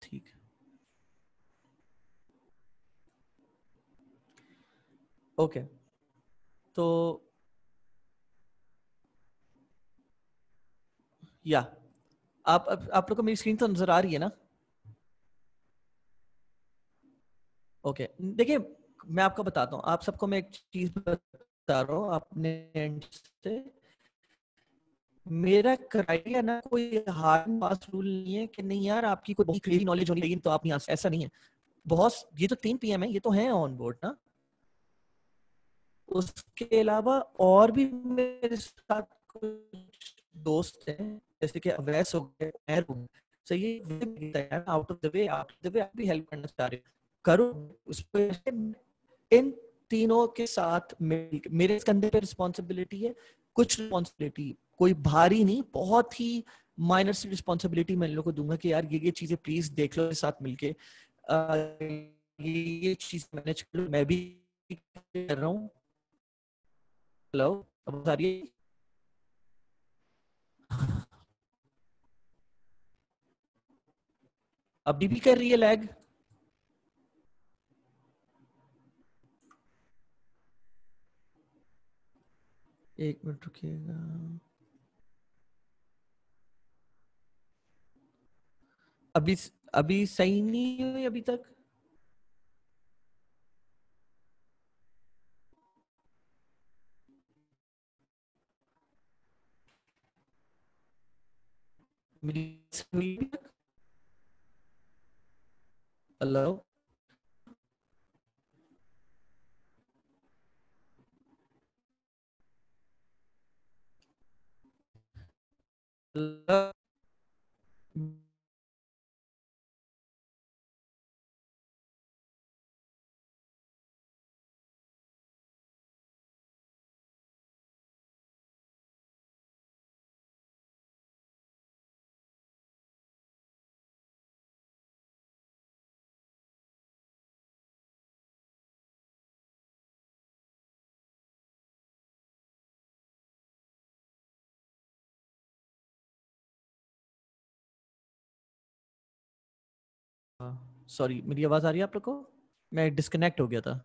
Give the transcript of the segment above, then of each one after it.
ठीक है, ओके। तो या आप लोग को मेरी स्क्रीन तो नजर आ रही है ना? ओके, देखिए मैं आपको बताता हूँ, आप सबको मैं एक चीज बता रहा हूँ अपने एंड से। मेरा क्राइटेरिया ना कोई हार्ड एंड फास्ट रूल नहीं है कि नहीं यार आपकी कोई बहुत क्रेजी नॉलेज होनी चाहिए तो आप नहीं आ सकते, ऐसा नहीं है। बहुत, ये तो 3 पीएम है, ये तो है ऑन बोर्ड ना। उसके अलावा और भी मेरे साथ कुछ दोस्त हैं, जैसे कि अवैस हो गए, उमैर हो गए। सही है, आउट ऑफ द वे, आप भी हेल्प करना चाह रहे हो, करो उस पर। इन तीनों के साथ मेरे कंधे पे रिस्पॉन्सिबिलिटी है। कुछ रिस्पॉन्सिबिलिटी कोई भारी नहीं, बहुत ही माइनर सी रिस्पॉन्सिबिलिटी मैं इन लोगों को दूंगा कि यार ये चीजें प्लीज देख लो साथ मिलके, ये चीज मैनेज कर लो। मैं भी कर रहा हूँ। हेलो, अब आ रही है? अभी भी कर रही है लैग? एक मिनट रुकिएगा। अभी अभी सही नहीं हुई अभी तक? मेरी हेलो, हेलो। सॉरी, मेरी आवाज आ रही है आप लोग को? मैं डिस्कनेक्ट हो गया था।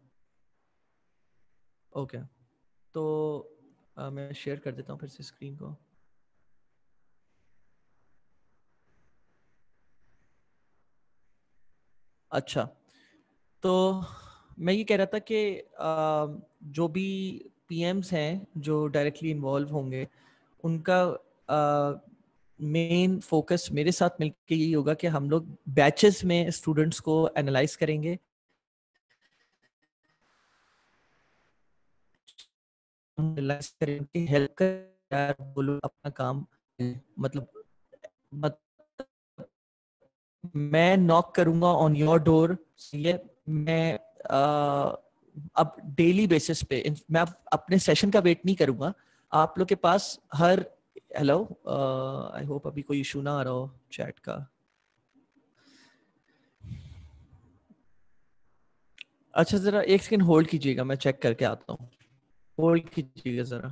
ओके, तो मैं शेयर कर देता हूँ फिर से स्क्रीन को। अच्छा, तो मैं ये कह रहा था कि जो भी पीएम्स हैं जो डायरेक्टली इन्वॉल्व होंगे, उनका मेन फोकस मेरे साथ मिलके यही होगा कि हम लोग बैचेस में स्टूडेंट्स को एनालाइज करेंगे, एनालाइज करेंगे, हेल्प कर यार बोलो अपना काम। मतलब मत, मैं नॉक करूंगा ऑन योर डोर। ये मैं अब डेली बेसिस पे मैं अपने सेशन का वेट नहीं करूंगा। आप लोग के पास हर, हेलो, आई होप अभी कोई इशू ना आ रहा हो चैट का। अच्छा, जरा एक सेकंड होल्ड कीजिएगा, मैं चेक करके आता हूँ। होल्ड कीजिएगा जरा।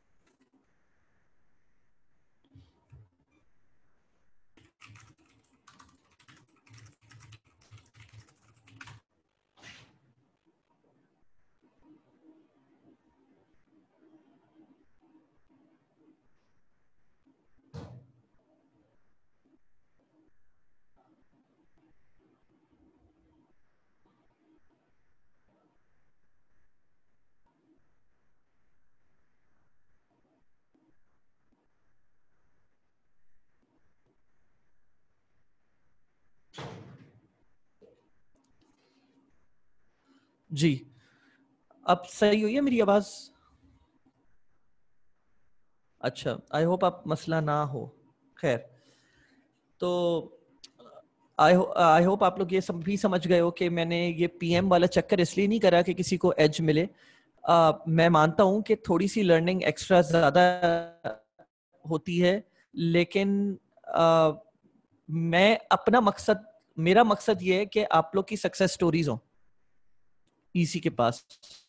जी, अब सही हुई है मेरी आवाज? अच्छा, आई होप आप मसला ना हो। खैर, तो आई होप आप लोग ये सब भी समझ गए हो कि मैंने ये पीएम वाला चक्कर इसलिए नहीं करा कि किसी को एज मिले। मैं मानता हूं कि थोड़ी सी लर्निंग एक्स्ट्रा ज्यादा होती है, लेकिन आ, मैं अपना मकसद, मेरा मकसद ये है कि आप लोग की सक्सेस स्टोरीज हो इसी के पास।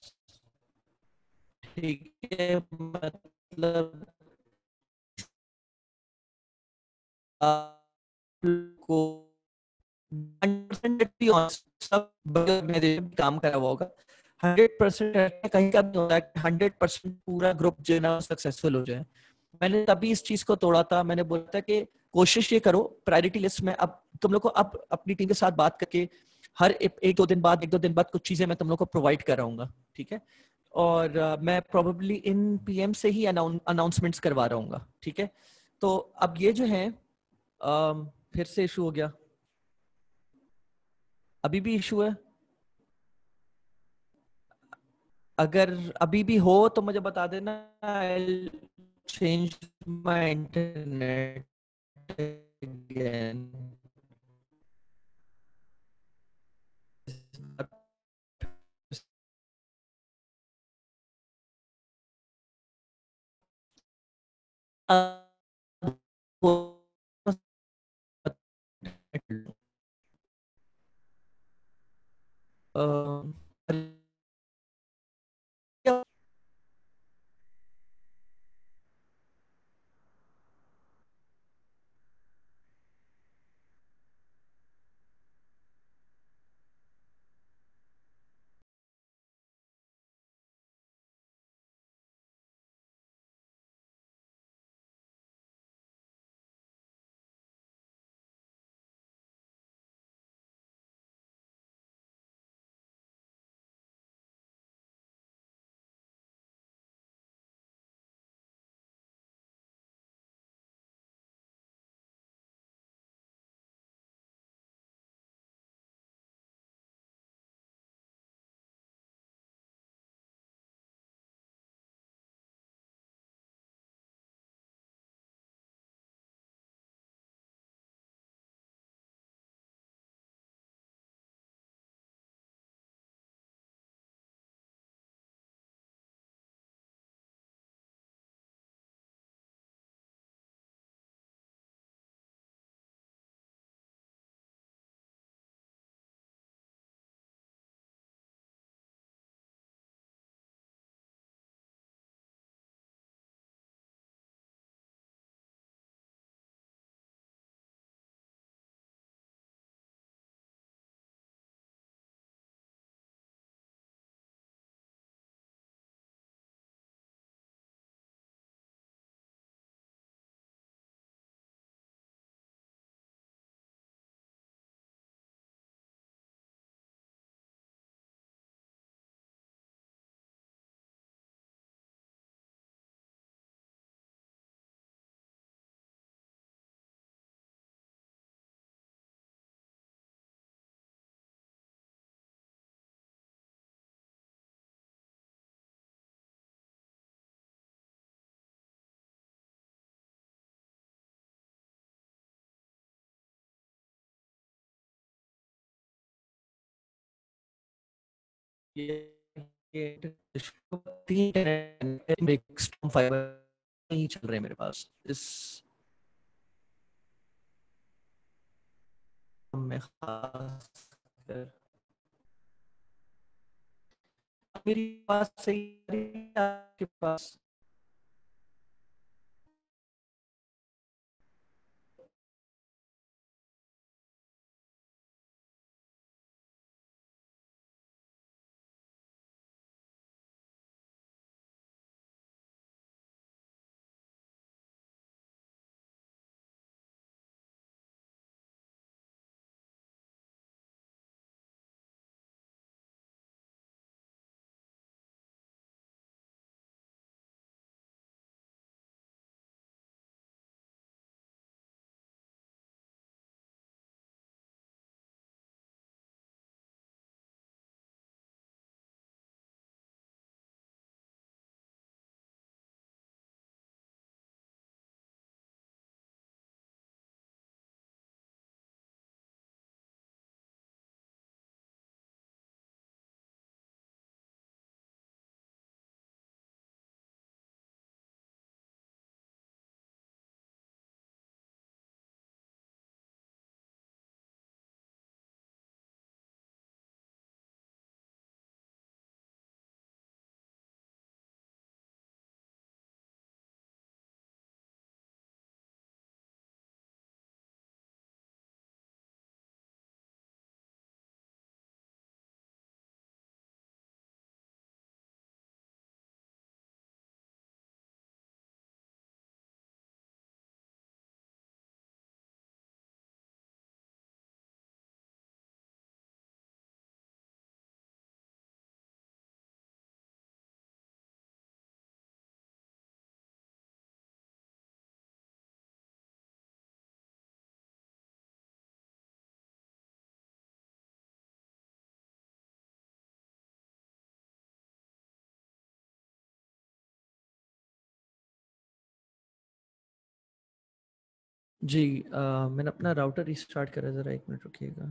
ठीक है, मतलब आपको 100% be honest, सब बड़े ऑर्गेनाइजेशन में काम करा हुआ होगा, 100% कहीं का नहीं होता है 100% पूरा ग्रुप जो है ना सक्सेसफुल हो जाए। मैंने तभी इस चीज को तोड़ा था, मैंने बोला था कि कोशिश ये करो प्रायोरिटी लिस्ट में, अब तुम लोग को अब अपनी टीम के साथ बात करके हर एक दो दिन बाद कुछ चीजें मैं तुम लोग को प्रोवाइड कराऊंगा, ठीक है। और मैं प्रोबेबली इन पीएम से ही अनाउंसमेंट्स करवा रहा हूँ, ठीक है। तो अब ये जो है फिर से इशू हो गया, अभी भी इशू है, अगर अभी भी हो तो मुझे बता देना, I change my internet again. Fiber नहीं चल रहे मेरे पास इस में खास कर। मेरी बात सही आ रही है आपके पास? जी मैंने अपना राउटर रिस्टार्ट करा, जरा 1 मिनट रुकिएगा।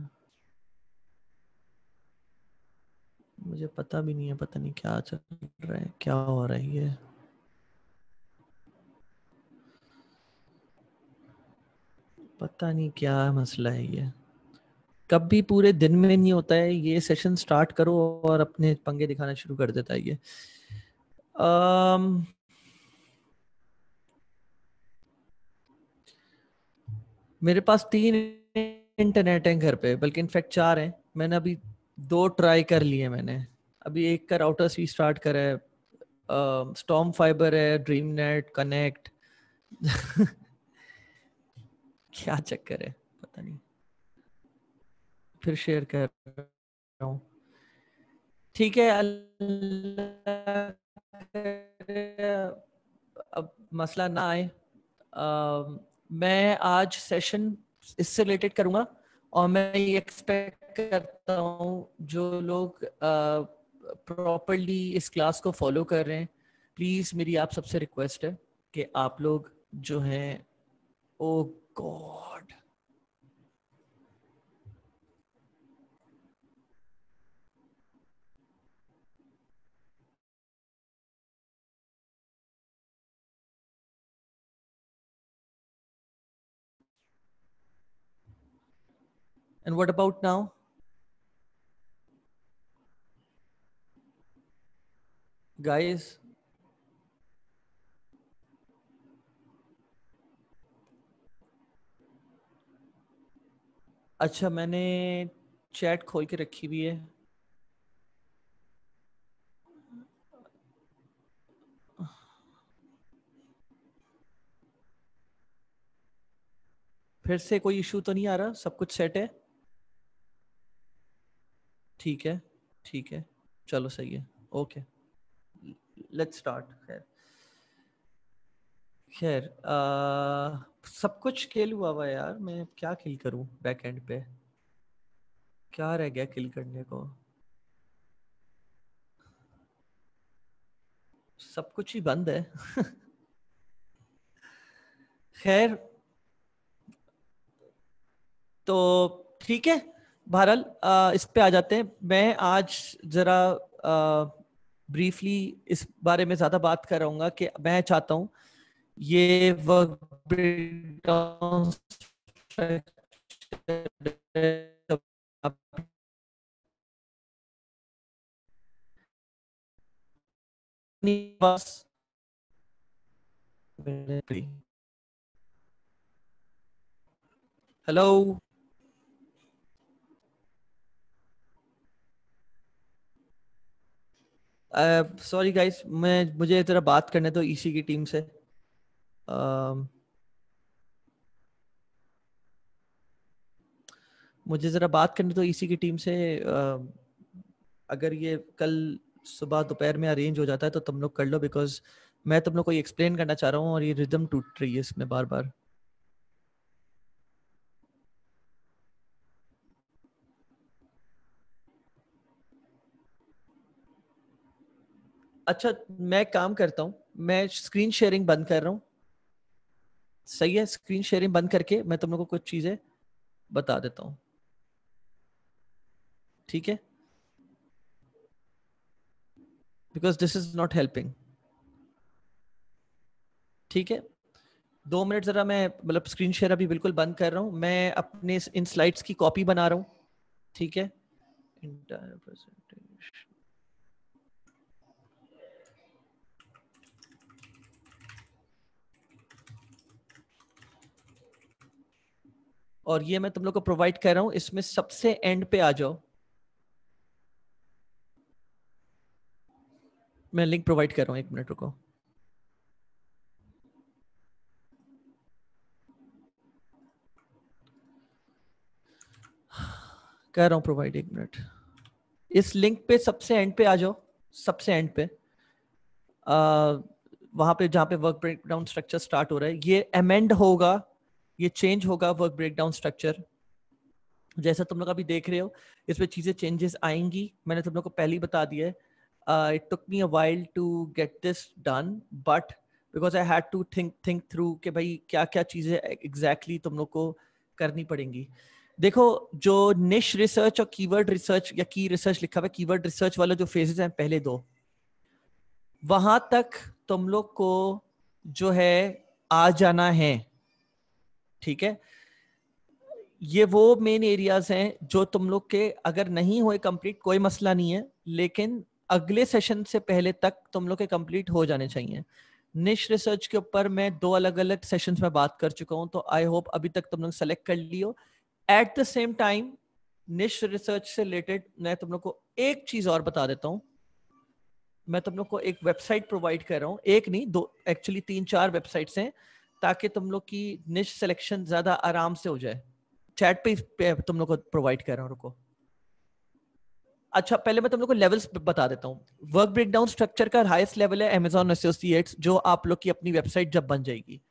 मुझे पता भी नहीं है, पता नहीं क्या चल रहा है, क्या हो रहा है ये। पता नहीं क्या मसला है ये, कभी पूरे दिन में नहीं होता है ये। सेशन स्टार्ट करो और अपने पंगे दिखाना शुरू कर देता है ये। अम, मेरे पास 3 इंटरनेट हैं घर पे, बल्कि इनफैक्ट 4 हैं। मैंने अभी 2 ट्राई कर लिए मैंने। अभी एक का राउटर सी स्टार्ट करा है, स्टॉर्म फाइबर है, ड्रीम नेट कनेक्ट। क्या चक्कर है पता नहीं। फिर शेयर कर रहा हूँ। ठीक है, अल्लाह करे अब मसला ना आए। मैं आज सेशन इससे रिलेटेड करूंगा, और मैं ये एक्सपेक्ट करता हूँ जो लोग प्रॉपरली इस क्लास को फॉलो कर रहे हैं, प्लीज मेरी आप सबसे रिक्वेस्ट है कि आप लोग जो हैं, oh god, and what about now guys? अच्छा, मैंने चैट खोल के रखी हुई है। फिर से कोई इशू तो नहीं आ रहा? सब कुछ सेट है? ठीक है, ठीक है, चलो सही है। Okay, let's start. खैर खैर सब कुछ किल हुआ हुआ है यार, मैं क्या किल करूं? बैक एंड पे क्या रह गया किल करने को? सब कुछ ही बंद है। खैर, तो ठीक है, बहरहाल इस पे आ जाते हैं। मैं आज जरा ब्रीफली इस बारे में ज्यादा बात कर रहूंगा कि मैं चाहता हूँ ये वर्क ब्रेकडाउन अपनी बस। हेलो, सॉरी गाइस, मैं मुझे जरा बात करने दो ईसी की टीम से। अम, मुझे जरा बात करने दो ईसी की टीम से। अगर ये कल सुबह दोपहर में अरेंज हो जाता है तो तुम लोग कर लो, बिकॉज मैं तुम लोग को एक्सप्लेन करना चाह रहा हूँ और ये रिदम टूट रही है इसमें बार बार। अच्छा, मैं काम करता हूँ, मैं स्क्रीन शेयरिंग बंद कर रहा हूँ। सही है, स्क्रीन शेयरिंग बंद करके मैं तुम लोग को कुछ चीजें बता देता हूँ। ठीक है, because this is not helping. ठीक है, 2 मिनट जरा, मैं मतलब स्क्रीन शेयर अभी बिल्कुल बंद कर रहा हूँ। मैं अपने इन स्लाइड्स की कॉपी बना रहा हूँ। ठीक है, Entire presentation। और ये मैं तुम लोग को प्रोवाइड कर रहा हूँ, इसमें सबसे एंड पे आ जाओ। मैं लिंक प्रोवाइड कर रहा हूँ, 1 मिनट रुको। कर रहा हूँ प्रोवाइड, 1 मिनट। इस लिंक पे सबसे एंड पे आ जाओ, सबसे एंड पे। वहां पे जहां पे वर्क ब्रेकडाउन स्ट्रक्चर स्टार्ट हो रहा है, ये अमेंड होगा, ये चेंज होगा वर्क ब्रेकडाउन स्ट्रक्चर। जैसा तुम लोग अभी देख रहे हो, इसमें चीजें चेंजेस आएंगी। मैंने तुम लोग को पहले ही बता दिया है। It took me a while to get this done, but because I had to think through कि भाई क्या क्या चीजें एग्जैक्टली तुम लोग को करनी पड़ेंगी। देखो, जो निश रिसर्च और कीवर्ड रिसर्च या की रिसर्च लिखा हुआ है, कीवर्ड रिसर्च वाला जो फेजेस हैं पहले दो, वहां तक तुम लोग को जो है आ जाना है, ठीक है। ये वो मेन एरियाज हैं जो तुम लोग के अगर नहीं हुए कंप्लीट कोई मसला नहीं है, लेकिन अगले सेशन से पहले तक तुम लोग के कंप्लीट हो जाने चाहिए। निश रिसर्च के ऊपर मैं 2 अलग अलग सेशंस में बात कर चुका हूं, तो आई होप अभी तक तुम लोग सेलेक्ट कर लियो। At the same time niche research से रिलेटेड मैं तुम लोग को एक चीज और बता देता हूं। मैं तुम लोग को एक वेबसाइट प्रोवाइड कर रहा हूं, एक नहीं दो, एक्चुअली 3-4 वेबसाइट्स हैं, ताकि तुम लोग की निश सिलेक्शन ज्यादा आराम से हो जाए। चैट पे तुम लोग को प्रोवाइड कर रहा हूं, रुको। अच्छा, पहले मैं तुम लोग को लेवल्स बता देता हूं। वर्क ब्रेकडाउन स्ट्रक्चर का हाईएस्ट लेवल है Amazon एसोसिएट्स, जो आप लोग की अपनी वेबसाइट जब बन जाएगी।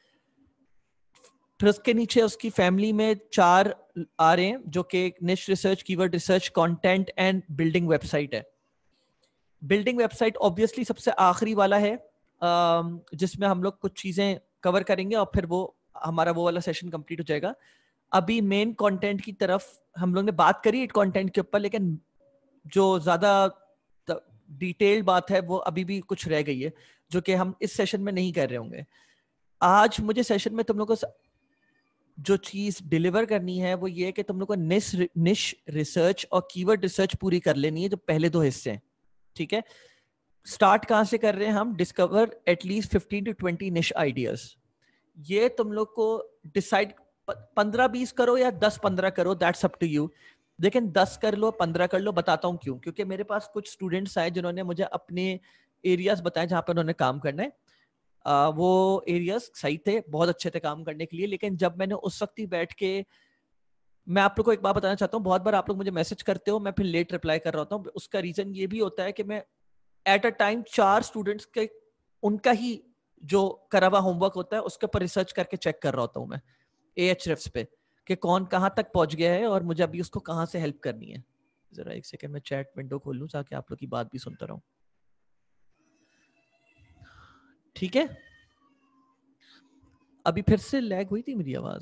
फिर उसके नीचे उसकी फैमिली में 4 आ रहे हैं, जो कि niche research, keyword research, content and building website है। बिल्डिंग वेबसाइट ऑब्वियसली सबसे आखिरी वाला है, जिसमें हम लोग कुछ चीजें कवर करेंगे और फिर वो हमारा वो वाला सेशन कंप्लीट हो जाएगा। अभी मेन कंटेंट की तरफ हम लोग ने बात करी कंटेंट के ऊपर, लेकिन जो ज्यादा डिटेल्ड बात है वो अभी भी कुछ रह गई है, जो कि हम इस सेशन में नहीं कर रहे होंगे। आज मुझे सेशन में तुम लोग को जो चीज डिलीवर करनी है वो ये है कि तुम लोग को निश रिसर्च और कीवर्ड रिसर्च पूरी कर लेनी है, जो पहले 2 हिस्से हैं, ठीक है। स्टार्ट कहां से कर रहे हैं हम? डिस्कवर एटलीस्ट 15 to 20 निश आइडियाज। ये तुम लोग को डिसाइड 15-20 करो या 10-15 करो, दैट्स अप टू यू। लेकिन 10 कर लो, 15 कर लो, बताता हूँ क्यों। क्योंकि मेरे पास कुछ स्टूडेंट्स आए जिन्होंने मुझे अपने एरियाज बताए जहां पर उन्होंने काम करना है। वो एरियाज सही थे, बहुत अच्छे थे काम करने के लिए, लेकिन जब मैंने उस वक्त ही बैठ के, मैं आप लोग को एक बात बताना चाहता हूँ, बहुत बार आप लोग मुझे मैसेज करते हो, मैं फिर लेट रिप्लाई कर रहा होता हूँ। उसका रीजन ये भी होता है कि मैं एट अ टाइम 4 स्टूडेंट्स के उनका ही जो करा हुआ होमवर्क होता है उसके ऊपर रिसर्च करके चेक कर रहा होता हूँ मैं Ahrefs पे, कि कौन कहाँ तक पहुंच गया है और मुझे अभी उसको कहाँ से हेल्प करनी है। जरा एक सेकंड में चैट विंडो खोल लूं ताकि आप लोग की बात भी सुनता रहूं, ठीक है। अभी फिर से लैग हुई थी मेरी आवाज।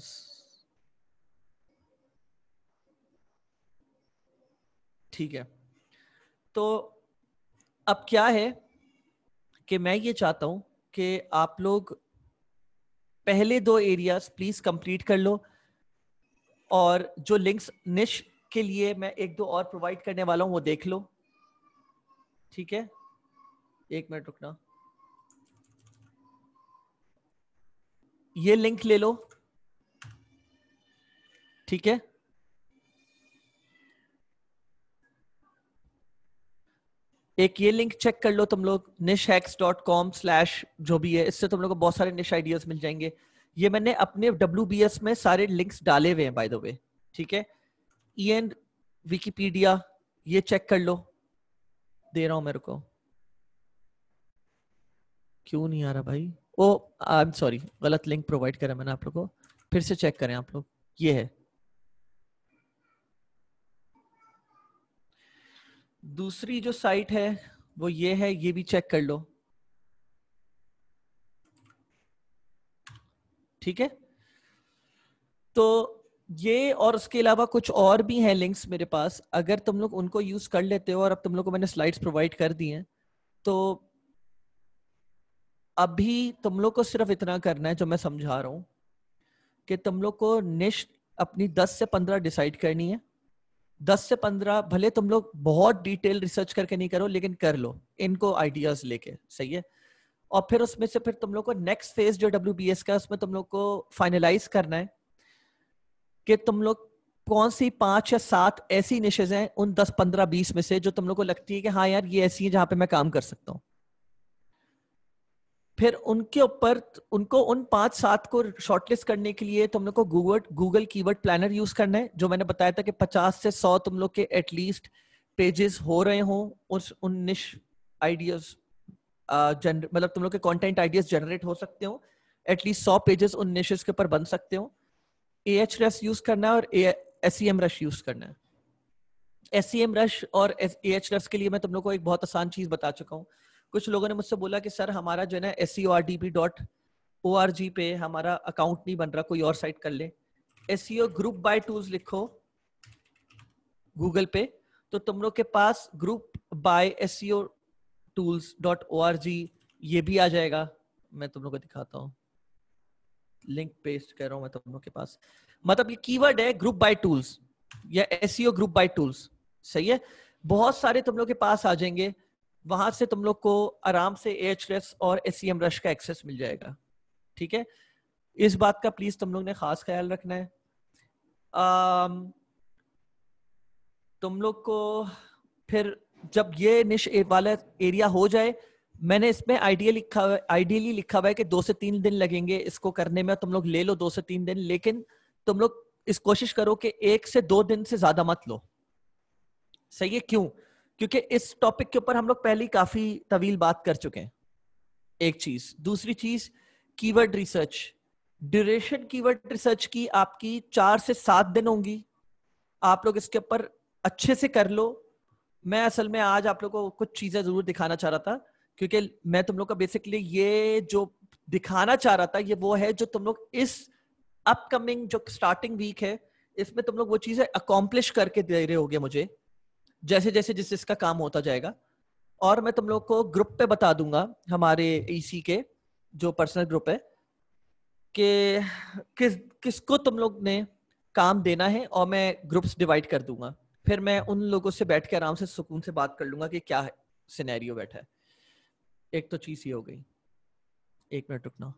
ठीक है, तो अब क्या है कि मैं ये चाहता हूं कि आप लोग पहले 2 एरियाज प्लीज कंप्लीट कर लो, और जो लिंक्स निश के लिए मैं 1-2 और प्रोवाइड करने वाला हूं वो देख लो, ठीक है। 1 मिनट रुकना, ये लिंक ले लो, ठीक है। एक ये लिंक चेक कर लो तुम लोग, nishhacks.com/ जो भी है, इससे तुम लोग को बहुत सारे निश आइडियाज मिल जाएंगे। ये मैंने अपने WBS में सारे लिंक्स डाले हुए हैं बाय द वे, ठीक है। EN विकिपीडिया, ये चेक कर लो, दे रहा हूं मेरे को। क्यों नहीं आ रहा भाई? ओ आई एम सॉरी, गलत लिंक प्रोवाइड करा मैंने आप लोग को, फिर से चेक करें आप लोग। ये है दूसरी जो साइट है, वो ये है, ये भी चेक कर लो, ठीक है। तो ये और उसके अलावा कुछ और भी हैं लिंक्स मेरे पास, अगर तुम लोग उनको यूज कर लेते हो, और अब तुम लोग को मैंने स्लाइड्स प्रोवाइड कर दी हैं, तो अभी तुम लोग को सिर्फ इतना करना है जो मैं समझा रहा हूं, कि तुम लोग को निश अपनी 10 से 15 डिसाइड करनी है। 10 से 15 भले तुम लोग बहुत डिटेल रिसर्च करके नहीं करो, लेकिन कर लो इनको आइडियाज लेके, सही है। और फिर उसमें से फिर तुम लोग को नेक्स्ट फेज जो WBS का, उसमें तुम लोग को फाइनलाइज करना है कि तुम लोग कौन सी 5 या 7 ऐसी निशेज हैं उन 10, 15, 20 में से, जो तुम लोग को लगती है कि हाँ यार ये ऐसी है जहां पे मैं काम कर सकता हूँ। फिर उनके ऊपर उनको उन 5-7 को शॉर्टलिस्ट करने के लिए तुम लोग को गूगल कीवर्ड प्लानर यूज करना है, जो मैंने बताया था कि 50 से 100 तुम लोग के एटलीस्ट पेजेस हो रहे हो उस उन निश आइडियाज, मतलब तुम लोग के कंटेंट आइडियाज जनरेट हो सकते हो, एटलीस्ट 100 पेजेस उन निशेस के ऊपर बन सकते हो। Ahrefs यूज करना है और SEMrush यूज करना है। SEMrush और Ahrefs के लिए मैं तुम लोग को एक बहुत आसान चीज बता चुका हूँ। कुछ लोगों ने मुझसे बोला कि सर हमारा जो है ना SEORDB ORG पे हमारा अकाउंट नहीं बन रहा, कोई और साइट कर ले, SEO ग्रुप बाय टूल्स लिखो गूगल पे, तो तुम लोग के पास ग्रुप बाय SEO tools.org ये भी आ जाएगा। मैं तुम लोग को दिखाता हूँ, लिंक पेस्ट कर रहा हूँ मैं तुम लोग के पास। मतलब ये कीवर्ड है ग्रुप बाय टूल्स या SEO ग्रुप बाय टूल्स, सही है। बहुत सारे तुम लोग के पास आ जाएंगे, वहां से तुम लोग को आराम से Ahrefs और SEMrush का एक्सेस मिल जाएगा, ठीक है। इस बात का प्लीज तुम लोग ने खास ख्याल रखना है। तुम लोग को फिर जब ये निश वाला एरिया हो जाए, मैंने इसमें आइडियली लिखा हुआ है कि 2 से 3 दिन लगेंगे इसको करने में, तुम लोग ले लो 2 से 3 दिन, लेकिन तुम लोग इस कोशिश करो कि 1 से 2 दिन से ज्यादा मत लो, सही है। क्यों? क्योंकि इस टॉपिक के ऊपर हम लोग पहले ही काफी तवील बात कर चुके हैं, एक चीज। दूसरी चीज, keyword research, duration keyword research की आपकी 4 से 7 दिन होंगी। आप लोग इसके ऊपर अच्छे से कर लो। मैं असल में आज आप लोगों को कुछ चीजें जरूर दिखाना चाह रहा था, क्योंकि मैं तुम लोग का बेसिकली ये जो दिखाना चाह रहा था ये वो है जो तुम लोग इस अपकमिंग जो स्टार्टिंग वीक है इसमें तुम लोग वो चीजें अकॉम्प्लिश करके दे रहे होगे मुझे, जैसे जैसे जिस इसका काम होता जाएगा। और मैं तुम लोग को ग्रुप पे बता दूंगा, हमारे EC के जो पर्सनल ग्रुप है, कि किसको तुम लोग ने काम देना है, और मैं ग्रुप्स डिवाइड कर दूंगा। फिर मैं उन लोगों से बैठ के आराम से सुकून से बात कर लूंगा कि क्या सिनेरियो बैठा है। एक तो चीज ये हो गई, एक मिनट रुकना।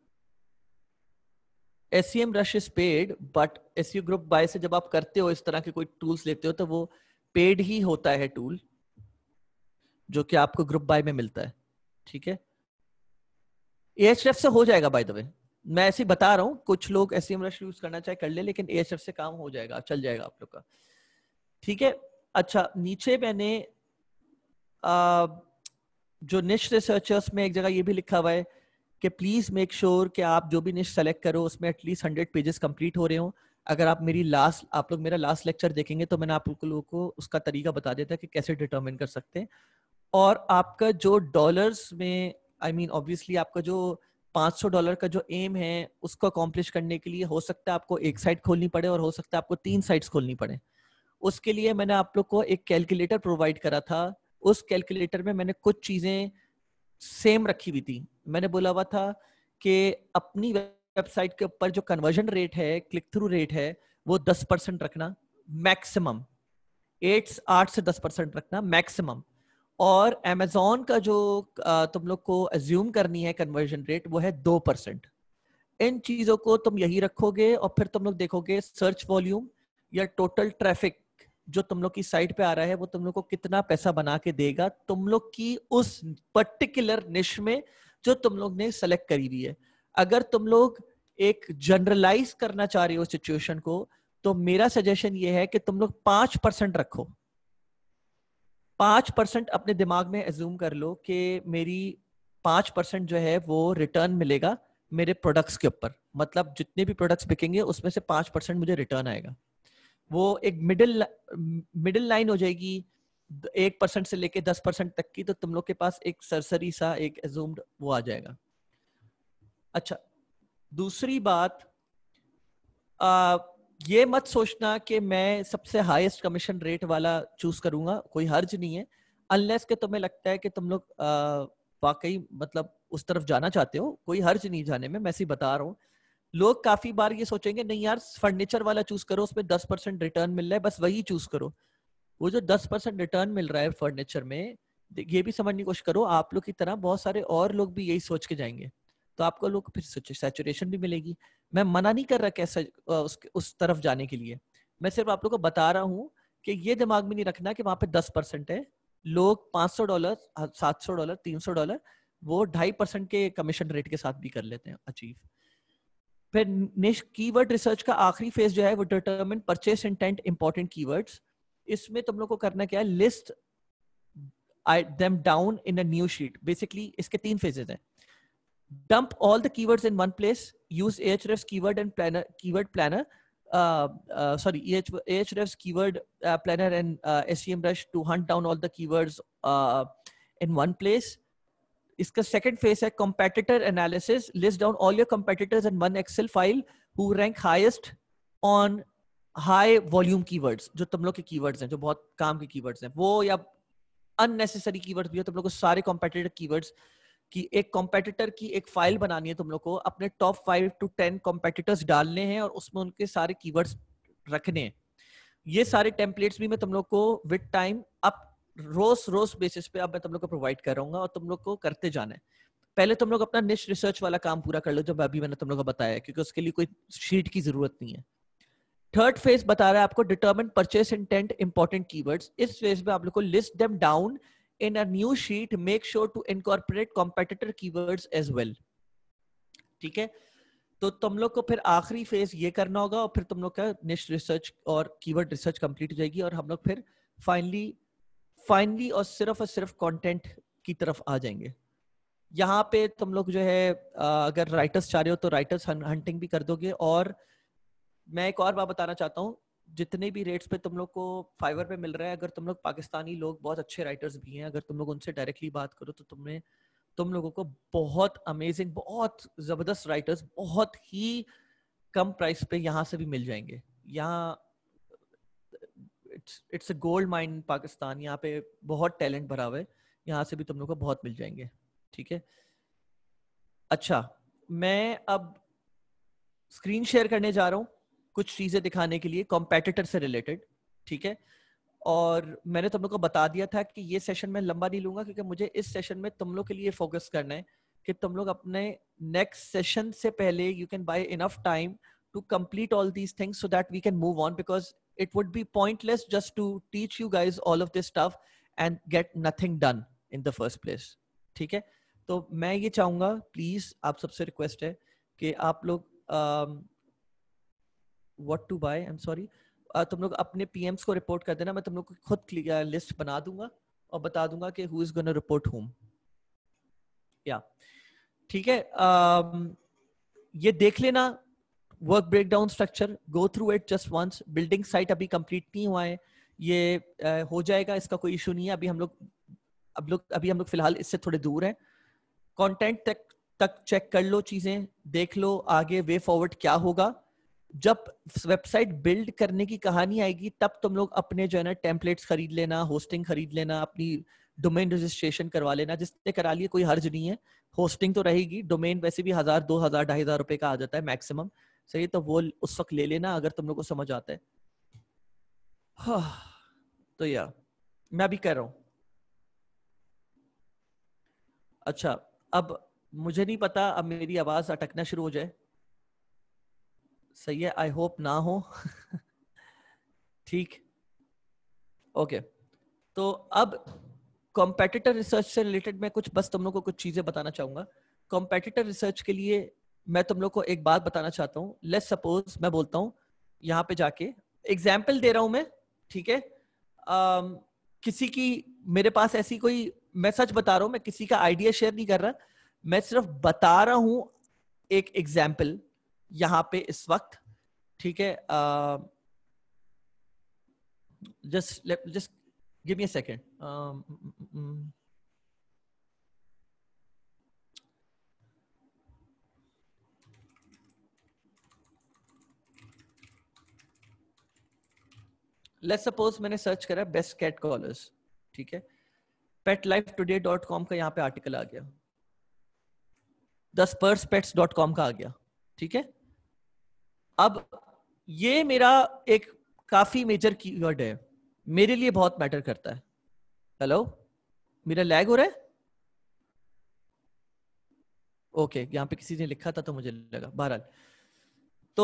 SEMrush is paid, but SEO group buy से जब आप करते हो, इस तरह के कोई टूल्स लेते हो, तो वो पेड ही होता है टूल, जो कि आपको ग्रुप बाय में मिलता है, ठीक है। Ahrefs से हो जाएगा बाय द वे, मैं ऐसे ही बता रहा हूँ। कुछ लोग SEMrush यूज करना चाहे कर ले, लेकिन Ahrefs से काम हो जाएगा, चल जाएगा आप लोग का, ठीक है। अच्छा, नीचे मैंने जो निश रिसर्चर्स में एक जगह ये भी लिखा हुआ है कि प्लीज मेक श्योर कि आप जो भी निश सेलेक्ट करो उसमें एटलीस्ट 100 पेजेस कंप्लीट हो रहे हो। अगर आप लोग मेरा लास्ट लेक्चर देखेंगे तो मैंने आप लोगों को उसका तरीका बता दिया था कि कैसे डिटरमिन कर सकते हैं। और आपका जो डॉलर्स में, ऑब्वियसली आपका जो $500 का जो एम है उसको अकॉम्प्लिश करने के लिए हो सकता है आपको एक साइट खोलनी पड़े, और हो सकता है आपको 3 साइट्स खोलनी पड़े। उसके लिए मैंने आप लोग को एक कैलकुलेटर प्रोवाइड करा था। उस कैलकुलेटर में मैंने कुछ चीजें सेम रखी हुई थी। मैंने बोला हुआ था कि अपनी वेबसाइट के ऊपर जो कन्वर्जन रेट है, क्लिक थ्रू रेट है, वो 10% रखना मैक्सिमम, 8 से 10% रखना मैक्सिमम। और Amazon का जो तुम लोग को अज्यूम करनी है कन्वर्जन रेट, वो है 2%। इन चीजों को तुम यही रखोगे, और फिर तुम लोग देखोगे सर्च वॉल्यूम या टोटल ट्रैफिक जो तुम लोग की साइट पे आ रहा है वो तुम लोग को कितना पैसा बना के देगा तुम लोग की उस पर्टिकुलर निश में जो तुम लोग ने सेलेक्ट करी हुई है। अगर तुम लोग एक जनरलाइज करना चाह रहे हो सिचुएशन को, तो मेरा सजेशन ये है कि तुम लोग 5% रखो। 5% अपने दिमाग में एज्यूम कर लो कि मेरी 5% जो है वो रिटर्न मिलेगा मेरे प्रोडक्ट्स के ऊपर। मतलब जितने भी प्रोडक्ट्स बिकेंगे उसमें से 5% मुझे रिटर्न आएगा। वो एक मिडिल लाइन हो जाएगी 1% से लेके 10% तक की। तो तुम लोग के पास एक सरसरी सा एक एज्यूम्ड वो आ जाएगा। अच्छा, दूसरी बात, ये मत सोचना कि मैं सबसे हाईएस्ट कमीशन रेट वाला चूज करूंगा, कोई हर्ज नहीं है, अनलेस के तुम्हें लगता है कि तुम लोग वाकई मतलब उस तरफ जाना चाहते हो। कोई हर्ज नहीं जाने में, मैं ऐसे ही बता रहा हूँ। लोग काफी बार ये सोचेंगे नहीं यार फर्नीचर वाला चूज करो, उसमें 10% रिटर्न मिल रहा है, बस वही चूज करो। वो जो 10% रिटर्न मिल रहा है फर्नीचर में, ये भी समझने की कोशिश करो, आप लोग की तरह बहुत सारे और लोग भी यही सोच के जाएंगे, तो आपको लोग फिर सैचुरेशन भी मिलेगी। मैं मना नहीं कर रहा कैसे उस तरफ जाने के लिए, मैं सिर्फ आप लोग को बता रहा हूँ कि ये दिमाग में नहीं रखना कि वहां पे 10% है। लोग $500, $700, $300 वो 2.5% के कमीशन रेट के साथ भी कर लेते हैं अचीव। फिर निश कीवर्ड रिसर्च का आखिरी फेज जो है वो determine purchase intent important keywords. इसमें तुम लोग को करना क्या है, list them down in a new sheet। Basically इसके 3 फेजेस हैं। dump all the keywords in one place, use Ahrefs keyword planner Ahrefs keyword planner and SEMrush to hunt down all the keywords in one place। इसका second phase है competitor analysis. List down all your competitors in one Excel file who rank highest on high volume keywords. जो तुम लोग के keywords हैं, जो बहुत काम के keywords हैं, वो या unnecessary keywords भी हो, तुम लोग को सारे competitor keywords कि एक competitor की एक फाइल बनानी है तुम लोग को, अपने top 5 to 10 competitors डालने हैं और उसमें उनके सारे keywords रखने हैं. ये सारे टेम्पलेट्स भी मैं तुम लोग को विद टाइम अब रोज बेसिस पे अब मैं तुम लोग को प्रोवाइड कर रहा हूँ और तुम लोग को करते जाना है. पहले तुम लोग अपना निश रिसर्च वाला काम पूरा कर लो जो अभी मैंने तुम लोग को बताया, क्योंकि उसके लिए कोई शीट की जरूरत नहीं है. थर्ड फेज बता रहा है आपको determine purchase intent important keywords. इस फेज में आप लोग को list them down in a new sheet. Make sure to incorporate competitor keywords as well. ठीक है, तो तुम लोग को फिर आखिरी फेज ये करना होगा और फिर तुम लोग का निश रिसर्च और कीवर्ड रिसर्च कंप्लीट हो जाएगी और हम लोग फिर फाइनली और सिर्फ कंटेंट की तरफ आ जाएंगे. यहाँ पे तुम लोग जो है अगर राइटर्स चाह रहे हो तो राइटर्स हंटिंग भी कर दोगे. और मैं एक और बात बताना चाहता हूँ, जितने भी रेट्स पे तुम लोग को फाइवर पे मिल रहा है, अगर तुम लोग पाकिस्तानी लोग बहुत अच्छे राइटर्स भी हैं, अगर तुम लोग उनसे डायरेक्टली बात करो तो तुम लोगों को बहुत अमेजिंग, बहुत जबरदस्त राइटर्स बहुत ही कम प्राइस पे यहाँ से भी मिल जाएंगे. यहाँ it's a gold mine Pakistan. यहाँ पे बहुत टैलेंट भरा हुआ है, यहाँ से भी तुम लोग को बहुत मिल जाएंगे. ठीक है, अच्छा मैं अब स्क्रीन शेयर करने जा रहा हूँ कुछ चीजें दिखाने के लिए कॉम्पेटिटर से रिलेटेड. ठीक है, और मैंने तुम लोग को बता दिया था कि ये सेशन मैं लंबा नहीं लूंगा, क्योंकि मुझे इस सेशन में तुम लोग के लिए फोकस करना है कि तुम लोग अपने नेक्स्ट सेशन से पहले you can buy enough time to complete all these things so that we can move on, because it would be pointless just to teach you guys all of this stuff and get nothing done in the first place. ठीक है, तो मैं ये चाहूंगा please आप सबसे request है कि आप लोग what to buy, I'm sorry, तुम लोग अपने PMs को रिपोर्ट कर देना. मैं तुम लोग को खुद लिस्ट बना दूंगा और बता दूंगा कि who is going to report whom. या ठीक है, ये देख लेना work breakdown structure, go through it just once. Building site अभी कंप्लीट नहीं हुआ है, ये हो जाएगा, इसका कोई इशू नहीं है. अभी हम लोग फिलहाल इससे थोड़े दूर हैं. कंटेंट तक चेक कर लो, चीजें देख लो, आगे वे फॉरवर्ड क्या होगा. जब वेबसाइट बिल्ड करने की कहानी आएगी तब तुम लोग अपने जो है ना टेम्पलेट्स खरीद लेना, होस्टिंग खरीद लेना, अपनी डोमेन रजिस्ट्रेशन करवा लेना. जिसने करा लिए कोई हर्ज नहीं है. होस्टिंग तो रहेगी, डोमेन वैसे भी 1000, 2000, 2500 रुपए का आ जाता है मैक्सिमम. सही, तो वो उस वक्त ले लेना अगर तुम लोग को समझ आता है. तो यार मैं अभी कर रहा हूं. अच्छा, अब मुझे नहीं पता अब मेरी आवाज अटकना शुरू हो जाए. सही है, आई होप ना हो. ठीक, ओके. तो अब कॉम्पिटिटर रिसर्च से रिलेटेड मैं कुछ बस तुम लोग को कुछ चीजें बताना चाहूंगा. कॉम्पिटिटर रिसर्च के लिए मैं तुम लोग को एक बात बताना चाहता हूँ. लेट्स सपोज मैं बोलता हूँ यहाँ पे जाके, एग्जाम्पल दे रहा हूं मैं. ठीक है, किसी की मेरे पास ऐसी कोई, मैं सच बता रहा हूं, मैं किसी का आइडिया शेयर नहीं कर रहा, मैं सिर्फ बता रहा हूं एक एग्जाम्पल यहाँ पे इस वक्त. ठीक है, just give me a second. Let's suppose मैंने सर्च करा बेस्ट कैट कॉलर्स. ठीक है, petlifetoday.com का यहाँ पे आर्टिकल आ गया, thesperspets.com का आ गया. ठीक है, अब ये मेरा एक काफी मेजर कीवर्ड है, मेरे लिए बहुत मैटर करता है. हेलो, मेरा लैग हो रहा है? ओके, यहाँ पे किसी ने लिखा था तो मुझे लगा. बहरहाल, तो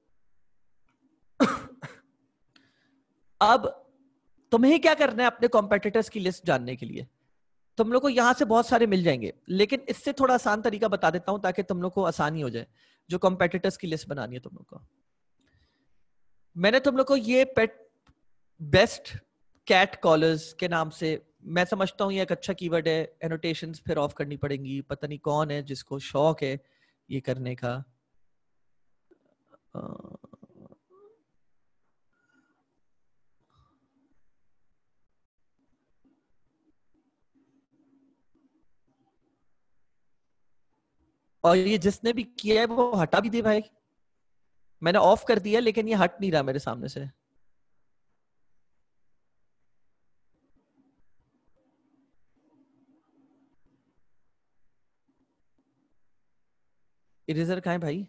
अब तुम्हें क्या करना है अपने कॉम्पिटिटर्स की लिस्ट जानने के लिए. तुम लोग को यहां से बहुत सारे मिल जाएंगे, लेकिन इससे थोड़ा आसान तरीका बता देता हूं ताकि तुम लोग को आसानी हो जाए जो कॉम्पिटिटर्स की लिस्ट बनानी है तुम लोग को. मैंने तुम लोग को ये पेट बेस्ट कैट कॉलर्स के नाम से, मैं समझता हूँ ये एक अच्छा कीवर्ड है. एनोटेशंस फिर ऑफ करनी पड़ेंगी, पता नहीं कौन है जिसको शौक है ये करने का. और ये जिसने भी किया है वो हटा भी दे भाई, मैंने ऑफ कर दिया लेकिन ये हट नहीं रहा मेरे सामने से। इरेजर कहाँ है भाई?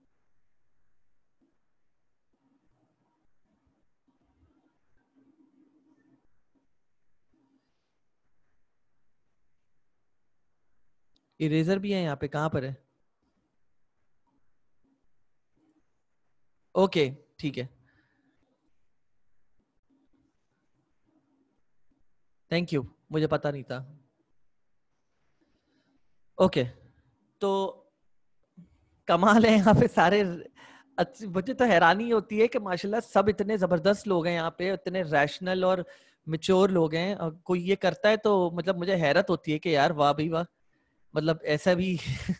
इरेजर भी है यहाँ पे, कहाँ पर है? ओके ठीक है, थैंक यू, मुझे पता नहीं था। ओके, तो कमाल है यहाँ पे सारे अच्छी। मुझे तो हैरानी होती है कि माशाल्लाह सब इतने जबरदस्त लोग हैं यहाँ पे, इतने रैशनल और मिच्योर लोग हैं, और कोई ये करता है तो मतलब मुझे हैरत होती है कि यार वाह भाई वाह, मतलब ऐसा भी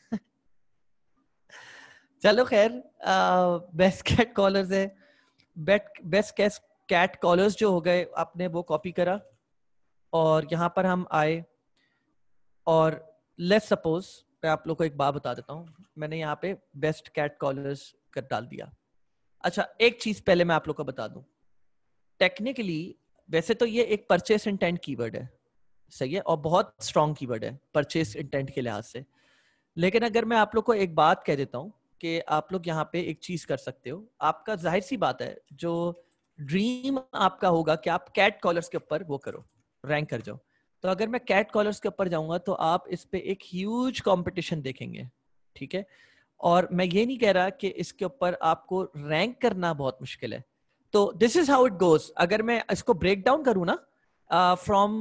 चलो खैर, बेस्ट कैट कॉलर्स है, बेस्ट कैट कॉलर्स जो हो गए आपने वो कॉपी करा, और यहाँ पर हम आए, और लेट्स सपोज मैं आप लोग को एक बात बता देता हूँ, मैंने यहाँ पे बेस्ट कैट कॉलर्स कर डाल दिया। अच्छा एक चीज पहले मैं आप लोग को बता दूं, टेक्निकली वैसे तो ये एक परचेस इंटेंट कीवर्ड है, सही है, और बहुत स्ट्रॉन्ग कीवर्ड है परचेस इंटेंट के लिहाज से। लेकिन अगर मैं आप लोग को एक बात कह देता हूं कि आप लोग यहाँ पे एक चीज कर सकते हो, आपका जाहिर सी बात है जो ड्रीम आपका होगा कि आप कैट कॉलर्स के ऊपर वो करो, रैंक कर जाओ। तो अगर मैं कैट कॉलर्स के ऊपर जाऊंगा तो आप इस पे एक ह्यूज कंपटीशन देखेंगे, ठीक है। और मैं ये नहीं कह रहा कि इसके ऊपर आपको रैंक करना बहुत मुश्किल है। तो this is how it goes, अगर मैं इसको ब्रेक डाउन करूं ना फ्रॉम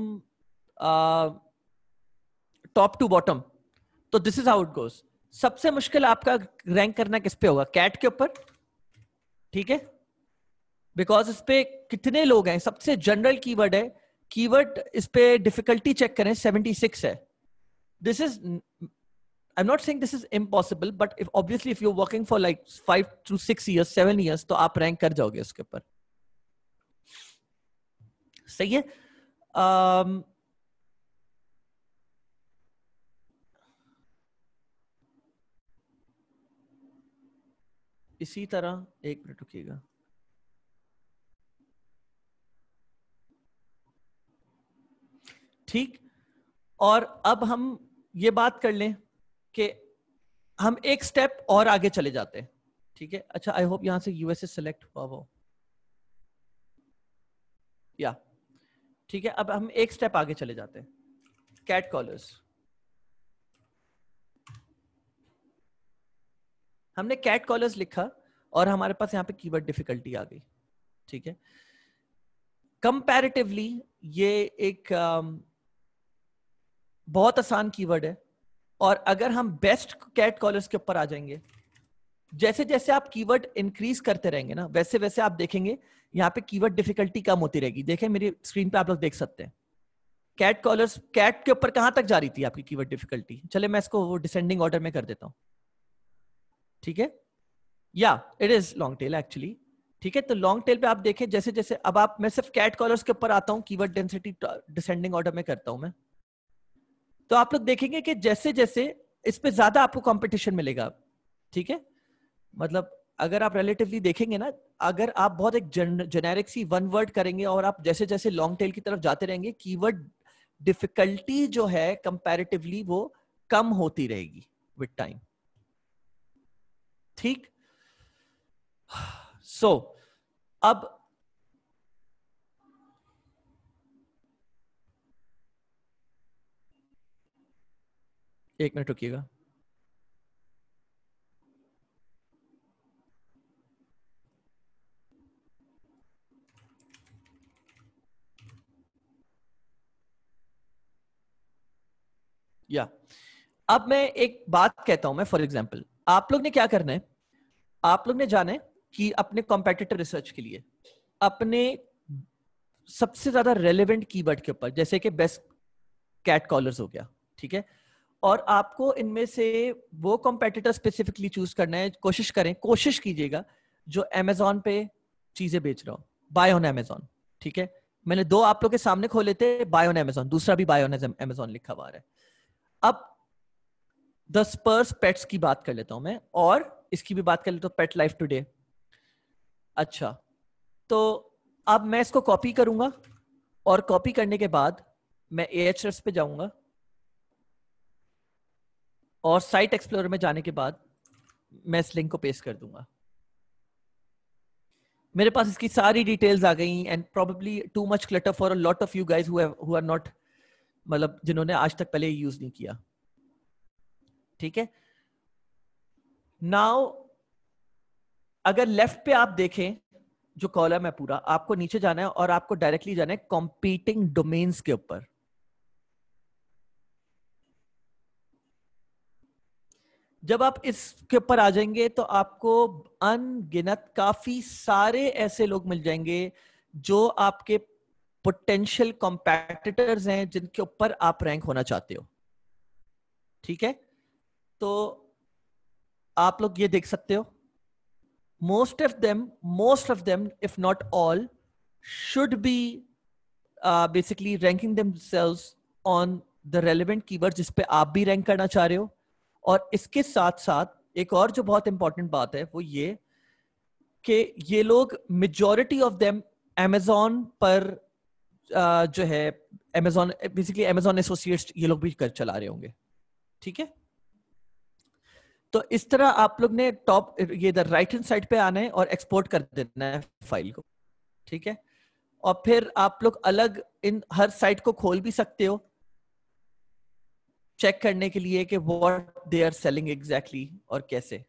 टॉप टू बॉटम, तो this is how it goes. सबसे मुश्किल आपका रैंक करना किस पे होगा? कैट के ऊपर, ठीक है, बिकॉज इस पे कितने लोग हैं, सबसे जनरल कीवर्ड है, कीवर्ड इस पे डिफिकल्टी चेक करें 76 है। This is, I'm not saying this is impossible, but if obviously if you're working for like 5 to 6 years, 7 years, तो आप रैंक कर जाओगे उसके ऊपर, सही है। इसी तरह एक मिनट रुकिएगा, ठीक। और अब हम ये बात कर लें कि हम एक स्टेप और आगे चले जाते हैं, ठीक है। अच्छा आई होप यहां से यूएसए सेलेक्ट हुआ वो, या ठीक है। अब हम एक स्टेप आगे चले जाते हैं, कैट कॉलर्स, हमने कैट कॉलर्स लिखा और हमारे पास यहाँ पे कीवर्ड डिफिकल्टी आ गई, ठीक है। कंपैरेटिवली ये एक बहुत आसान कीवर्ड है, और अगर हम बेस्ट कैट कॉलर्स के ऊपर आ जाएंगे, जैसे जैसे आप कीवर्ड इंक्रीज करते रहेंगे ना, वैसे वैसे आप देखेंगे यहाँ पे कीवर्ड डिफिकल्टी कम होती रहेगी। देखें मेरी स्क्रीन पे आप लोग देख सकते हैं, कैट कॉलर्स, कैट के ऊपर कहां तक जा रही थी आपकी कीवर्ड डिफिकल्टी। चले मैं इसको वो डिसेंडिंग ऑर्डर में कर देता हूं, ठीक है, या it is long tail actually, ठीक है। तो लॉन्ग टेल पे आप देखें जैसे जैसे, अब आप, मैं सिर्फ कैट कॉलर्स के ऊपर आता हूं, कीवर्ड डेंसिटी डिसेंडिंग ऑर्डर में करता हूं मैं, तो आप लोग देखेंगे कि जैसे जैसे इस पे ज्यादा आपको कंपटीशन मिलेगा, ठीक है। मतलब अगर आप रिलेटिवली देखेंगे ना, अगर आप बहुत एक जेनेरिक सी वन वर्ड करेंगे और आप जैसे जैसे लॉन्ग टेल की तरफ जाते रहेंगे, कीवर्ड डिफिकल्टी जो है कंपैरेटिवली वो कम होती रहेगी विद टाइम, ठीक। सो अब एक मिनट रुकिएगा, या अब मैं एक बात कहता हूं मैं, फॉर एग्जांपल आप लोग ने क्या करना है, आप लोग ने जाना है कि अपने कॉम्पिटिटर रिसर्च के लिए अपने सबसे ज्यादा रेलेवेंट कीवर्ड के ऊपर, जैसे कि बेस्ट कैट कॉलर्स हो गया, ठीक है, और आपको इनमें से वो कॉम्पिटिटर स्पेसिफिकली चूज करना है। कोशिश कीजिएगा जो अमेजोन पे चीजें बेच रहा हो, बाय ऑन अमेजोन, ठीक है। मैंने दो आप लोग के सामने खोले थे, बाय ऑन अमेजोन, दूसरा भी बाय ऑन अमेजोन लिखा हुआ है। अब द स्पर्स पेट्स की बात कर लेता हूं मैं, और इसकी भी बात कर लेता हूं, पेट लाइफ टुडे। अच्छा, तो अब मैं इसको कॉपी करूंगा, और कॉपी करने के बाद मैं Ahrefs पे जाऊंगा, और साइट एक्सप्लोरर में जाने के बाद मैं इस लिंक को पेस्ट कर दूंगा। मेरे पास इसकी सारी डिटेल्स आ गई, and probably too much clutter for a lot of you guys who are not, मतलब जिन्होंने आज तक पहले यूज नहीं किया। ठीक है, नाउ अगर लेफ्ट पे आप देखें जो कॉलम है पूरा, आपको नीचे जाना है और आपको डायरेक्टली जाना है कॉम्पीटिंग डोमेन्स के ऊपर। जब आप इसके ऊपर आ जाएंगे तो आपको अनगिनत काफी सारे ऐसे लोग मिल जाएंगे जो आपके पोटेंशियल कॉम्पिटिटर्स हैं, जिनके ऊपर आप रैंक होना चाहते हो। ठीक है, तो आप लोग ये देख सकते हो, most of them if not all should be basically ranking themselves on the relevant keywords जिस पे आप भी रैंक करना चाह रहे हो। और इसके साथ साथ एक और जो बहुत इंपॉर्टेंट बात है वो ये कि ये लोग मेजॉरिटी ऑफ देम Amazon पर जो है Amazon बेसिकली Amazon एसोसिएट्स ये लोग भी कर चला रहे होंगे। ठीक है, तो इस तरह आप लोग ने टॉप ये इधर राइट हैंड साइड पे आना है और एक्सपोर्ट कर देना है फाइल को। ठीक है, और फिर आप लोग अलग इन हर साइट को खोल भी सकते हो चेक करने के लिए कि what they are selling exactly और कैसे।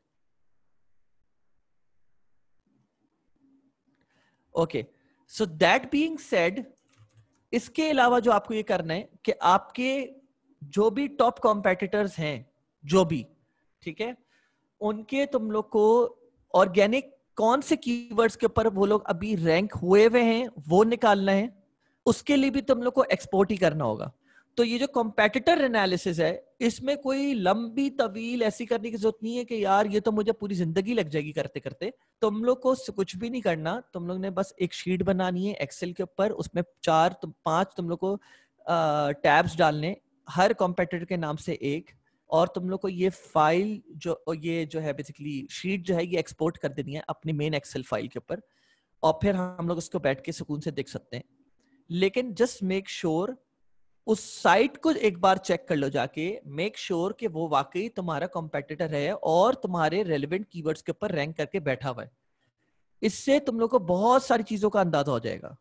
Okay, so that being said, इसके अलावा जो आपको ये करना है कि आपके जो भी टॉप कॉम्पिटिटर्स हैं, जो भी, ठीक है, उनके तुम लोग को ऑर्गेनिक कौन से कीवर्ड्स के ऊपर वो लोग अभी रैंक हुए हुए हैं वो निकालना है। उसके लिए भी तुम लोग को एक्सपोर्ट ही करना होगा। तो ये जो कॉम्पिटिटर एनालिसिस है, इसमें कोई लंबी तवील ऐसी करने की जरूरत नहीं है कि यार ये तो मुझे पूरी जिंदगी लग जाएगी करते करते। तुम लोग को कुछ भी नहीं करना, तुम लोग ने बस एक शीट बनानी है एक्सेल के ऊपर, उसमें 5 तुम लोग को टैब्स डालने, हर कॉम्पिटिटर के नाम से एक, और तुम लोग को ये फाइल जो है बेसिकली शीट जो है ये एक्सपोर्ट कर देनी है अपनी मेन एक्सेल फाइल के ऊपर, और फिर हम लोग उसको बैठ के सुकून से देख सकते हैं। लेकिन जस्ट मेक श्योर उस साइट को एक बार चेक कर लो जाके, मेक श्योर कि वो वाकई तुम्हारा कॉम्पिटिटर है और तुम्हारे रेलेवेंट कीवर्ड्स के ऊपर रैंक करके बैठा हुआ है। इससे तुम लोग को बहुत सारी चीजों का अंदाजा हो जाएगा।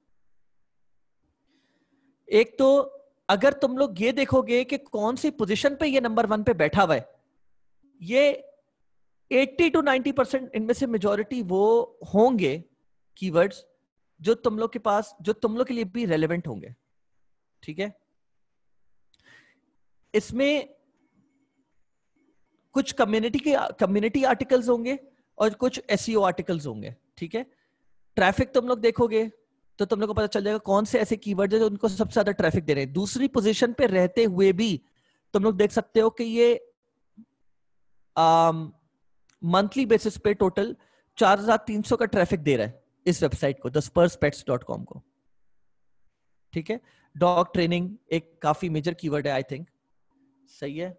एक तो अगर तुम लोग ये देखोगे कि कौन सी पोजीशन पे ये नंबर 1 पे बैठा हुआ है, ये 80 to 90% इनमें से मेजॉरिटी वो होंगे कीवर्ड्स जो तुम लोग के पास, जो तुम लोग के लिए भी रेलेवेंट होंगे। ठीक है, इसमें कुछ कम्युनिटी आर्टिकल्स होंगे और कुछ एसईओ आर्टिकल्स होंगे। ठीक है, ट्रैफिक तुम लोग देखोगे तो तुम लोग को पता चल जाएगा कौन से ऐसे कीवर्ड है जो उनको सबसे ज्यादा ट्रैफिक दे रहे हैं। दूसरी पोजीशन पे रहते हुए भी तुम लोग देख सकते हो कि ये मंथली बेसिस पे टोटल 4300 का ट्रैफिक दे रहा है इस वेबसाइट को, thesperspets.com को। ठीक है, डॉग ट्रेनिंग एक काफी मेजर कीवर्ड है आई थिंक, सही है।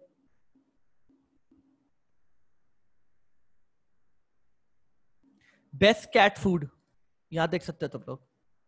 बेस्ट कैट फूड यहां देख सकते हो तुम लोग,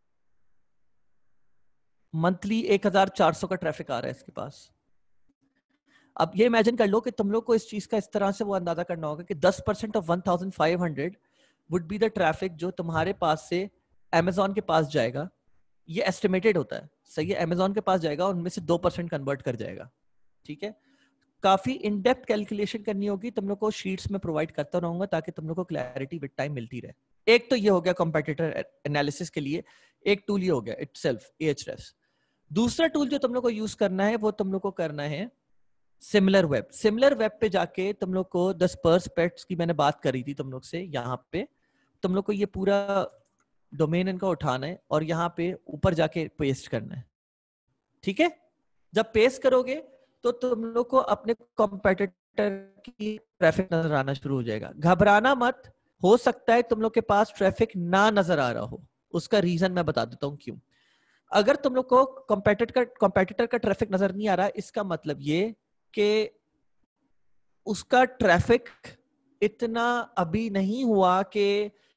मंथली 1400 का ट्रैफिक आ रहा है इसके पास। अब ये इमेजिन कर लो कि तुम लोग को इस चीज का इस तरह से वो अंदाजा करना होगा कि 10% of 1500 would be the traffic जो तुम्हारे पास से Amazon के पास जाएगा। ये एस्टिमेटेड होता है, सही है, Amazon के पास जाएगा, उनमें से 2% कन्वर्ट कर जाएगा। ठीक है, काफी इन डेप्थ कैलकुलेशन करनी होगी, तुम लोग को शीट्स में प्रोवाइड करता रहूंगा ताकि तुम लोग को क्लैरिटी विद टाइम मिलती रहे। एक तो ये हो गया कॉम्पिटिटर एनालिसिस के लिए, एक टूल ये हो गया इटसेल्फ Ahrefs। दूसरा टूल जो तुम लोग को यूज करना है वो तुम लोग को करना है सिमिलर वेब। सिमिलर वेब पे जाके तुम लोग को द स्पर्स पेट्स की मैंने बात करी थी तुम लोग से, यहाँ पे तुम लोग को ये पूरा डोमेन इनका उठाना है और यहाँ पे ऊपर जाके पेस्ट करना है। ठीक है, जब पेस्ट करोगे तो तुम लोग को अपने कॉम्पिटिटर की ट्रैफिक नजर आना शुरू हो जाएगा। घबराना मत, हो सकता है तुम लोग के पास ट्रैफिक ना नजर आ रहा हो, उसका रीजन मैं बता देता हूँ क्यों। अगर तुम लोग को कॉम्पिटिटर का ट्रैफिक नजर नहीं आ रहा, इसका मतलब ये कि उसका ट्रैफिक इतना अभी नहीं हुआ कि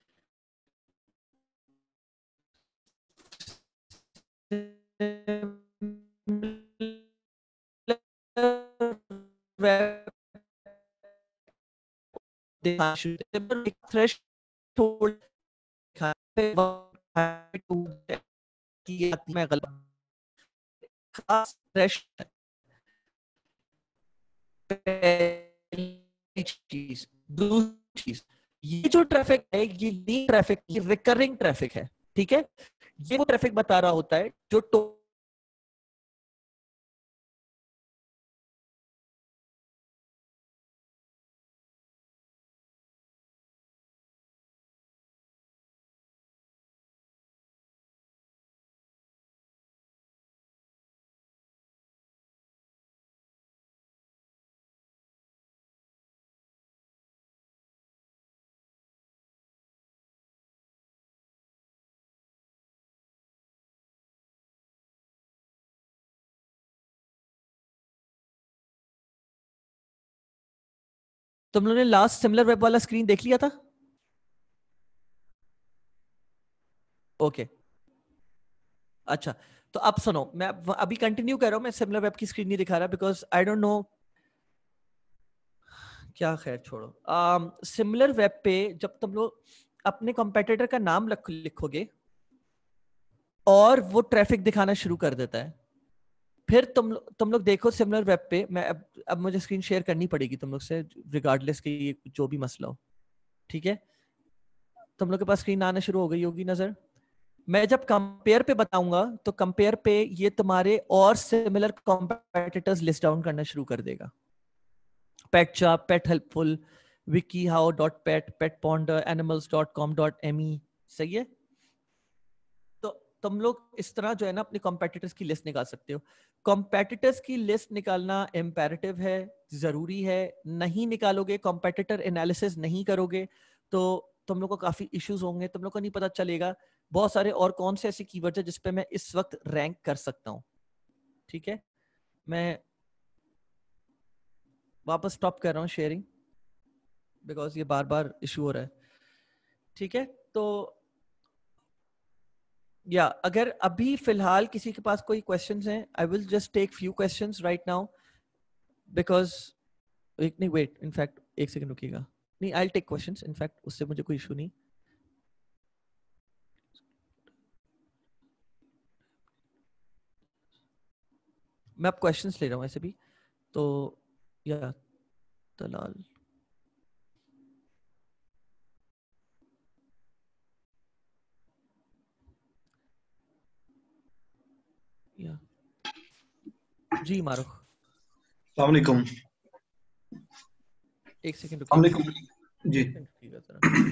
थ्रेशोल्ड मैं गलत खास चीज। दूसरी चीज, ये जो ट्रैफिक है ये लीन ट्रैफिक, ये रिकरिंग ट्रैफिक है, ठीक है। ये वो ट्रैफिक बता रहा होता है जो तुम लोगों ने लास्ट सिमिलर वेब वाला स्क्रीन देख लिया था? ओके अच्छा, तो अब सुनो, मैं अभी कंटिन्यू कर रहा हूं, मैं सिमिलर वेब की स्क्रीन नहीं दिखा रहा बिकॉज आई डोंट नो क्या, खैर छोड़ो। सिमिलर वेब पे जब तुम लोग अपने कॉम्पिटिटर का नाम लिखोगे और वो ट्रैफिक दिखाना शुरू कर देता है, फिर तुम लोग देखो सिमिलर वेब पे, मैं अब मुझे स्क्रीन शेयर करनी पड़ेगी तुम लोग से रिगार्डलेस कि ये जो भी मसला हो, ठीक है। तुम लोग के पास स्क्रीन आना शुरू हो गई होगी नजर। मैं जब कंपेयर पे बताऊंगा तो कंपेयर पे ये तुम्हारे और सिमिलर कॉम्पिटिटर्स लिस्ट डाउन करना शुरू कर देगा। पेटचाप, पेट हेल्पफुल, wikihow.pet, petponder, animals.com.me, सही है। तो तुम लोग इस तरह जो है ना अपने कॉम्पिटिटर्स की लिस्ट निकाल सकते हो। कॉम्पिटिटर्स की लिस्ट निकालना इम्पेरेटिव है, जरूरी है। नहीं निकालोगे, कॉम्पिटिटर एनालिसिस नहीं करोगे तो तुम लोग को काफी इश्यूज होंगे, तुम लोग को नहीं पता चलेगा बहुत सारे और कौन से ऐसे कीवर्ड्स है जिसपे मैं इस वक्त रैंक कर सकता हूँ, ठीक है। मैं वापस स्टॉप कर रहा हूँ शेयरिंग बिकॉज ये बार बार इशू हो रहा है, ठीक है। तो या अगर अभी फिलहाल किसी के पास कोई क्वेश्चंस हैं, I will just take few questions right now because एक नहीं, वेट, इनफैक्ट एक सेकंड रुकिएगा, नहीं आई टेक क्वेश्चंस, इनफैक्ट उससे मुझे कोई इशू नहीं। मैं अब क्वेश्चंस ले रहा हूँ ऐसे भी तो, या तलाल या जी मारुख, अस्सलाम वालेकुम। एक सेकंड अस्सलाम रुकिएगा, वालेकुम जी। एक मिनट रुकिएगा जरा।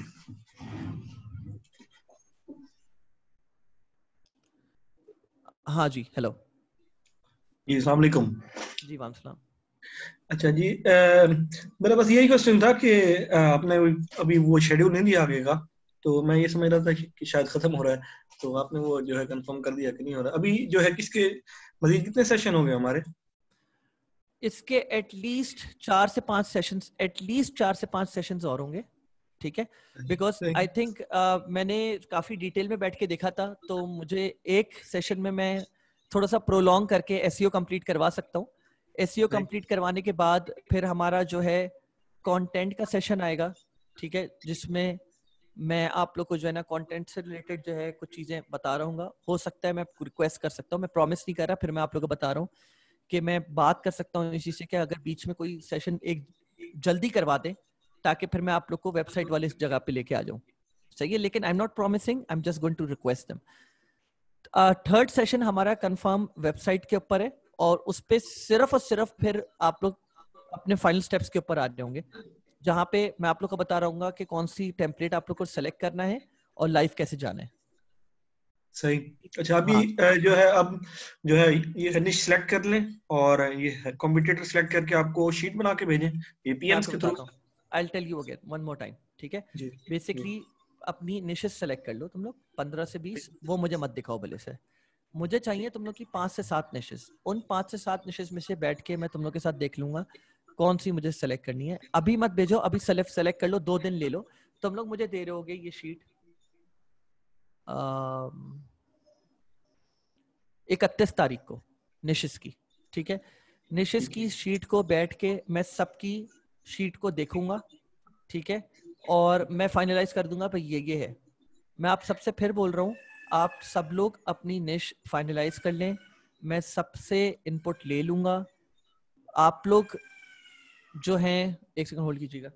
हाँ जी, हेलो जी अस्सलाम वालेकुम। जी, वाम सलाम। अच्छा जी, मेरा बस यही क्वेश्चन था कि आपने अभी वो शेड्यूल नहीं दिया आगे का, तो मैं ये समझ रहा था कि शायद खत्म हो रहा है, तो आपने वो जो है कंफर्म कर दिया कि नहीं हो रहा अभी जो है, किसके मजीद कितने सेशन हो गए हमारे? इसके एटलीस्ट 4 से 5 सेशंस, एटलीस्ट 4 से 5 सेशंस और होंगे, ठीक है। बिकॉज आई थिंक मैंने काफी डिटेल में बैठ के देखा था, तो मुझे एक सेशन में मैं थोड़ा सा प्रोलॉन्ग करके एसईओ कंप्लीट करवा सकता हूँ। एसईओ कंप्लीट करवाने के बाद फिर हमारा जो है कंटेंट का सेशन आएगा, ठीक है, जिसमें मैं आप लोग को जो है ना कंटेंट से रिलेटेड जो है कुछ चीजें बता रहा हूँ। हो सकता है मैं रिक्वेस्ट कर सकता हूँ, मैं प्रॉमिस नहीं कर रहा, फिर मैं आप लोग को बता रहा हूँ कि मैं बात कर सकता हूँ इसी से कि अगर बीच में कोई सेशन एक जल्दी करवा दे ताकि फिर मैं आप लोग को वेबसाइट वाले इस जगह पे लेके आ जाऊं, सही है। लेकिन I am not promising, I am just going to request them. Third session हमारा कंफर्म वेबसाइट के ऊपर है और उस पे सिर्फ और सिर्फ फिर आप लोग अपने फाइनल स्टेप्स के ऊपर आ रहे होंगे, जहां पे मैं आप लोग को बता रहा हूँ कि कौन सी टेम्पलेट आप लोग को सेलेक्ट करना है और लाइव कैसे जाना है। सही। अच्छा, अभी हाँ, जो है अब जो है ये निश सेलेक्ट कर लें और ये कॉम्पिटिटर सेलेक्ट करके आपको शीट बना के भेजें ये मैं पीएम्स आपको के थ्रू? बताता हूँ, I tell you again one more time, ठीक है। जी जी बेसिकली अपनी निशेस सेलेक्ट कर लो तुम लोग, 15 से 20, वो मुझे मत दिखाओ भले से। मुझे चाहिए तुम लोग की 5 से 7 निशेस। उन 5 से 7 निशेस में से बैठ के मैं तुम लोग के साथ देख लूंगा कौन सी मुझे सेलेक्ट करनी है। अभी मत भेजो, अभी सेलेक्ट कर लो, 2 दिन ले लो। तुम लोग मुझे दे रहे होगे ये शीट 31 तारीख को निशिस की, ठीक है। निशिस की शीट को बैठ के मैं सबकी शीट को देखूंगा, ठीक है, और मैं फाइनलाइज कर दूंगा भाई ये है। मैं आप सबसे फिर बोल रहा हूँ, आप सब लोग अपनी निश फाइनलाइज कर लें, मैं सबसे इनपुट ले लूंगा। आप लोग जो हैं, एक सेकंड होल्ड कीजिएगा,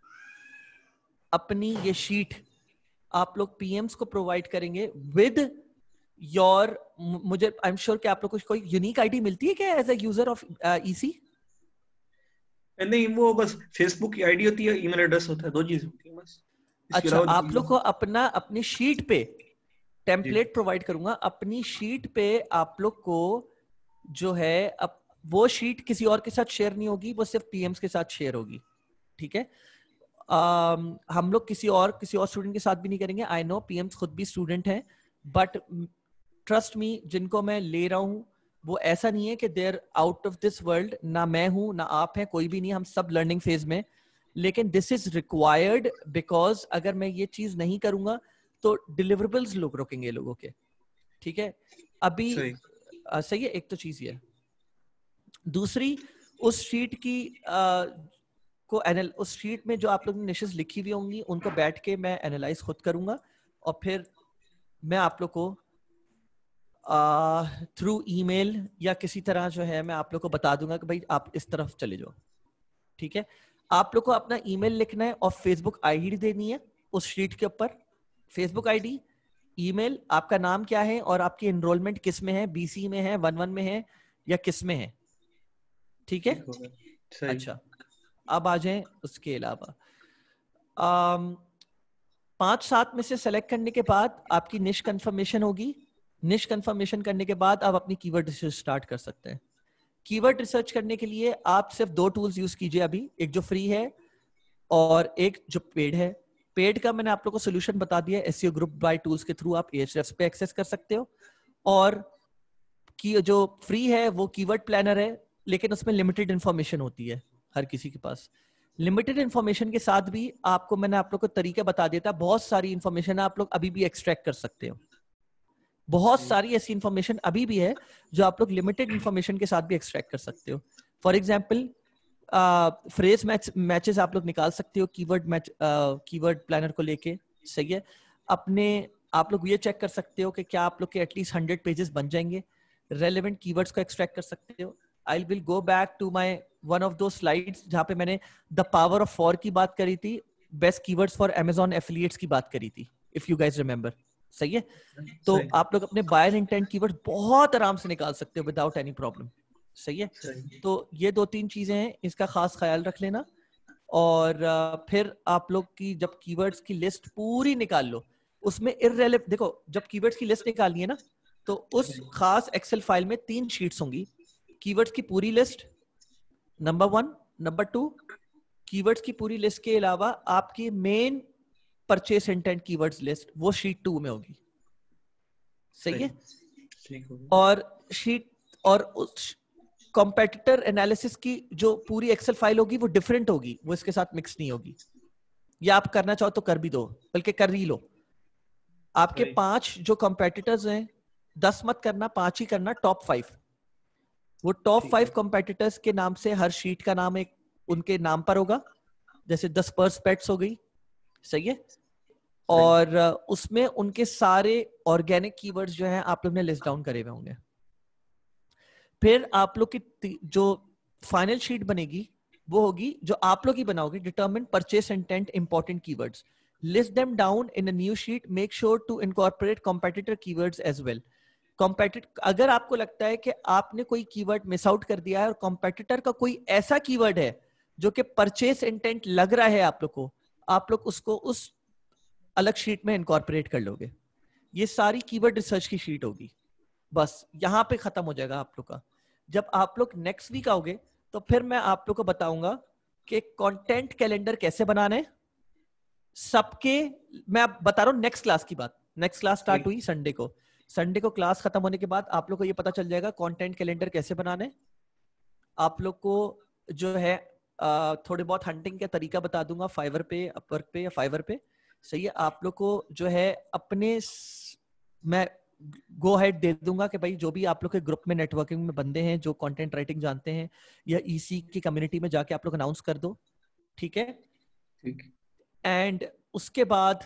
अपनी ये शीट आप लोग पीएम्स को प्रोवाइड करेंगे विद योर, मुझे आई एम श्योर कि आप लोग को कोई यूनिक आईडी मिलती है क्या as a user of EC? नहीं, वो बस फेसबुक की आईडी होती है, ईमेल एड्रेस होता है, 2 चीज होती है बस। अच्छा, आप लोग को अपनी शीट पे टेम्पलेट प्रोवाइड करूंगा, अपनी शीट पे आप लोग को जो है अब वो शीट किसी और के साथ शेयर नहीं होगी, वो सिर्फ पीएम्स के साथ शेयर होगी, ठीक है। हम लोग किसी और स्टूडेंट के साथ भी नहीं करेंगे। आई नो पीएम्स खुद भी स्टूडेंट हैं, बट ट्रस्ट मी, जिनको मैं ले रहा हूं वो ऐसा नहीं है कि there out of this world. ना मैं हूं, ना आप हैं, कोई भी नहीं, हम सब लर्निंग फेज में। लेकिन दिस इज रिक्वायर्ड बिकॉज अगर मैं ये चीज नहीं करूंगा तो डिलीवरेबल्स लोग रोकेंगे लोगों के, ठीक है। अभी सही है, एक तो चीज ये। दूसरी, उस शीट की उस शीट में जो आप लोगों ने निशेस लिखी हुई होंगी उनको बैठ के मैं एनालाइज खुद करूंगा, और फिर मैं आप लोग को थ्रू ईमेल या किसी तरह जो है मैं आप लोग को बता दूंगा कि भाई आप इस तरफ चले जाओ, ठीक है। आप लोग को अपना ईमेल लिखना है और फेसबुक आईडी देनी है उस शीट के ऊपर। फेसबुक आईडी, ईमेल, आपका नाम क्या है और आपकी एनरोलमेंट किस में है, बीसी में है, 11 में है या किस में है, ठीक है। अच्छा, अब आ जाएं उसके अलावा 5-7 में से सेलेक्ट करने के बाद आपकी निश कंफर्मेशन होगी। निश कंफर्मेशन करने के बाद आप अपनी कीवर्ड रिसर्च स्टार्ट कर सकते हैं। कीवर्ड रिसर्च करने के लिए आप सिर्फ 2 टूल्स यूज कीजिए अभी, एक जो फ्री है और एक जो पेड है। पेड का मैंने आप लोगों को सोल्यूशन बता दिया, एसईओ ग्रुप बाय टूल्स के थ्रू आप एएचएफ्स पे एक्सेस कर सकते हो। और की जो फ्री है वो कीवर्ड प्लानर है, लेकिन उसमें लिमिटेड इंफॉर्मेशन होती है हर किसी के पास। लिमिटेड इंफॉर्मेशन के साथ भी आपको मैंने आप लोग को तरीका बता दिया था, बहुत सारी इंफॉर्मेशन आप लोग अभी भी एक्सट्रैक्ट कर सकते हो। बहुत सारी ऐसी इंफॉर्मेशन अभी भी है जो आप लोग लिमिटेड इंफॉर्मेशन के साथ भी एक्सट्रैक्ट कर सकते हो। फॉर एग्जाम्पल फ्रेज मैचेस आप लोग निकाल सकते हो कीवर्ड प्लानर को लेके, सही है। अपने आप लोग ये चेक कर सकते हो कि क्या आप लोग के एटलीस्ट 100 पेजेस बन जाएंगे। रेलेवेंट कीवर्ड्स को एक्सट्रैक्ट कर सकते हो। I will go back to my one of दो स्लाइड्स जहां पे मैंने द पावर ऑफ 4 की बात करी थी, best keywords for Amazon affiliates की बात करी थी, इफ यू गाइस रिमेंबर, सही है। तो आप लोग अपने बायर इंटेंट कीवर्ड बहुत आराम से निकाल सकते हो विदाउट एनी प्रॉब्लम, सही है। तो ये 2-3 चीजें हैं, इसका खास ख्याल रख लेना। और फिर आप लोग की जब कीवर्ड्स की लिस्ट पूरी निकाल लो, उसमें इररेलेवेंट, देखो जब कीवर्ड्स की लिस्ट निकालनी है ना, तो उस खास एक्सेल फाइल में 3 शीट्स होंगी। कीवर्ड्स की पूरी लिस्ट नंबर 1, नंबर 2 कीवर्ड्स की पूरी लिस्ट के अलावा आपकी main purchase intent keywords list, वो शीट 2 में होगी, सही है। और शीट और उस कॉम्पिटिटर एनालिसिस की जो पूरी एक्सेल फाइल होगी वो डिफरेंट होगी, वो इसके साथ मिक्स नहीं होगी। या आप करना चाहो तो कर भी दो, बल्कि कर ही लो। आपके 5 जो कॉम्पिटिटर्स हैं, 10 मत करना, 5 ही करना, टॉप 5। वो टॉप 5 कॉम्पिटिटर्स के नाम से हर शीट का नाम एक उनके नाम पर होगा, जैसे 10 पर्स पेट्स हो गई, सही है। और उसमें उनके सारे ऑर्गेनिक कीवर्ड्स जो हैं आप लोग ने लिस्ट डाउन करे हुए होंगे। फिर आप लोग की जो फाइनल शीट बनेगी वो होगी जो आप लोग ही बनाओगे, determine purchase intent important keywords, list them down in a new sheet, make sure to incorporate competitor keywords as well. अगर आपको लगता है कि आपने कोई कीवर्ड मिस आउट कर दिया है और कॉम्पिटिटर का कोई ऐसा कीवर्ड है जो कि परचेस इंटेंट लग रहा है आप लोग को, आप लोग उसको उस अलग शीट में इनकॉर्पोरेट कर लोगे। ये सारी कीवर्ड रिसर्च की शीट होगी, बस यहां पे खत्म हो जाएगा आप लोग का। जब आप लोग नेक्स्ट वीक आओगे तो फिर मैं आप लोग को बताऊंगा कि कंटेंट कैलेंडर कैसे बनाने सबके। मैं आप बता रहा हूं नेक्स्ट क्लास की बात। नेक्स्ट क्लास स्टार्ट हुई संडे को। संडे को क्लास खत्म होने के बाद आप लोग को ये पता चल जाएगा कंटेंट कैलेंडर कैसे बनाने। आप लोग को जो है थोड़े बहुत हंटिंग का तरीका बता दूंगा फाइवर पे, अपवर्क पे या फाइवर पे। सही है, आप लोग को जो है मैं गो हेड दे दूंगा कि भाई जो भी आप लोग के ग्रुप में नेटवर्किंग में बंदे हैं जो कंटेंट राइटिंग जानते हैं या ईसी की कम्युनिटी में जाके आप लोग अनाउंस कर दो, ठीक है। ठीक। एंड उसके बाद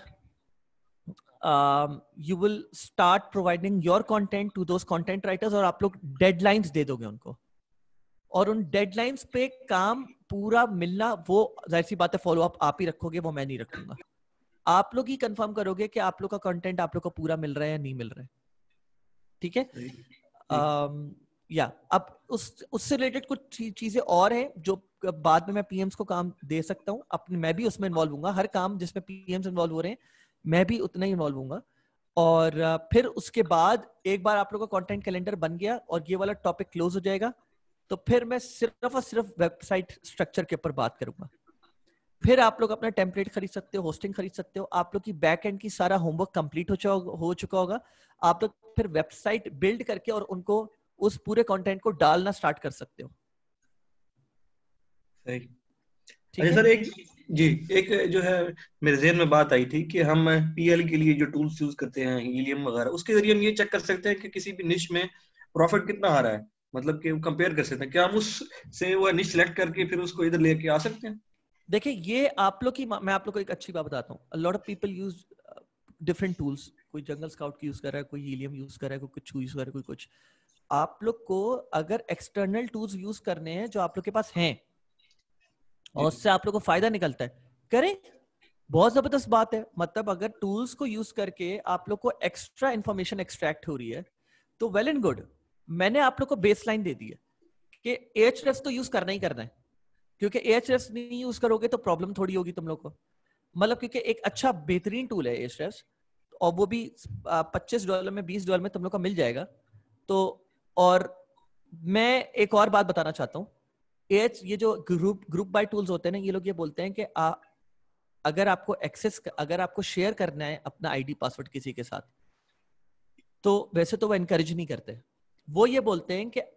you will start providing your content to those content writers और आप लोग डेडलाइंस दे दोगे उनको, और उन डेडलाइंस पे काम पूरा मिलना, वो जाहिर सी बात है फॉलो अप आप ही रखोगे, वो मैं नहीं रखूंगा। आप लोग ही कंफर्म करोगे कि आप लोग का कंटेंट आप लोग को पूरा मिल रहा है या नहीं मिल रहा है, ठीक है। या अब उससे रिलेटेड कुछ चीजें और हैं जो बाद में मैं पीएम्स को काम दे सकता हूँ अपने, मैं भी उसमें इन्वॉल्व हूंगा। हर काम जिसमें पीएम्स इन्वॉल्व हो रहे हैं मैं भी उतना ही इन्वॉल्व हूंगा। और फिर उसके बाद एक बार आप लोग का कंटेंट कैलेंडर बन गया और ये वाला टॉपिक क्लोज हो जाएगा, तो फिर मैं सिर्फ और सिर्फ वेबसाइट स्ट्रक्चर के ऊपर बात करूंगा। फिर आप लोग अपना टेम्पलेट खरीद सकते हो, होस्टिंग खरीद सकते हो, आप लोग की बैक एंड की सारा होमवर्क कंप्लीट हो चुका होगा। आप लोग फिर वेबसाइट बिल्ड करके और उनको उस पूरे कंटेंट को डालना स्टार्ट कर सकते हो। सही। ठीक अच्छा है सर, एक जो है मेरे ज़हन में बात आई थी कि हम पीएल के लिए जो टूल्स यूज करते हैं हीलियम वगैरह, उसके जरिए हम ये चेक कर सकते हैं कि किसी भी निश में प्रॉफिट कितना आ रहा है, मतलब कि कंपेयर कर सकते हैं। क्या हम उससे वो निश सेलेक्ट करके फिर उसको इधर लेके आ सकते हैं? देखिए, ये आप लोग की, मैं आप लोग को एक अच्छी बात बताता हूँ। A lot of people use different tools, कोई जंगल स्काउट की यूज कर रहा है, कोई हीलियम यूज कर रहा है, कोई कुछ यूज कर रहा है, कोई कुछ। आप लोग को अगर एक्सटर्नल टूल्स यूज करने हैं जो आप लोग के पास हैं और उससे आप लोग को फायदा निकलता है, करें। बहुत जबरदस्त बात है। मतलब अगर टूल्स को यूज करके आप लोग को एक्स्ट्रा इंफॉर्मेशन एक्सट्रैक्ट हो रही है तो वेल एंड गुड। मैंने आप लोग को बेसलाइन दे दी है कि एएचआरएस तो यूज करना ही करना है, क्योंकि एएचआरएस नहीं यूज करोगे तो प्रॉब्लम थोड़ी होगी तुम लोग को। मतलब क्योंकि एक अच्छा बेहतरीन टूल है एएचआरएस, और वो भी $25 में, $20 में तुम लोग को मिल जाएगा। तो और मैं एक और बात बताना चाहता हूँ, ये जो ग्रुप बाय टूल्स होते हैं ना, ये लोग ये बोलते हैं कि अगर आपको शेयर करना है अपना आईडी पासवर्ड किसी के साथ, तो वैसे तो वो एनकरेज नहीं करते। वो ये बोलते हैं कि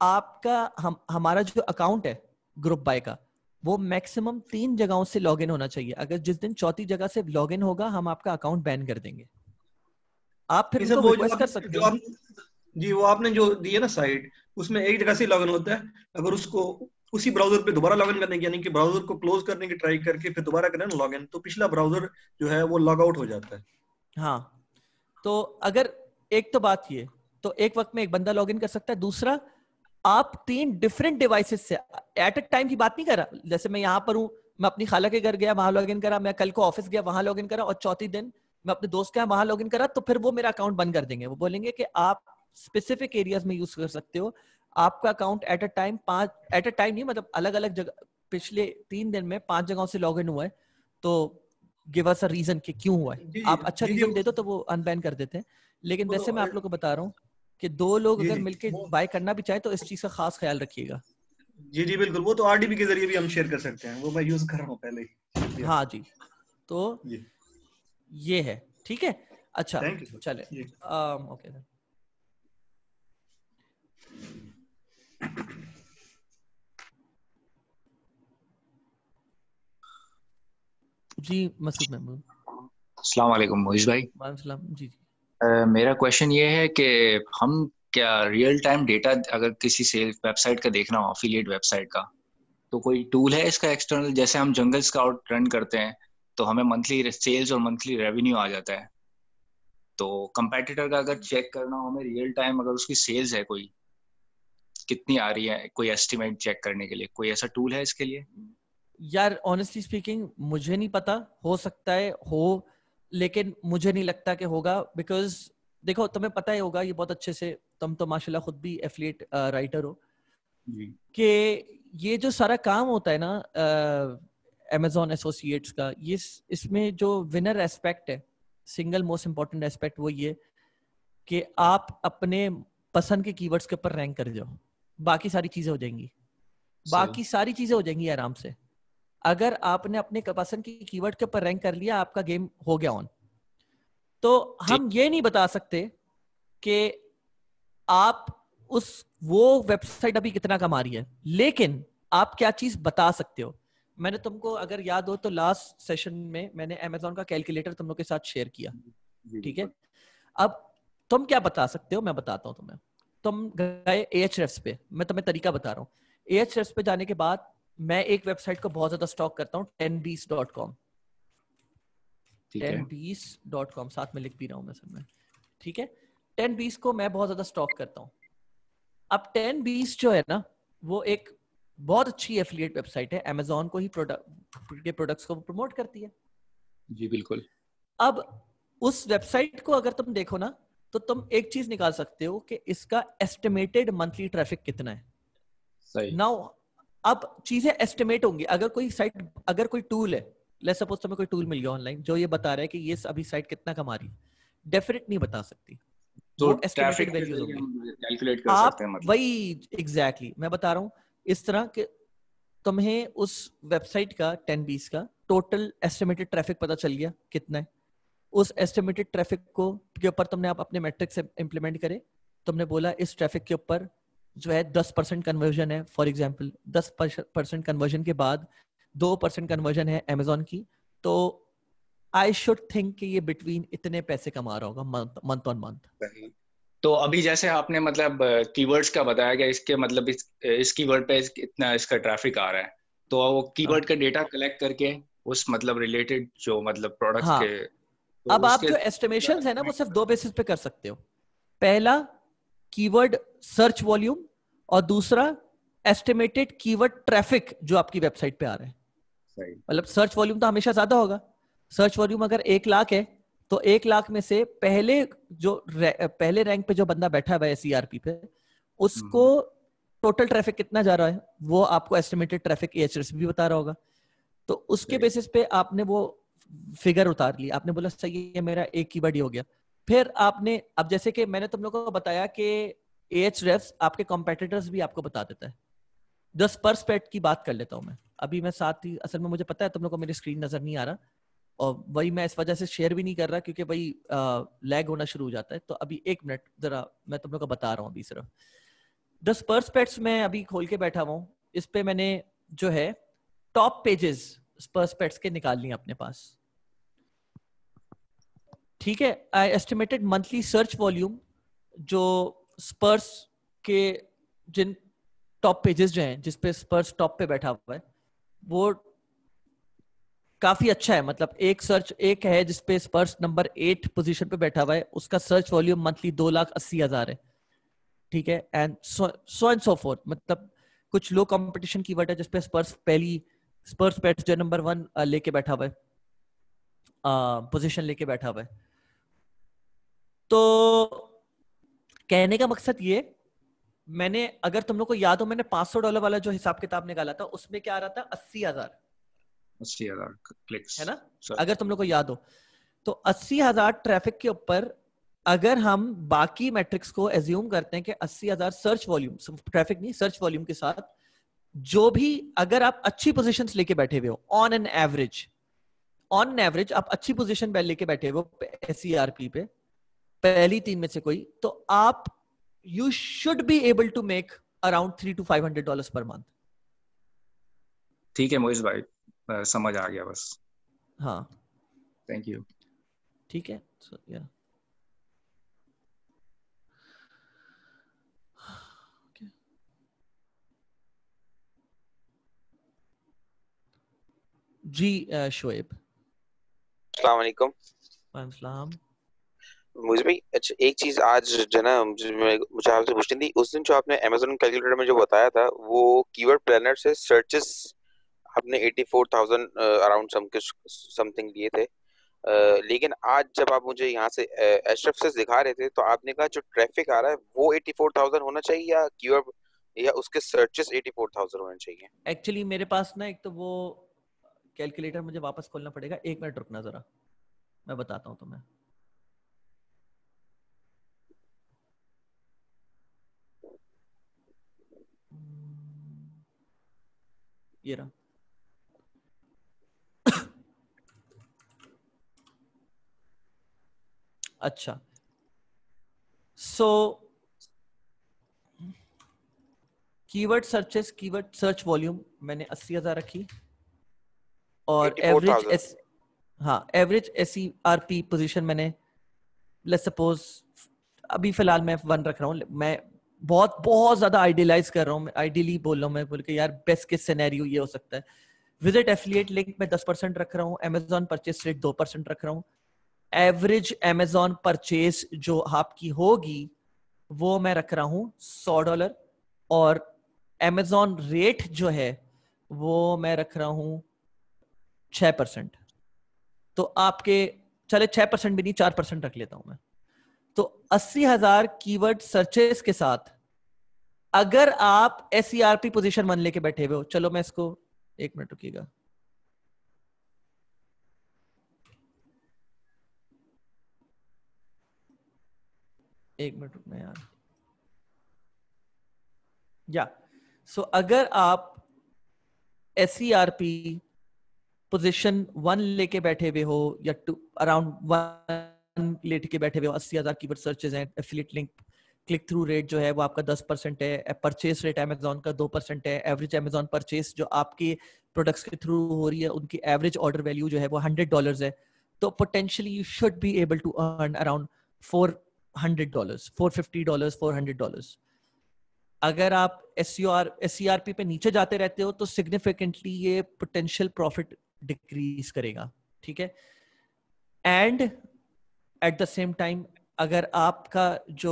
हमारा जो अकाउंट है ग्रुप बाय का, वो मैक्सिमम 3 जगहों से लॉगिन होना चाहिए। अगर जिस दिन चौथी जगह से लॉगिन होगा, हम आपका अकाउंट बैन कर देंगे। आप फिर उनको रिक्वेस्ट कर सकते हो। जी, वो आपने जो दी है ना साइट, उसमें एक जगह से लॉगिन होता है। अगर उसको उसी ब्राउजर पे दोबारा लॉगिन करने की, यानी कि ब्राउजर को क्लोज करने की ट्राई करके फिर दोबारा करें ना लॉगिन, तो पिछला ब्राउजर जो है वो लॉग आउट हो जाता है। हाँ, तो अगर एक तो बात ये, तो एक वक्त में एक बंदा लॉगिन कर सकता है। दूसरा, आप 3 डिफरेंट डिवाइसेस से एट अ टाइम की बात नहीं कर रहा। जैसे मैं यहाँ पर हूँ, मैं अपनी खाला के घर गया, वहां लॉगिन करा, मैं कल को ऑफिस गया, वहां लॉगिन करा, और चौथी दिन मैं अपने दोस्त के यहाँ वहां लॉगिन करा, तो फिर वो मेरा अकाउंट बंद कर देंगे। वो बोलेंगे कि आप स्पेसिफिक एरियाज में यूज कर सकते हो। आपका अकाउंट एट अ टाइम नहीं, मतलब अलग अलग जगह पिछले 3 दिन में 5 जगहों से लॉगिन हुआ है, तो गिव अस अ रीजन कि क्यों हुआ है। जी आप अच्छा जी जी रीजन दे दो तो वो अनबैन कर देते हैं। लेकिन वो वैसे मैं आप तो लोग को बता रहा हूँ कि 2 लोग जी अगर जी मिलके बाय करना भी चाहे तो इस चीज का खास ख्याल रखिएगा। जी जी बिल्कुल, वो तो आरडीबी के जरिए भी हम शेयर कर सकते हैं, वो मैं यूज कर रहा हूँ पहले ही। हाँ जी, तो जी, ये है, ठीक है। अच्छा, थैंक यू सर। चले, जी ओके जी। मसूद महमूद, अस्सलाम वालेकुम मोहिश भाई। वालेकुम सलाम जी। मेरा क्वेश्चन ये है कि हम क्या रियल टाइम डेटा अगर किसी सेल वेबसाइट का देखना हो, अफिलिएट वेबसाइट का, तो कोई टूल है इसका एक्सटर्नल? जैसे हम जंगल स्काउट रन करते हैं तो हमें मंथली सेल्स और मंथली रेवेन्यू आ जाता है, तो कंपेटिटर का अगर चेक करना हो हमें रियल टाइम, अगर उसकी सेल्स है कोई कितनी आ रही है, कोई एस्टिमेट चेक करने के लिए कोई ऐसा टूल है इसके लिए? यार ऑनेस्टली स्पीकिंग मुझे नहीं पता, हो सकता है हो, लेकिन मुझे नहीं लगता कि होगा। बिकॉज देखो, तुम्हें पता ही होगा ये बहुत अच्छे से, तुम तो माशाल्लाह खुद भी एफिलिएट राइटर हो, जी कि ये जो सारा काम होता है ना Amazon एसोसिएट्स का, ये इसमें जो विनर एस्पेक्ट है, सिंगल मोस्ट इंपॉर्टेंट एस्पेक्ट वो ये कि आप अपने पसंद के कीवर्ड्स के ऊपर रैंक कर जाओ। बाकी सारी चीजें हो जाएंगी, बाकी सारी चीजें हो जाएंगी आराम से। अगर आपने अपने पसंद की कीवर्ड के ऊपर रैंक कर लिया, आपका गेम हो गया ऑन। तो हम ये नहीं बता सकते कि आप वो वेबसाइट अभी कितना कमा रही है, लेकिन आप क्या चीज बता सकते हो। मैंने तुमको अगर याद हो तो लास्ट सेशन में मैंने Amazon का कैलकुलेटर तुम लोग के साथ शेयर किया, ठीक है। अब तुम क्या बता सकते हो, मैं बताता हूँ तुम्हें। तुम गए Ahrefs पे, मैं तुम्हें तरीका बता रहा हूँ। Ahrefs पे जाने के बाद मैं एक वेबसाइट को बहुत ज्यादा स्टॉक करता हूँ, 10bees.com। 10bees.com साथ में लिख भी रहा हूँ मैं सब में, ठीक है। 10bees को मैं बहुत ज्यादा स्टॉक करता हूँ। अब 10bees जो है ना, वो एक बहुत अच्छी एफिलिएट वेबसाइट है, Amazon को ही प्रोडक्ट्स को प्रमोट करती है। जी बिल्कुल। अब उस वेबसाइट को अगर तुम देखो ना, तो तुम एक चीज निकाल सकते हो कि इसका एस्टिमेटेड मंथली ट्रैफिक कितना है। सही। नाउ अब चीजें एस्टिमेट होंगी। अगर कोई साइट, अगर कोई टूल है, लेट्स सपोज तुम्हें कोई टूल मिल गया ऑनलाइन जो ये बता रहा है कि ये अभी साइट कितना कमा रही है, डेफिनेट नहीं बता सकती, तो वो एस्टिमेटेड ट्रैफिक के वैल्यूज जरिए होंगी। हम कैलकुलेट कर सकते आप हैं मतलब। वही एग्जैक्टली मैं बता रहा हूँ इस तरह के, तुम्हें उस वेबसाइट का 10bees का टोटल एस्टिमेटेड ट्रैफिक पता चल गया कितना है। उस एस्टिमेटेड ट्रैफिक को के ऊपर तुमने आप अपने मैट्रिक्स से इंप्लीमेंट करे। तुमने बोला इस ट्रैफिक के ऊपर जो है 10% कन्वर्जन है, फॉर एग्जांपल 10% कन्वर्जन के बाद 2% कन्वर्जन है Amazon की, तो आई शुड थिंक कि ये बिटवीन इतने पैसे कमा रहा होगा मंथ ऑन मंथ। तो अभी जैसे आपने मतलब कीवर्ड्स का बताया गया, इसके मतलब इस कीवर्ड पे इतना इसका ट्रैफिक आ रहा है, तो वो कीवर्ड का डेटा कलेक्ट करके उस मतलब रिलेटेड जो मतलब प्रोडक्ट्स हाँ, के, तो अब आप उसके जो एस्टिमेशंस है ना वो सिर्फ दो बेसिस पे कर सकते हो। पहला कीवर्ड सर्च वॉल्यूम, और दूसरा एस्टिमेटेड कीवर्ड ट्रैफिक जो आपकी वेबसाइट पे आ रहा है। सही। मतलब सर्च वॉल्यूम तो हमेशा ज्यादा होगा। सर्च वॉल्यूम अगर 1 लाख है तो 1 लाख में से पहले रैंक पे जो बंदा बैठा हुआ है CRP पे, उसको टोटल ट्रैफिक कितना जा रहा है वो आपको एस्टिमेटेड ट्रैफिक Ahrefs भी बता रहा होगा। तो उसके बेसिस पे आपने वो फिगर उतार ली, आपने बोला सही है मेरा एक कीवर्ड ही हो गया। फिर आपने, अब जैसे कि मैंने तुम लोगों को बताया कि Ahrefs आपके कॉम्पिटिटर्स भी आपको बता देता है। 10 पर स्पेट की बात कर लेता हूं मैं अभी, मैं साथ ही, असल में मुझे पता है तुम लोग को मेरी स्क्रीन नजर नहीं आ रहा, और वही मैं इस वजह से शेयर भी नहीं कर रहा क्योंकि भाई लैग होना शुरू हो जाता है। तो अभी 1 मिनट जरा मैं तुम लोग को बता रहा हूँ अभी सिर्फ 10 पर स्पेट्स में अभी खोल के बैठा हुआ हूँ। इस पे मैंने जो है टॉप पेजेस स्पर्स के निकाल लिए अपने पास, ठीक है। I estimated monthly search volume जो स्पर्स के जिन टॉप पेजेस जो हैं जिसपे स्पर्स टॉप पे बैठा हुआ है वो काफी अच्छा है। मतलब एक है जिसपे स्पर्स नंबर 8 पोजीशन पे बैठा हुआ है, उसका सर्च वॉल्यूम मंथली 2,80,000 है, ठीक है। And so and so fourth. मतलब कुछ लो कंपटीशन कीवर्ड है जिसपे स्पर्स पेट्स जो नंबर 1 लेके बैठा हुआ है, पोजीशन लेके बैठा हुआ है। तो कहने का मकसद ये, मैंने, अगर तुम लोग को याद हो, मैंने $500 वाला जो हिसाब किताब निकाला था उसमें क्या आ रहा था 80,000 क्लिक्स है ना, अगर तुम लोग को याद हो। तो 80,000 ट्रैफिक के ऊपर अगर हम बाकी मैट्रिक्स को एज्यूम करते हैं कि 80,000 सर्च वॉल्यूम, ट्रैफिक नहीं सर्च वॉल्यूम के साथ, जो भी अगर आप अच्छी पोजीशंस लेके बैठे हुए हो ऑन एन एवरेज आप अच्छी पोजीशन पे लेके बैठे हो SCRP पे, पहली 3 में से कोई, तो आप you should be able to make around $300 to $500 per month. ठीक है मोइज भाई, समझ आ गया बस। हाँ थैंक यू। ठीक है। so, yeah. जी शोएब। अस्सलाम वालेकुम। वालेकुम। मुझे भाई अच्छा एक चीज आज जो है ना मुझे आपसे पूछनी थी। उस दिन जो आपने Amazon कैलकुलेटर में जो बताया था वो कीवर्ड प्लानर से सर्चेस आपने 84,000 अराउंड समथिंग लिए थे। लेकिन आज जब आप मुझे यहाँ से Ahrefs दिखा रहे थे तो आपने कहा जो ट्रैफिक आ रहा है वो 84,000 होना चाहिए या कीवर्ड या उसके सर्चेस 84,000 होने चाहिए। एक्चुअली मेरे पास ना एक तो वो कैलकुलेटर मुझे वापस खोलना पड़ेगा, 1 मिनट रुकना जरा, मैं बताता हूँ तुम्हें। ये रहा। अच्छा keyword searches, keyword search volume मैंने 80,000 रखी और 84,000 हाँ एवरेज SERP पोजीशन मैंने लेट्स सपोज अभी फिलहाल मैं 1 रख रहा हूँ. मैं बहुत बहुत ज्यादा आइडियलाइज कर रहा हूँ, आइडियली बोल रहा हूँ मैं, बोल के यार बेस्ट केस सिनेरियो ये हो सकता है. विजिट एफिलिएट लिंक में 10% रख रहा हूँ. Amazon परचेस रेट 2% रख रहा हूँ. एवरेज Amazon परचेस जो आपकी होगी वो मैं रख रहा हूँ $100 और Amazon रेट जो है वो मैं रख रहा हूँ 6%. तो आपके चले 6% भी नहीं 4% रख लेता हूं मैं. तो 80,000 कीवर्ड सर्चेस के साथ अगर आप SERP पोजीशन 1 लेके बैठे हुए हो, चलो मैं इसको 1 मिनट रुकिएगा. एक मिनट रुकना यार. या सो अगर आप SERP पोजीशन 1 लेके बैठे हुए हो या अराउंड 1 लेके बैठे हुए हो, 80,000 कीवर्ड सर्चेस हैं, affiliate link click through rate जो है वो आपका 10% है, परचेस रेट Amazon का 2% है, एवरेज Amazon परचेस जो आपके प्रोडक्ट्स के थ्रू हो रही है उनकी एवरेज ऑर्डर वैल्यू जो है वो $100 है. तो potentially you should be able to earn around $400, $450, $400. अगर आप SERP पे नीचे जाते रहते हो तो सिग्निफिकेंटली ये पोटेंशियल प्रॉफिट डिक्रीज करेगा. ठीक है. And at the same time अगर आपका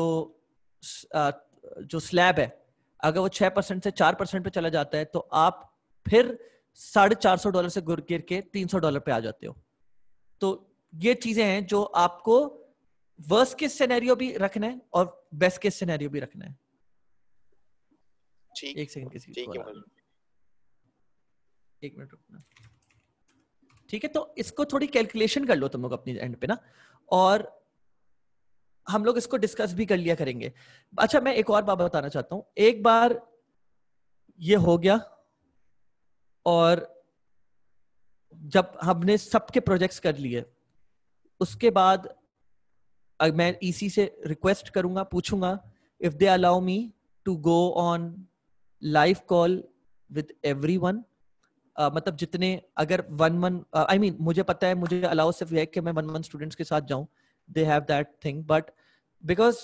जो स्लैब है अगर वो 6% से 4% पे चला जाता है तो आप फिर $450 से गिर के $300 पे आ जाते हो. तो ये चीजें हैं जो आपको वर्स्ट केस सिनेरियो भी रखना है और बेस्ट केस सिनेरियो भी रखना है. ठीक, एक सेकंड किसी ठीक है, 1 मिनट रुकना. ठीक है. तो इसको थोड़ी कैलकुलेशन कर लो तुम लोग अपनी एंड पे ना, और हम लोग इसको डिस्कस भी कर लिया करेंगे. अच्छा मैं एक और बात बताना चाहता हूं. एक बार ये हो गया और जब हमने सबके प्रोजेक्ट्स कर लिए उसके बाद मैं EC से रिक्वेस्ट करूंगा, पूछूंगा if they allow me to go on live call with everyone. मतलब जितने अगर I mean मुझे पता है मुझे अलाउ सिर्फ है कि मैं 1 स्टूडेंट्स के साथ जाऊं. They have that thing, but because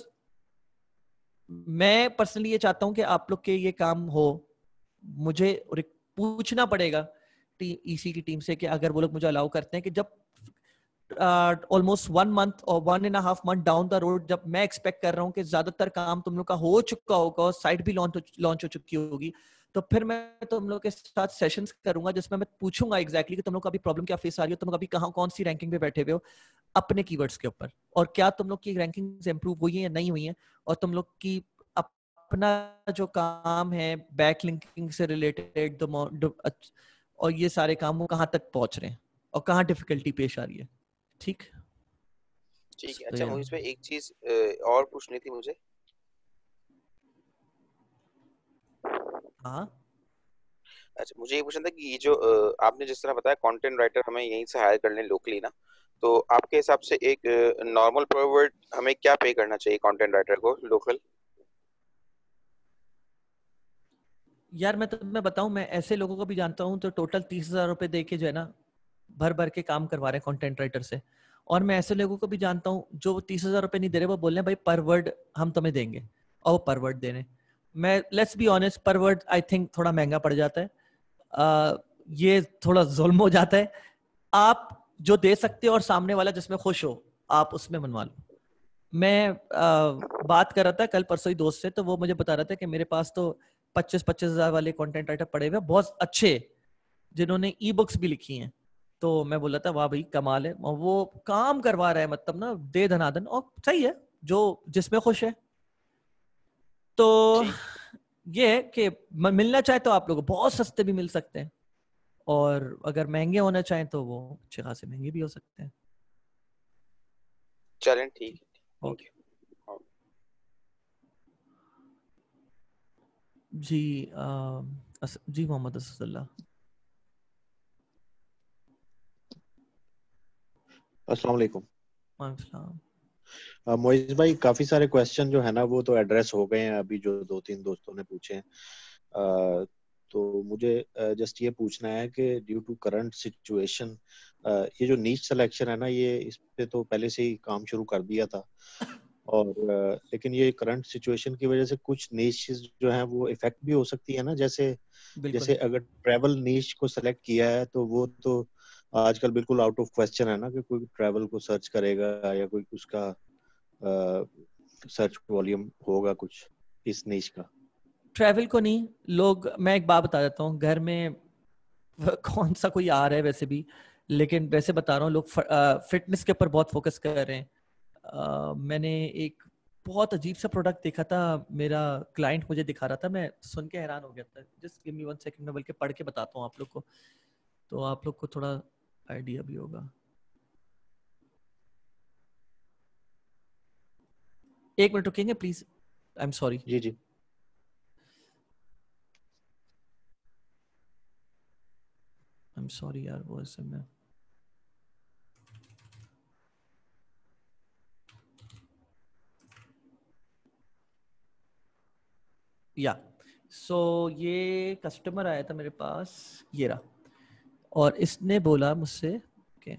मैं पर्सनली ये चाहता हूं कि आप लोग के ये काम हो, मुझे पूछना पड़ेगा EC की टीम से कि अगर वो लोग मुझे अलाउ करते हैं कि जब ऑलमोस्ट 1 मंथ और 1.5 मंथ डाउन द रोड जब मैं एक्सपेक्ट कर रहा हूँ कि ज्यादातर काम तुम लोग का हो चुका होगा और साइट भी लॉन्च हो चुकी होगी, तो फिर मैं तुम लोग के साथ सेशंस करूंगा जिसमें मैं पूछूंगा एग्जैक्टली कि तुम लोग का अभी प्रॉब्लम क्या फेस आ रही है, तुम लोग अभी कहाँ कौन सी रैंकिंग पे बैठे हुए हो अपने कीवर्ड्स के ऊपर, और क्या तुम लोग की रैंकिंग्स इंप्रूव हुई है या नहीं हुई है, और तुम लोग की अपना जो काम है बैक लिंकिंग से रिलेटेड और ये सारे काम वो कहाँ तक पहुंच रहे हैं और कहाँ डिफिकल्टी पेश आ रही है. ठीक ठीक है. अच्छा मुझे एक चीज और पूछनी थी मुझे. हाँ. अच्छा मुझे ये पूछना था कि ये जो आपने जिस तरह बताया कंटेंट राइटर हमें यहीं से हायर कर लें लोकली ना, तो आपके हिसाब से एक नॉर्मल पर वर्ड हमें क्या पे करना चाहिए कंटेंट राइटर को लोकल? यार मैं बताऊं, मैं ऐसे लोगों को भी जानता हूं तो टोटल 30,000 रुपए दे के जो है ना भर भर के काम करवा रहे हैं कंटेंट राइटर से, और मैं ऐसे लोगों को भी जानता हूं जो 30,000 रुपए नहीं दे रहे, वो बोल रहे हैं भाई पर वर्ड हम तुम्हें देंगे, और वो पर वर्ड दे रहे हैं. मैं let's be honest, per word I think थोड़ा महंगा पड़ जाता है. ये थोड़ा जुल्म हो जाता है. आप जो दे सकते हो और सामने वाला जिसमें खुश हो आप उसमें मनवा लो. मैं बात कर रहा था कल परसों ही दोस्त से, तो वो मुझे बता रहा था कि मेरे पास तो 25-25 हजार वाले कंटेंट राइटर पड़े हुए बहुत अच्छे जिन्होंने ई बुक्स भी लिखी हैं. तो मैं बोला था वाह भाई कमाल है, और वो काम करवा रहा है मतलब ना दे धनाधन, और सही है जो जिसमें खुश है. तो ये है कि मिलना चाहे तो आप लोग बहुत सस्ते भी मिल सकते हैं, और अगर महंगे होना चाहें तो वो अच्छे खासे महंगे भी हो सकते हैं. चलें ठीक है. ओके जी. जी मोहम्मद असदुल्लाह. अस्सलाम वालेकुम. वालेकुम सलाम. मोइज भाई, काफी सारे क्वेश्चन जो है ना वो तो एड्रेस हो गए हैं अभी, जो 2-3 दोस्तों ने पूछे हैं। तो मुझे जस्ट ये पूछना है कि ड्यू टू करंट सिचुएशन, ये जो नीच सिलेक्शन है ना, ये इस पे तो पहले से ही काम शुरू कर दिया था, और लेकिन ये करंट सिचुएशन की वजह से कुछ नीचेस जो हैं वो इफेक्ट भी हो सकती है ना, जैसे अगर ट्रैवल नीच को सेलेक्ट किया है तो वो तो आजकल बिल्कुल आउट ऑफ क्वेश्चन है ना कि कोई ट्रैवल को सर्च करेगा या कोई उसका सर्च वॉल्यूम होगा कुछ इस नीच का। ट्रैवल को नहीं, लोग, मैं एक बात बता देता हूँ, घर में कौन सा कोई आ रहा है वैसे भी, लेकिन वैसे बता रहा हूँ, लोग फिटनेस के ऊपर बहुत फोकस कर रहे हैं। मैंने एक बहुत अजीब सा प्रोडक्ट देखा था, मेरा क्लाइंट मुझे दिखा रहा था, मैं सुन के हैरान हो गया था। जस्ट गिव मी 1 सेकंड, मैं बल्कि पढ़ के बताता हूँ आप लोग को, तो आप लोग को थोड़ा आइडिया भी होगा। 1 मिनट रुकेंगे प्लीज, आई एम सॉरी। जी जी। आई एम सॉरी यार, वो ऐसे में या सो ये कस्टमर आया था मेरे पास, ये रहा, और इसने बोला मुझसे okay,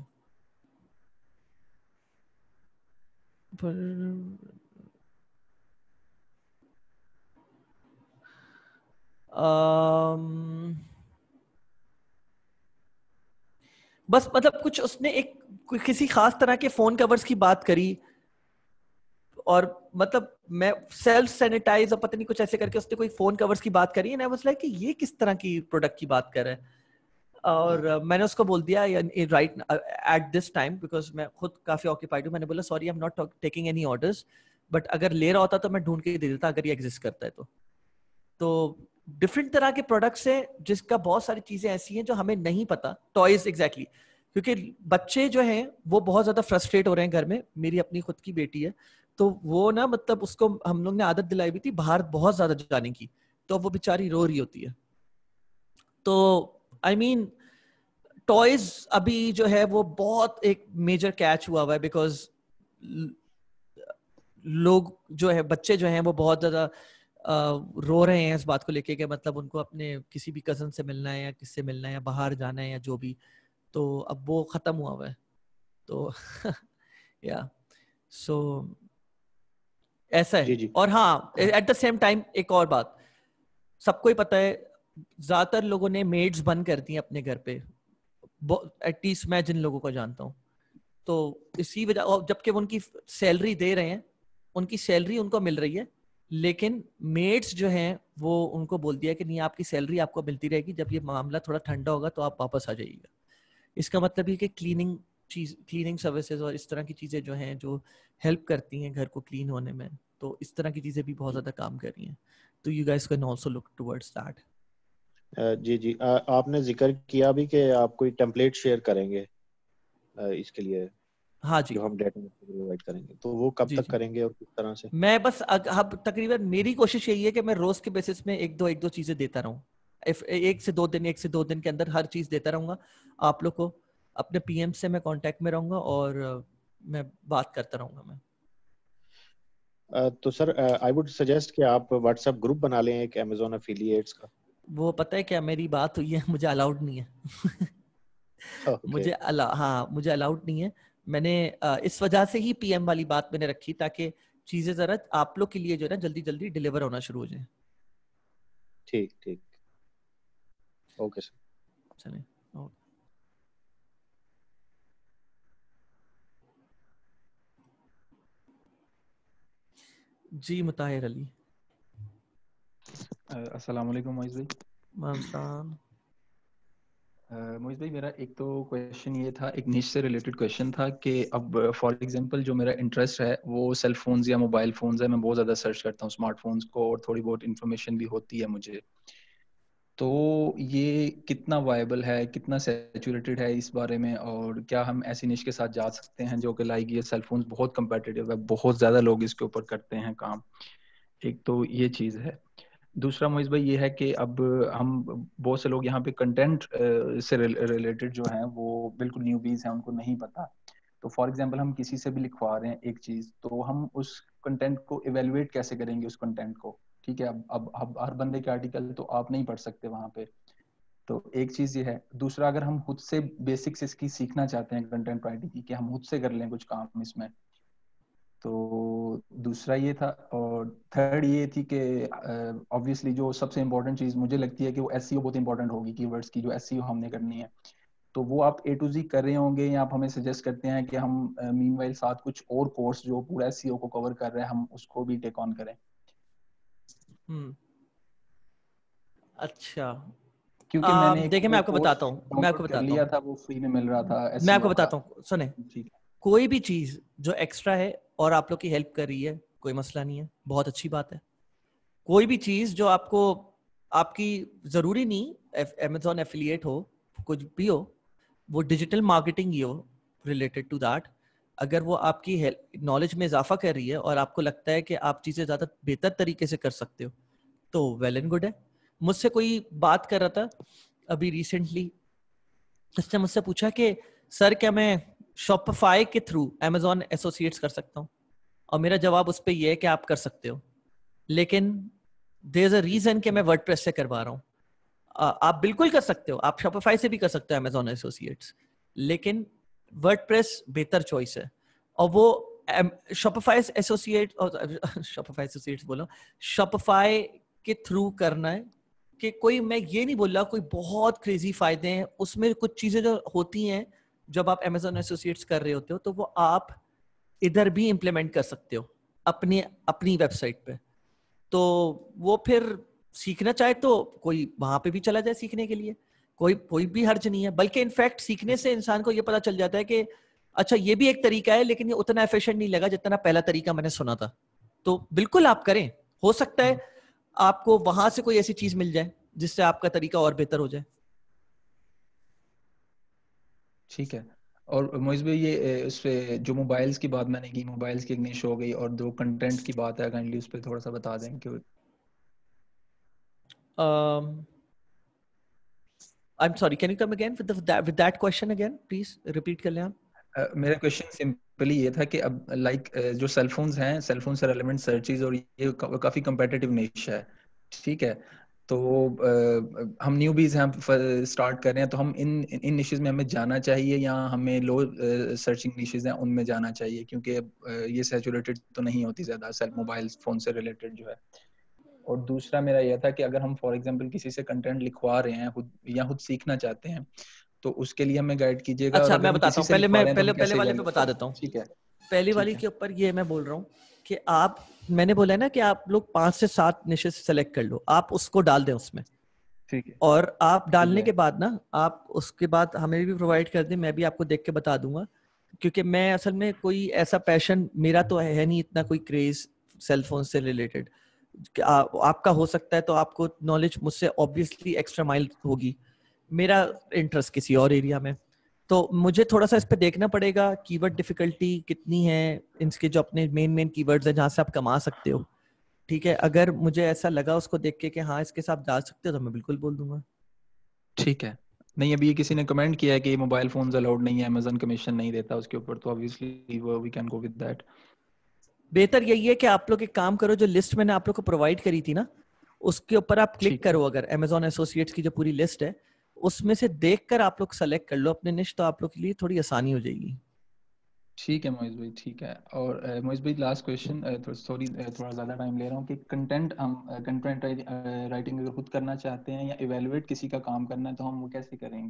बस मतलब कुछ उसने एक किसी खास तरह के फोन कवर्स की बात करी, और मतलब मैं सेल्फ सैनिटाइज और पता नहीं कुछ ऐसे करके उसने कोई फोन कवर्स की बात करी, एंड आई वाज लाइक कि ये किस तरह की प्रोडक्ट की बात कर रहा है। और मैंने उसको बोल दिया right at this time, because मैं खुद काफी ऑक्यूपाइड हूँ, मैंने बोला sorry I am not taking any orders, but अगर ले रहा होता तो मैं ढूंढ के दे देता अगर ये एग्जिस्ट करता है तो डिफरेंट तरह के प्रोडक्ट्स हैं जिसका बहुत सारी चीजें ऐसी हैं जो हमें नहीं पता। टॉयज एग्जैक्टली, क्योंकि बच्चे जो हैं वो बहुत ज्यादा फ्रस्ट्रेट हो रहे हैं घर में। मेरी अपनी खुद की बेटी है, तो वो ना मतलब उसको हम लोग ने आदत दिलाई हुई थी बाहर बहुत ज्यादा जाने की, तो वो बेचारी रो रही होती है। तो आई मीन टॉयज अभी जो है वो बहुत एक मेजर कैच हुआ है, बिकॉज लोग जो है, बच्चे जो हैं वो बहुत ज्यादा रो रहे हैं इस बात को लेके कि मतलब उनको अपने किसी भी कजन से मिलना है या किससे मिलना है या बाहर जाना है या जो भी, तो अब वो खत्म हुआ है। तो या सो ऐसा है। जी जी। और हाँ, एट द सेम टाइम एक और बात, सबको ही पता है ज्यादातर लोगों ने मेड्स बंद कर दी अपने घर पे, एटलीस्ट मैं जिन लोगों को जानता हूँ। तो इसी वजह, और जबकि वो उनकी सैलरी दे रहे हैं, उनकी सैलरी उनको मिल रही है, लेकिन मेड्स जो हैं वो उनको बोल दिया कि नहीं, आपकी सैलरी आपको मिलती रहेगी, जब ये मामला थोड़ा ठंडा होगा तो आप वापस आ जाइएगा। इसका मतलब ये कि क्लीनिंग सर्विसेज और इस तरह की चीजें जो हैं, जो हेल्प करती हैं घर को क्लीन होने में, तो इस तरह की चीजें भी बहुत ज्यादा काम कर रही हैं। तो you guys can also look towards that. जी जी। आपने जिक्र किया भी कि आप कोई टेम्पलेट शेयर करेंगे इसके लिए, हाँ जी, जो हम डेटा प्रोवाइड करेंगे, तो वो कब जी तक जी। करेंगे और किस तरह से? मैं बस अब तकरीबन मेरी कोशिश यही है कि मैं रोज के बेसिस में एक दो चीजें देता रहूं। 1 से 2 दिन के अंदर हर चीज देता रहूंगा आप लोग को। अपने पीएम से मैं कांटेक्ट में रहूंगा और मैं बात करता रहूंगा मैं। तो सर, आई वुड सजेस्ट कि आप व्हाट्सएप ग्रुप बना लें एक Amazon एफिलिएट्स का। वो पता है क्या, मेरी बात हुई है, मुझे अलाउड नहीं है। ओके। मुझे अलाउड नहीं है। मैंने इस वजह से ही पीएम वाली बात मैंने रखी, ताकि चीजें जरा आप लोग के लिए जो है ना जल्दी जल्दी डिलीवर होना शुरू हो जाए। ठीक ठीक। Okay sir. चलिए, ओके। जी मुताहिर अली। अस्सलाम वालेकुम मोइज़ भाई। मामसान। मोइज़ भाई, मेरा एक तो क्वेश्चन ये था, एक निश से रिलेटेड क्वेश्चन था कि अब फॉर एग्जांपल जो मेरा इंटरेस्ट है वो सेल फोन्स या मोबाइल फोन्स है, मैं बहुत ज़्यादा सर्च करता हूँ स्मार्टफोन्स को, और थोड़ी बहुत इन्फॉर्मेशन भी होती है मुझे। तो ये कितना वायबल है, कितना सैचुरेटेड है इस बारे में, और क्या हम ऐसी निश के साथ जा सकते हैं जो कि लाइक ये सेल फोन्स बहुत कम्पिटिटिव है, बहुत ज़्यादा लोग इसके ऊपर करते हैं काम। एक तो ये चीज़ है। दूसरा मोइज़ भाई ये है कि अब हम बहुत से लोग यहाँ पे कंटेंट से रिलेटेड जो हैं वो बिल्कुल न्यूबीज हैं, उनको नहीं पता। तो फॉर एग्जांपल हम किसी से भी लिखवा रहे हैं एक चीज, तो हम उस कंटेंट को इवेलुएट कैसे करेंगे उस कंटेंट को, ठीक है। अब हर बंदे के आर्टिकल तो आप नहीं पढ़ सकते वहां पे, तो एक चीज ये है। दूसरा, अगर हम खुद से बेसिक्स इसकी सीखना चाहते हैं कंटेंट राइटिंग की, कि हम खुद से कर लें कुछ काम इसमें, तो दूसरा ये था। और थर्ड ये थी कि ऑब्वियसली जो सबसे इम्पोर्टेंट चीज मुझे लगती है कि वो एसईओ बहुत इंपॉर्टेंट होगी, कीवर्ड्स की जो एसईओ हमने करनी है, तो वो आप A to Z कर रहे होंगे, या आप हमें सजेस्ट करते हैं कि हम मीनवाइल साथ कुछ और कोर्स जो पूरा एसईओ को कवर कर रहे हैं हम उसको भी टेक ऑन करें? अच्छा, क्योंकि मैंने देखिए मैं आपको बताता हूँ, लिया था, वो फ्री में मिल रहा था मैं आपको बताता हूँ, सुने। ठीक है, कोई भी चीज जो एक्स्ट्रा है और आप लोग की हेल्प कर रही है, कोई मसला नहीं है, बहुत अच्छी बात है। कोई भी चीज जो आपको, आपकी जरूरी नहीं Amazon एफिलिएट हो, कुछ भी हो, वो डिजिटल मार्केटिंग ही हो रिलेटेड टू दैट, अगर वो आपकी नॉलेज में इजाफा कर रही है और आपको लगता है कि आप चीजें ज्यादा बेहतर तरीके से कर सकते हो, तो वेल एंड गुड है। मुझसे कोई बात कर रहा था अभी रिसेंटली, उसने मुझसे पूछा कि सर क्या मैं शॉपिफाई के थ्रू Amazon एसोसिएट्स कर सकता हूँ, और मेरा जवाब उस पर यह है कि आप कर सकते हो, लेकिन देयर इज अ रीजन कि मैं वर्डप्रेस से करवा रहा हूँ। आप बिल्कुल कर सकते हो, आप शॉपिफाई से भी कर सकते हो Amazon एसोसिएट्स, लेकिन वर्डप्रेस बेहतर चॉइस है। और वो शॉपिफाई एसोसिएट्स बोलो, शॉपिफाई के थ्रू करना है कि कोई, मैं ये नहीं बोल रहा कोई बहुत क्रेजी फायदे हैं उसमें, कुछ चीजें जो होती हैं जब आप Amazon एसोसिएट्स कर रहे होते हो, तो वो आप इधर भी इंप्लीमेंट कर सकते हो अपनी वेबसाइट पे। तो वो फिर सीखना चाहे तो कोई वहां पे भी चला जाए सीखने के लिए, कोई भी हर्ज नहीं है। बल्कि इनफैक्ट सीखने से इंसान को ये पता चल जाता है कि अच्छा ये भी एक तरीका है, लेकिन ये उतना एफिशिएंट नहीं लगा जितना पहला तरीका मैंने सुना था। तो बिल्कुल आप करें, हो सकता है आपको वहां से कोई ऐसी चीज मिल जाए जिससे आपका तरीका और बेहतर हो जाए। ठीक है। और मोइज भाई, ये उस पे जो मोबाइल्स की बात मैंने की, मोबाइल्स की एक निश हो गई, और जो कंटेंट की बात है काइंडली उस पे थोड़ा सा बता दें कि I'm sorry, can you come again with that question again, please repeat कर लें आप। मेरा क्वेश्चन सिंपली ये था कि अब लाइक जो सेलफोन्स हैं, सेलफोन से रेलेवेंट सर्चेज, और ये काफी कम्पिटिटिव निश है, ठीक है। तो हम न्यूबीज हैं, स्टार्ट कर रहे हैं, तो हम इन निशेस में हमें जाना चाहिए, या हमें लो सर्चिंग निशेस हैं उनमें जाना चाहिए, क्योंकि ये सैचुरेटेड तो नहीं होती ज्यादा सेल मोबाइल फोन से रिलेटेड जो है। और दूसरा मेरा यह था कि अगर हम फॉर एग्जांपल किसी से कंटेंट लिखवा रहे हैं खुद, या खुद सीखना चाहते हैं, तो उसके लिए हमें गाइड कीजिएगा। अच्छा, और मैं बताता हूँ, पहले वाले पे बता देता हूँ। ठीक है, पहली वाली के ऊपर ये मैं बोल रहा हूँ कि आप, मैंने बोला है ना कि आप लोग 5 से 7 निशेस सेलेक्ट कर लो, आप उसको डाल दें उसमें, ठीक है। और आप डालने के बाद ना, आप उसके बाद हमें भी प्रोवाइड कर दें, मैं भी आपको देख के बता दूंगा, क्योंकि मैं असल में कोई ऐसा पैशन मेरा तो है नहीं, इतना कोई क्रेज सेलफोन से रिलेटेड। आपका हो सकता है, तो आपको नॉलेज मुझसे ऑब्वियसली एक्स्ट्रा माइल होगी, मेरा इंटरेस्ट किसी और एरिया में। तो मुझे थोड़ा सा इस पे देखना पड़ेगा कीवर्ड डिफिकल्टी कितनी है, इनके जो अपने मेन कीवर्ड्स हैं जहाँ से आप कमा सकते हो, ठीक है। अगर मुझे ऐसा लगा उसको देख के कि हाँ इसके साथ जा सकते हो, तो मैं बिल्कुल बोल दूंगा। ठीक है। नहीं, अभी किसी ने कमेंट किया है कि मोबाइल फोन्स अलाउड नहीं है, Amazon कमीशन नहीं देता उसके ऊपर, तो obviously we can go with that. बेहतर यही है कि आप लोग एक काम करो, जो लिस्ट मैंने आप लोग को प्रोवाइड करी थी ना, उसके ऊपर आप क्लिक करो, अगर Amazon एसोसिएट्स की जो पूरी लिस्ट है उसमें से देखकर आप लोग सेलेक्ट कर लो अपने निश, तो आप लोग के लिए थोड़ी आसानी हो जाएगी। ठीक है मोइज भाई, ठीक है। और मोइज भाई, लास्ट क्वेश्चन, सॉरी थोड़ा ज़्यादा टाइम ले रहा हूँ, कि कंटेंट राइटिंग अगर खुद करना चाहते हैं या इवेलुएट किसी का काम करना है, तो हम वो कैसे करेंगे?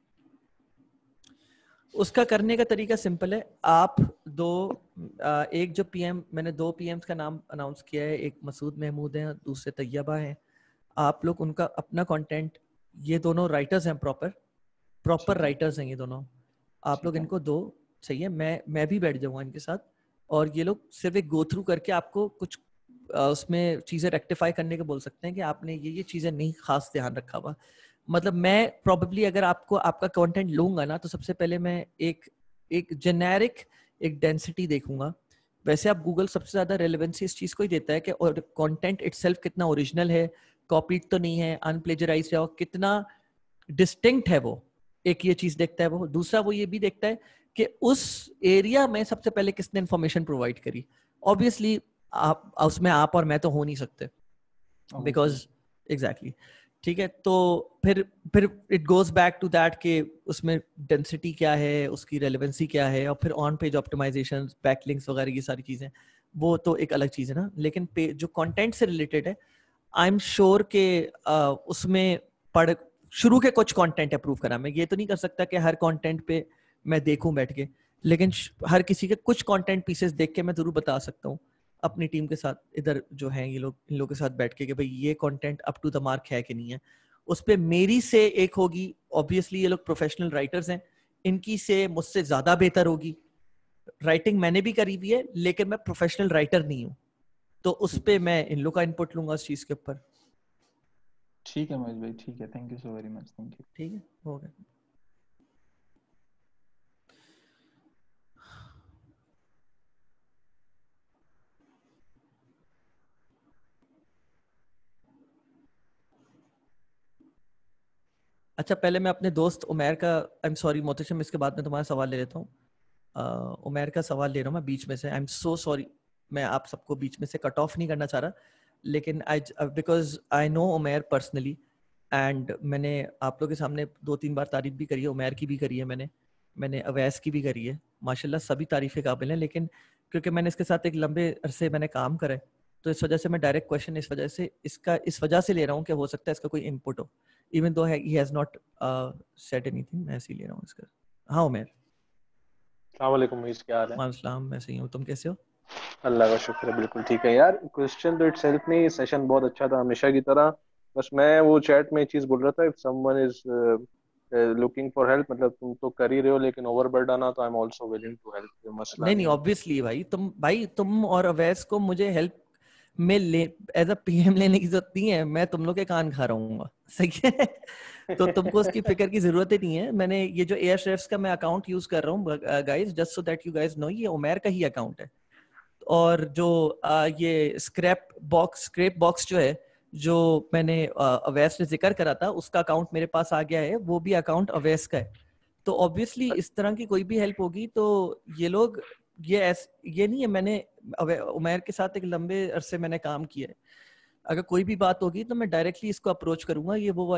उसका करने का तरीका सिंपल है। आप एक जो पीएम, मैंने 2 पीएम्स का नाम अनाउंस किया है, एक मसूद महमूद है, दूसरे तैयबा है। आप लोग उनका अपना कंटेंट, ये दोनों राइटर्स हैं, प्रॉपर राइटर्स हैं ये दोनों, आप लोग इनको दो, सही है। मैं भी बैठ जाऊंगा इनके साथ, और ये लोग सिर्फ एक गो थ्रू करके आपको कुछ उसमें चीजें रेक्टिफाई करने के बोल सकते हैं कि आपने ये चीजें नहीं खास ध्यान रखा हुआ। मतलब मैं प्रोबेबली अगर आपको आपका कंटेंट लूंगा ना, तो सबसे पहले मैं एक जेनेरिक एक डेंसिटी देखूंगा। वैसे आप गूगल सबसे ज्यादा रेलेवेंसी इस चीज को ही देता है कि और कंटेंट इटसेल्फ कितना ओरिजिनल है, कॉपीड तो नहीं है, अनप्लेजराइज्ड है, और कितना डिस्टिंक्ट है वो, एक ये चीज देखता है वो। दूसरा वो ये भी देखता है कि उस एरिया में सबसे पहले किसने इंफॉर्मेशन प्रोवाइड करी। ऑब्वियसली आप उसमें आप और मैं तो हो नहीं सकते, बिकॉज एग्जैक्टली ठीक है। तो फिर it goes back to that कि उसमें डेंसिटी क्या है, उसकी रेलेवेंसी क्या है, और फिर ऑन पेज ऑप्टिमाइजेशन, बैकलिंक्स वगैरह ये सारी चीजें, वो तो एक अलग चीज है ना। लेकिन जो कंटेंट से रिलेटेड है, आई एम श्योर के उसमें शुरू के कुछ कंटेंट अप्रूव करा। मैं ये तो नहीं कर सकता कि हर कंटेंट पे मैं देखूं बैठ के, लेकिन हर किसी के कुछ कंटेंट पीसेस देख के मैं जरूर बता सकता हूँ अपनी टीम के साथ, इधर जो हैं ये लोग, इन लोगों के साथ बैठ के कि भाई ये content up to the mark है कि नहीं है। उस पे मेरी से एक होगी, ऑब्वियसली ये लोग प्रोफेशनल राइटर्स हैं, इनकी से मुझसे ज्यादा बेहतर होगी। राइटिंग मैंने भी करी हुई है, लेकिन मैं प्रोफेशनल राइटर नहीं हूँ, तो उस पे मैं इन लोग का इनपुट लूंगा उस चीज के ऊपर। ठीक है महेश भाई, ठीक है, thank you so very much, thank you. ठीक है, हो गया। अच्छा, पहले मैं अपने दोस्त उमैर का, आई एम सॉरी मोहतशम, इसके बाद में तुम्हारा सवाल ले लेता हूँ। उमैर का सवाल ले रहा हूँ मैं बीच में से, आई एम सो सॉरी, मैं आप सबको बीच में से कट ऑफ नहीं करना चाह रहा, लेकिन because I know Umair personally, and मैंने आप लोगों के सामने 2-3 बार तारीफ भी करी है, उमैर की भी करी है मैंने अवैस की भी करी है, माशाल्लाह सभी तारीफ के काबिल हैं। लेकिन क्योंकि मैंने इसके साथ एक लंबे अरसे मैंने काम करा है, तो इस वजह से मैं डायरेक्ट क्वेश्चन इस वजह से ले रहा हूँ कि हो सकता है इसका कोई इनपुट हो, even though he has not said anything, मैं ऐसे ही ले रहा हूँ इसका। हाँ उमैर। अस्सलाम वालेकुम महीस, क्या हाल है? वालेकुम, मैं सही हूँ, तुम कैसे हो? अल्लाह का शुक्र है, बिल्कुल ठीक है यार। क्वेश्चन तो इटसेल्फ नहीं, सेशन बहुत अच्छा था हमेशा की तरह। बस मैं वो चैट में एक चीज बोल रहा था, if someone is looking for help, मतलब तुम तो कर ही रहे हो लेकिन ओवरबर्डन, तो I am also willing to help, कोई मसला नहीं नहीं है। ऑब्वियसली भाई तुम और अवैस को मुझे हेल्प में ले एज अ पीएम लेने की जरूरत नहीं है, मैं तुम लोग के कान खा रहूंगा, सही है। तो तुमको उसकी फिक्र की जरूरत ही नहीं है। मैंने ये जो एयरश्रेफ्स का मैं अकाउंट यूज कर रहा हूँ guys, just so that you guys know, ये उमैर का ही अकाउंट है। और जो ये स्क्रैप बॉक्स जो है, जो मैंने अवैस ने जिक्र करा था, उसका अकाउंट मेरे पास आ गया है, वो भी अकाउंट अवैस का है। तो ऑब्वियसली इस तरह की कोई भी हेल्प होगी तो ये लोग, ये नहीं है, मैंने उमैर के साथ एक लंबे अरसे मैंने काम किया है, अगर कोई भी बात होगी तो मैं डायरेक्टली इसको अप्रोच करूंगा।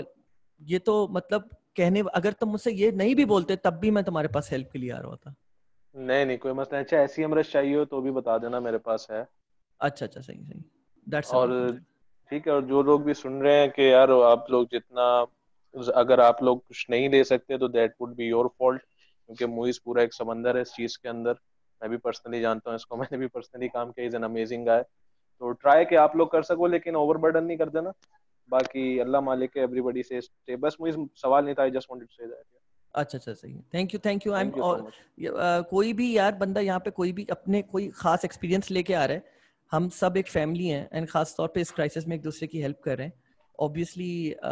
ये तो मतलब कहने, अगर तुम मुझसे ये नहीं भी बोलते तब भी मैं तुम्हारे पास हेल्प के लिए आ रहा होता। नहीं नहीं, कोई मसला नहीं। अच्छा, ऐसी अमरस चाहिए हो तो भी बता देना, मेरे पास है। अच्छा सही, दैट्स और अमेजिंग। ठीक है, और जो लोग भी सुन रहे हैं कि यार आप लोग जितना, अगर आप लोग कुछ नहीं दे सकते तो that would be your fault, क्योंकि मूवीज पूरा एक समंदर है इस चीज के अंदर। मैं भी पर्सनली जानता हूँ इसको, मैंने भी पर्सनली काम किया, इज एन अमेजिंग गाय। तो ट्राई कि आप लोग कर सको, लेकिन ओवरबर्डन नहीं कर देना। बाकी अल्लाह मालिक है, एवरीबॉडी से बस मुझे सवाल नहीं था, I just wanted to say that. अच्छा सही, thank you I am. Thank you so much. कोई भी यार बंदा यहाँ पे कोई भी अपने कोई खास एक्सपीरियंस लेके आ रहा है, हम सब एक फैमिली हैं, एंड खास तौर पे इस क्राइसिस में एक दूसरे की हेल्प कर रहे हैं। ऑब्वियसली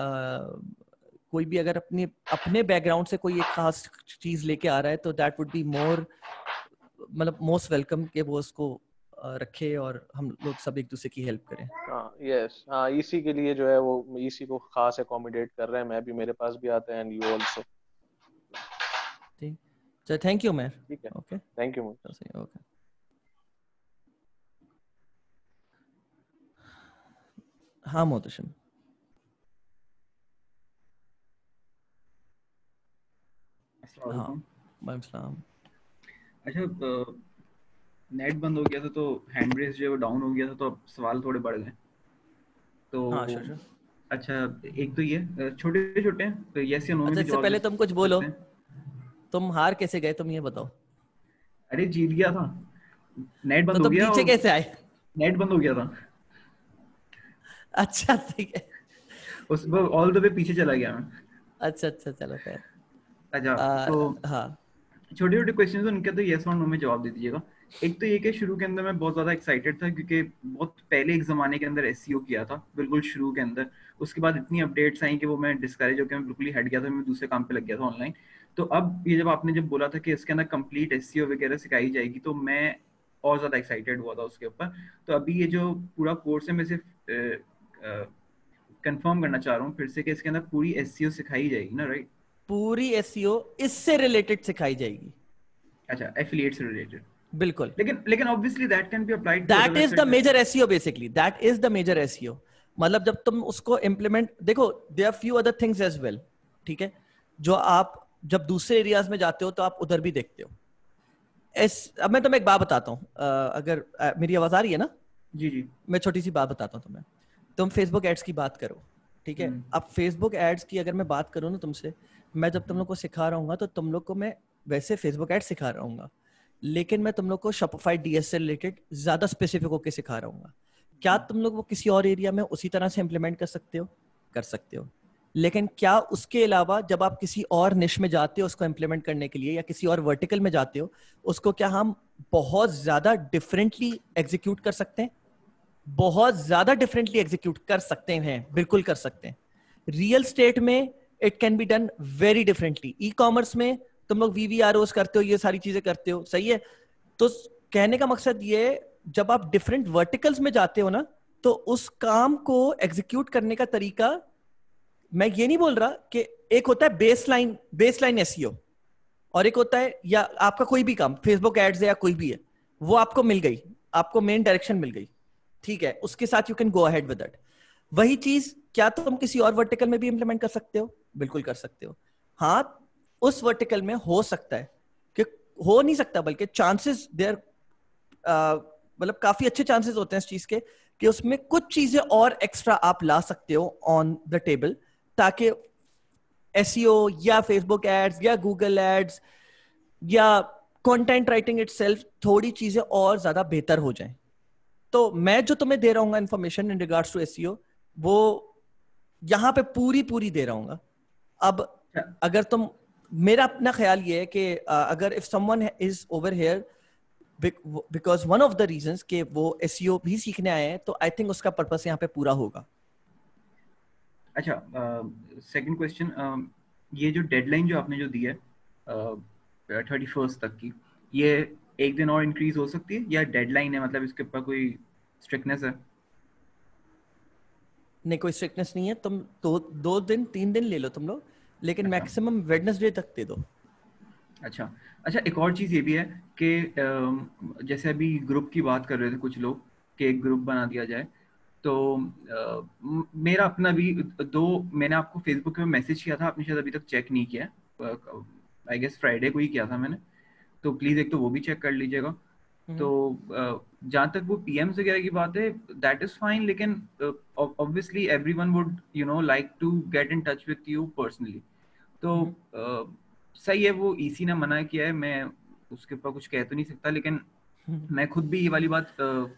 कोई भी अगर अपने बैकग्राउंड से कोई एक खास चीज लेके आ रहा है, तो दैट वुड बी मतलब मोस्ट वेलकम कि वो उसको रखे और हम लोग सब एक दूसरे की हेल्प करें। हाँ यस, हाँ इसी के लिए जो है वो इसी को खास अकोमोडेट कर रहे हैं। मैं भी, मेरे पास भी आते हैं, एंड यू आल्सो। ठीक, चलो थैंक यू मैम। ठीक है, ओके, थैंक यू। ओके। हाँ मोहतशम। हाँ वालेकुम सलाम। अच्छा, नेट बंद हो गया था तो हैंड रेस जो है वो डाउन हो गया था, तो अब सवाल थोड़े बढ़ गए। तो हाँ श्योर। अच्छा, एक तो ये छोटे छोटे हैं, तो यस या नो में अच्छा, भी इससे जवाब पहले दे तुम कुछ बोलो, सकते हैं। तुम हार कैसे गए, तुम ये बताओ। अरे जीत गया था, नेट तो बंद हो तुम गया नीचे और कैसे आए? नेट बंद हो गया था, अच्छा ठीक है। उस ऑल द वे पीछे चला गया मैं। अच्छा चलो खैर। अच्छा, तो हाँ छोटे छोटे क्वेश्चन उनके तो यस और नो में जवाब दे दीजिएगा। एक तो ये कि शुरू के अंदर मैं बहुत ज्यादा एक्साइटेड था, क्योंकि बहुत पहले एक जमाने के अंदर एसईओ किया था, बिल्कुल शुरू के अंदर। उसके बाद इतनी अपडेट्स आई कि वो मैं डिस्करेज होकर मैं बिल्कुल ही हट गया था, मैं दूसरे काम पे लग गया था ऑनलाइन। तो अब ये जब आपने जब बोला था कि इसके अंदर कंप्लीट एसईओ वगैरह सिखाई जाएगी, तो मैं और ज्यादा एक्साइटेड हुआ था उसके ऊपर। तो अभी ये जो पूरा कोर्स है, मैं सिर्फ कंफर्म करना चाह रहा हूँ फिर से कि इसके अंदर पूरी एसईओ सिखाई जाएगी ना, राइट? पूरी एसईओ इससे रिलेटेड सिखाई जाएगी। अच्छा, एफिलिएट से रिलेटेड, बिल्कुल। लेकिन obviously that can be applied to that is the major SEO basically, that is the major SEO. मतलब जब तुम उसको इम्प्लीमेंट, देखो there are few other things as well, ठीक है, जो आप जब दूसरे एरियाज में जाते हो तो आप उधर भी देखते हो। अब मैं तुम्हें एक बात बताता हूँ, अगर मेरी आवाज आ रही है ना? जी जी। मैं छोटी सी बात बताता हूँ तुम्हें। तुम फेसबुक एड्स की बात करो, ठीक है, अब फेसबुक एड्स की अगर मैं बात करूँ ना तुमसे, मैं जब तुम लोग को सिखा रहा हूँ तो तुम लोग को मैं वैसे फेसबुक एड्स सिखा रहा हूँ, लेकिन मैं तुम लोग को शॉपिफाई डीएस से रिलेटेड ज्यादा स्पेसिफिक होकर सिखा रहा हूँ। क्या तुम लोग वो किसी और एरिया में उसी तरह से इम्प्लीमेंट कर सकते हो? कर सकते हो, लेकिन क्या उसके अलावा जब आप किसी और निश में जाते हो उसको इम्प्लीमेंट करने के लिए, या किसी और वर्टिकल में जाते हो, उसको क्या हम बहुत ज्यादा डिफरेंटली एग्जीक्यूट कर सकते हैं? बहुत ज्यादा डिफरेंटली एग्जीक्यूट कर सकते हैं, बिल्कुल कर सकते हैं। रियल स्टेट में it can be done very differently. Ecommerce में तुम लोग वीवीआरओस करते हो, ये सारी चीजें करते हो, सही है। तो कहने का मकसद ये है, जब आप डिफरेंट वर्टिकल्स में जाते हो ना, तो उस काम को एग्जीक्यूट करने का तरीका, मैं ये नहीं बोल रहा कि एक होता है बेसलाइन एसईओ, और एक होता है, या आपका कोई भी काम, फेसबुक एड्स है या कोई भी है, वो आपको मिल गई, आपको मेन डायरेक्शन मिल गई, ठीक है, उसके साथ you can go ahead with that. वही चीज क्या तुम किसी और वर्टिकल में भी इंप्लीमेंट कर सकते हो? बिल्कुल कर सकते हो। हाँ, उस वर्टिकल में हो सकता है कि, हो नहीं सकता बल्कि चांसेस देयर, मतलब काफी अच्छे चांसेस होते हैं इस चीज के कि उसमें कुछ चीजें और एक्स्ट्रा आप ला सकते हो ऑन द टेबल, ताकि एसईओ या फेसबुक एड्स या गूगल एड्स या कंटेंट राइटिंग इटसेल्फ थोड़ी चीजें और ज्यादा बेहतर हो जाएं। तो मैं जो तुम्हें दे रहा हूँ information in regards to SEO, वो यहाँ पे पूरी दे रहा हूँ। अब अगर तुम, मेरा अपना ख्याल ये है कि अगर if someone is over here because one of the reasons कि वो एसईओ भी सीखने आए हैं, तो आई थिंक उसका पर्पस यहाँ पे पूरा होगा। अच्छा, सेकंड क्वेश्चन, ये जो डेडलाइन जो आपने जो दी है 31 तक की, ये एक दिन और इंक्रीज हो सकती है या डेडलाइन है, मतलब इसके ऊपर कोई स्ट्रिक्टनेस है? नहीं, कोई स्ट्रिक्टनेस नहीं है। तुम 2 दिन 3 दिन ले लो तुम लोग, लेकिन मैक्सिमम वेडनेसडे तक दे दो। अच्छा, एक और चीज ये भी है कि जैसे अभी ग्रुप की बात कर रहे थे कुछ लोग कि एक ग्रुप बना दिया जाए, तो मेरा अपना भी मैंने आपको फेसबुक पे मैसेज किया था, आपने शायद अभी तक चेक नहीं किया, आई गेस फ्राइडे को ही किया था मैंने, तो प्लीज एक तो वो भी चेक कर लीजिएगा। तो जहाँ तक वो पीएम्स वगैरह की बात है, दैट इज फाइन, लेकिन obviously everyone would like to get in touch with you personally. तो सही है, वो ईसी ने मना किया है, मैं उसके ऊपर कुछ कह तो नहीं सकता, लेकिन मैं खुद भी ये वाली बात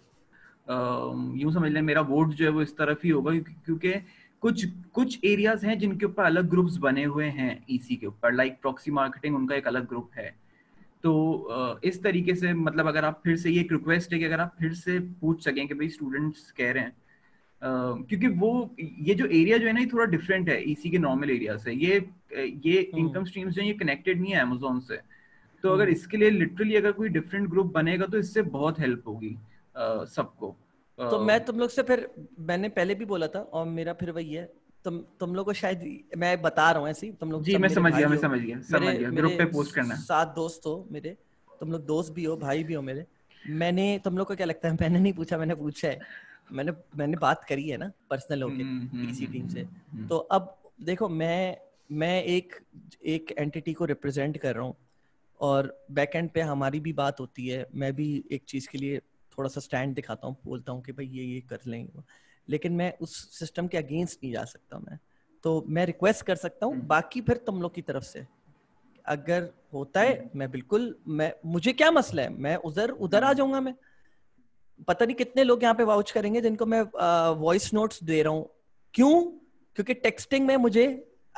यूं समझ लें, मेरा वोट जो है वो इस तरफ ही होगा, क्योंकि कुछ एरियाज हैं जिनके ऊपर अलग ग्रुप्स बने हुए हैं ईसी के ऊपर, लाइक प्रॉक्सी मार्केटिंग, उनका एक अलग ग्रुप है। तो इस तरीके से, मतलब अगर आप फिर से, ये एक रिक्वेस्ट है कि अगर आप फिर से पूछ सकें कि भाई स्टूडेंट्स कह रहे हैं, क्योंकि ये जो एरिया जो है ना, ये थोड़ा डिफरेंट है ईसी के नॉर्मल एरिया से। ये इनकम स्ट्रीम्स जो है, ये कनेक्टेड नहीं है अमेज़न से, तो अगर इसके लिए लिटरली अगर कोई डिफरेंट ग्रुप बनेगा तो इससे बहुत हेल्प होगी सबको। तो मैं तुम लोग से फिर, मैंने पहले भी बोला था और मेरा फिर वही है, तुम लोग को शायद मैं बता रहा हूँ ऐसे ही, तुम लोग जी, मैं समझ गया ग्रुप पे पोस्ट करना। 7 दोस्त हो मेरे, तुम लोग दोस्त भी हो, भाई भी हो मेरे। मैंने, तुम लोग को क्या लगता है, मैंने नहीं पूछा, मैंने पूछा है, मैंने बात करी है ना पर्सनल होके ईसी टीम से। तो अब देखो, मैं एक एंटिटी को रिप्रेजेंट कर रहा हूँ, और बैकएंड पे हमारी भी बात होती है, मैं भी एक चीज के लिए थोड़ा सा स्टैंड दिखाता हूँ, बोलता हूँ कि भाई ये कर लेंगे, लेकिन मैं उस सिस्टम के अगेंस्ट नहीं जा सकता। तो मैं रिक्वेस्ट कर सकता हूँ, बाकी फिर तुम लोग की तरफ से अगर होता है, मैं बिल्कुल, मुझे क्या मसला है, मैं उधर आ जाऊंगा। मैं पता नहीं कितने लोग यहाँ पे वाउच करेंगे जिनको मैं वॉइस नोट्स दे रहा हूँ। क्यों? क्योंकि टेक्सटिंग में मुझे,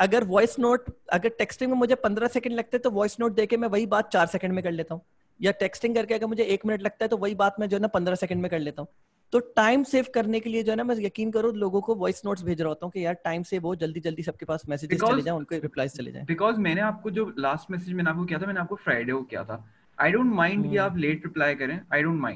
अगर टेक्सटिंग में मुझे 15 सेकंड लगते हैं, तो वॉइस नोट देके मैं वही बात 4 सेकंड में कर लेता हूँ, या टेक्सटिंग करके अगर मुझे 1 मिनट लगता है तो वही बात मैं जो है ना 15 सेकंड में कर लेता हूँ। तो टाइम सेव करने के लिए जो है ना, मैं यकीन करो लोगों को वॉइस नोट्स भेज रहा होता हूँ कि यार टाइम सेव हो, जल्दी सबके पास मैसेजेस चले जाएं, उनको रिप्लाईज चले जाएं। बिकॉज मैंने आपको जो लास्ट मैसेज मैंने आपको किया था, मैंने आपको फ्राइडे को किया था। आई डोंट माइंड कि आप लेट रिप्लाई करें, आई डोंट माइंड,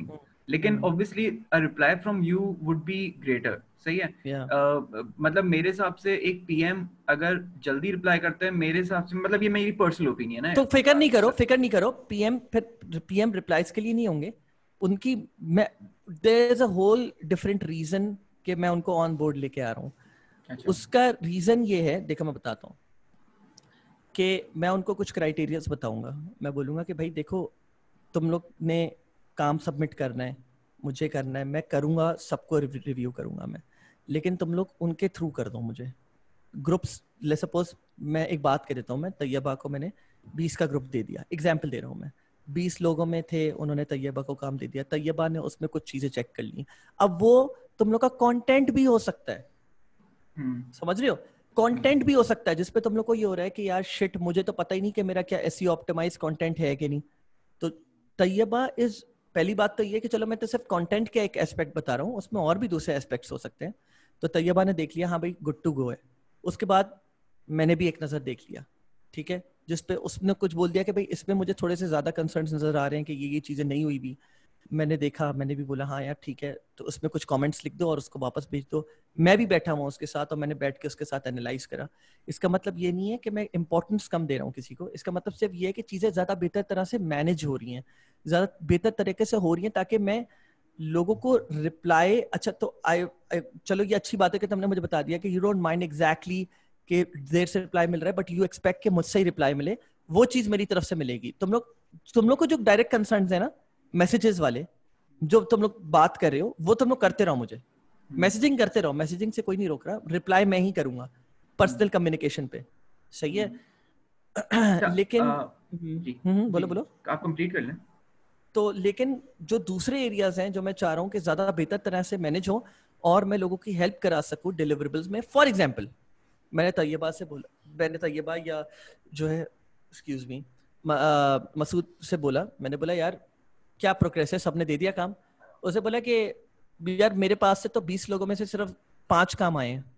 लेकिन obviously a reply from you would be greater, सही है। मतलब मेरे हिसाब से एक पीएम अगर जल्दी रिप्लाई करते हैं, मेरे हिसाब से, मतलब ये मेरी पर्सनल ओपिनियन है, तो फिक्र नहीं करो, पीएम रिप्लाईज के लिए नहीं होंगे उनकी। मैं there is a whole different reason कि मैं उनको ऑन बोर्ड लेके आ रहा हूँ। अच्छा। उसका रीजन ये है, देखो मैं बताता हूँ कि मैं उनको कुछ क्राइटेरियाज बताऊंगा। मैं बोलूंगा कि भाई देखो, तुम लोग ने काम सबमिट करना है, मुझे करना है, मैं करूंगा, सबको रिव्यू करूंगा मैं, लेकिन तुम लोग उनके थ्रू कर दो मुझे ग्रुप्स। ले सपोज मैं एक बात कर देता हूँ, मैं तैयबा को मैंने 20 का ग्रुप दे दिया, एग्जाम्पल दे रहा हूँ मैं, 20 लोगों में थे, उन्होंने तैयबा को काम दे दिया, तैयबा ने उसमें कुछ चीजें चेक कर ली। अब वो तुम लोग का कंटेंट भी हो सकता है, समझ रहे हो, कंटेंट भी हो सकता है जिसपे तुम लोग को ये हो रहा है कि यार शिट, मुझे तो पता ही नहीं कि मेरा क्या एसईओ ऑप्टिमाइज कंटेंट है कि नहीं। तो तैयबा इज, पहली बात तो ये कि चलो मैं तो सिर्फ कंटेंट का एक एस्पेक्ट बता रहा हूँ, उसमें और भी दूसरे एस्पेक्ट्स हो सकते हैं। तो तैयबा ने देख लिया, हाँ भाई गुड टू गो है। उसके बाद मैंने भी एक नजर देख लिया, ठीक है, जिसपे उसने कुछ बोल दिया कि भाई इसमें मुझे थोड़े से ज्यादा कंसर्न्स नजर आ रहे हैं कि ये चीजें नहीं हुई भी। मैंने देखा, मैंने भी बोला हाँ यार ठीक है, तो उसमें कुछ कमेंट्स लिख दो और उसको वापस भेज दो। मैं भी बैठा हुआ उसके साथ और मैंने बैठ के उसके साथ एनालाइज करा। इसका मतलब ये नहीं है कि मैं इंपॉर्टेंस कम दे रहा हूँ किसी को, इसका मतलब सिर्फ ये है कि चीजें ज्यादा बेहतर तरह से मैनेज हो रही हैं, ज्यादा बेहतर तरीके से हो रही हैं, ताकि मैं लोगों को रिप्लाई, अच्छा तो चलो ये अच्छी बात है कि तुमने मुझे बता दिया कि यू डोंट माइंड एग्जैक्टली कि देर से रिप्लाई मिल रहा है, बट यू एक्सपेक्ट कि मुझसे ही रिप्लाई मिले। वो चीज मेरी तरफ से मिलेगी। तुम लोग को जो डायरेक्ट कंसर्न्स है ना, मैसेजेस वाले, जो तुम लोग बात कर रहे हो, वो तुम लोग करते रहो, मुझे मैसेजिंग करते रहो, मैसेजिंग से कोई नहीं रोक रहा, रिप्लाई मैं ही करूंगा पर्सनल कम्युनिकेशन पे, सही है। लेकिन बोलो आप कंप्लीट कर लें। तो लेकिन जो दूसरे एरियाज हैं जो मैं चाह रहा हूँ कि ज्यादा बेहतर तरह से मैनेज हो और मैं लोगों की हेल्प करा सकूं डिलीवरेबल्स में। फॉर एग्जांपल मैंने तैयबा या जो है एक्सक्यूज मी मसूद से बोला, मैंने बोला यार क्या प्रोग्रेस है, सबने दे दिया काम। उसे बोला कि यार मेरे पास से तो 20 लोगों में से सिर्फ 5 काम आए हैं।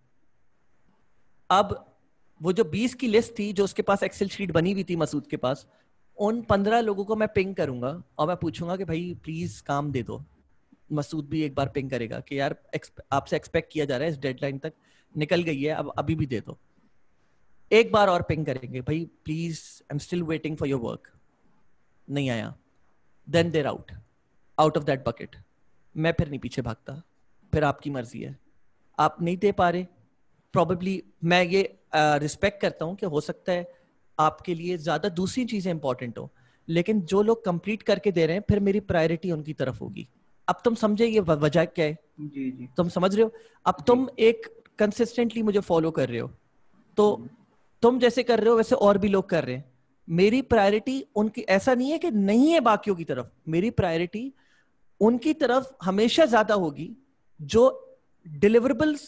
अब वो जो 20 की लिस्ट थी जो उसके पास एक्सेल शीट बनी हुई थी मसूद के पास, उन 15 लोगों को मैं पिंग करूंगा और मैं पूछूंगा कि भाई प्लीज काम दे दो। मसूद भी एक बार पिंग करेगा कि यार आपसे एक्सपेक्ट किया जा रहा है, इस डेडलाइन तक निकल गई है, अब अभी भी दे दो। एक बार और पिंग करेंगे, भाई please I am still waiting for your work, नहीं आया, then they're out of that bucket. मैं फिर नहीं पीछे भागता, फिर आपकी मर्जी है, आप नहीं दे पा रहे, प्रॉबेबली मैं ये रिस्पेक्ट करता हूं कि हो सकता है आपके लिए ज्यादा दूसरी चीजें इंपॉर्टेंट हो, लेकिन जो लोग कंप्लीट करके दे रहे हैं फिर मेरी प्रायोरिटी उनकी तरफ होगी। अब तुम समझे ये वजह क्या है? जी तुम समझ रहे हो? अब तुम एक कंसिस्टेंटली मुझे फॉलो कर रहे हो, तो तुम जैसे कर रहे हो वैसे और भी लोग कर रहे हैं। मेरी प्रायोरिटी उनकी, ऐसा नहीं है कि नहीं है बाकियों की तरफ, मेरी प्रायोरिटी उनकी तरफ हमेशा ज्यादा होगी जो डिलीवरेबल्स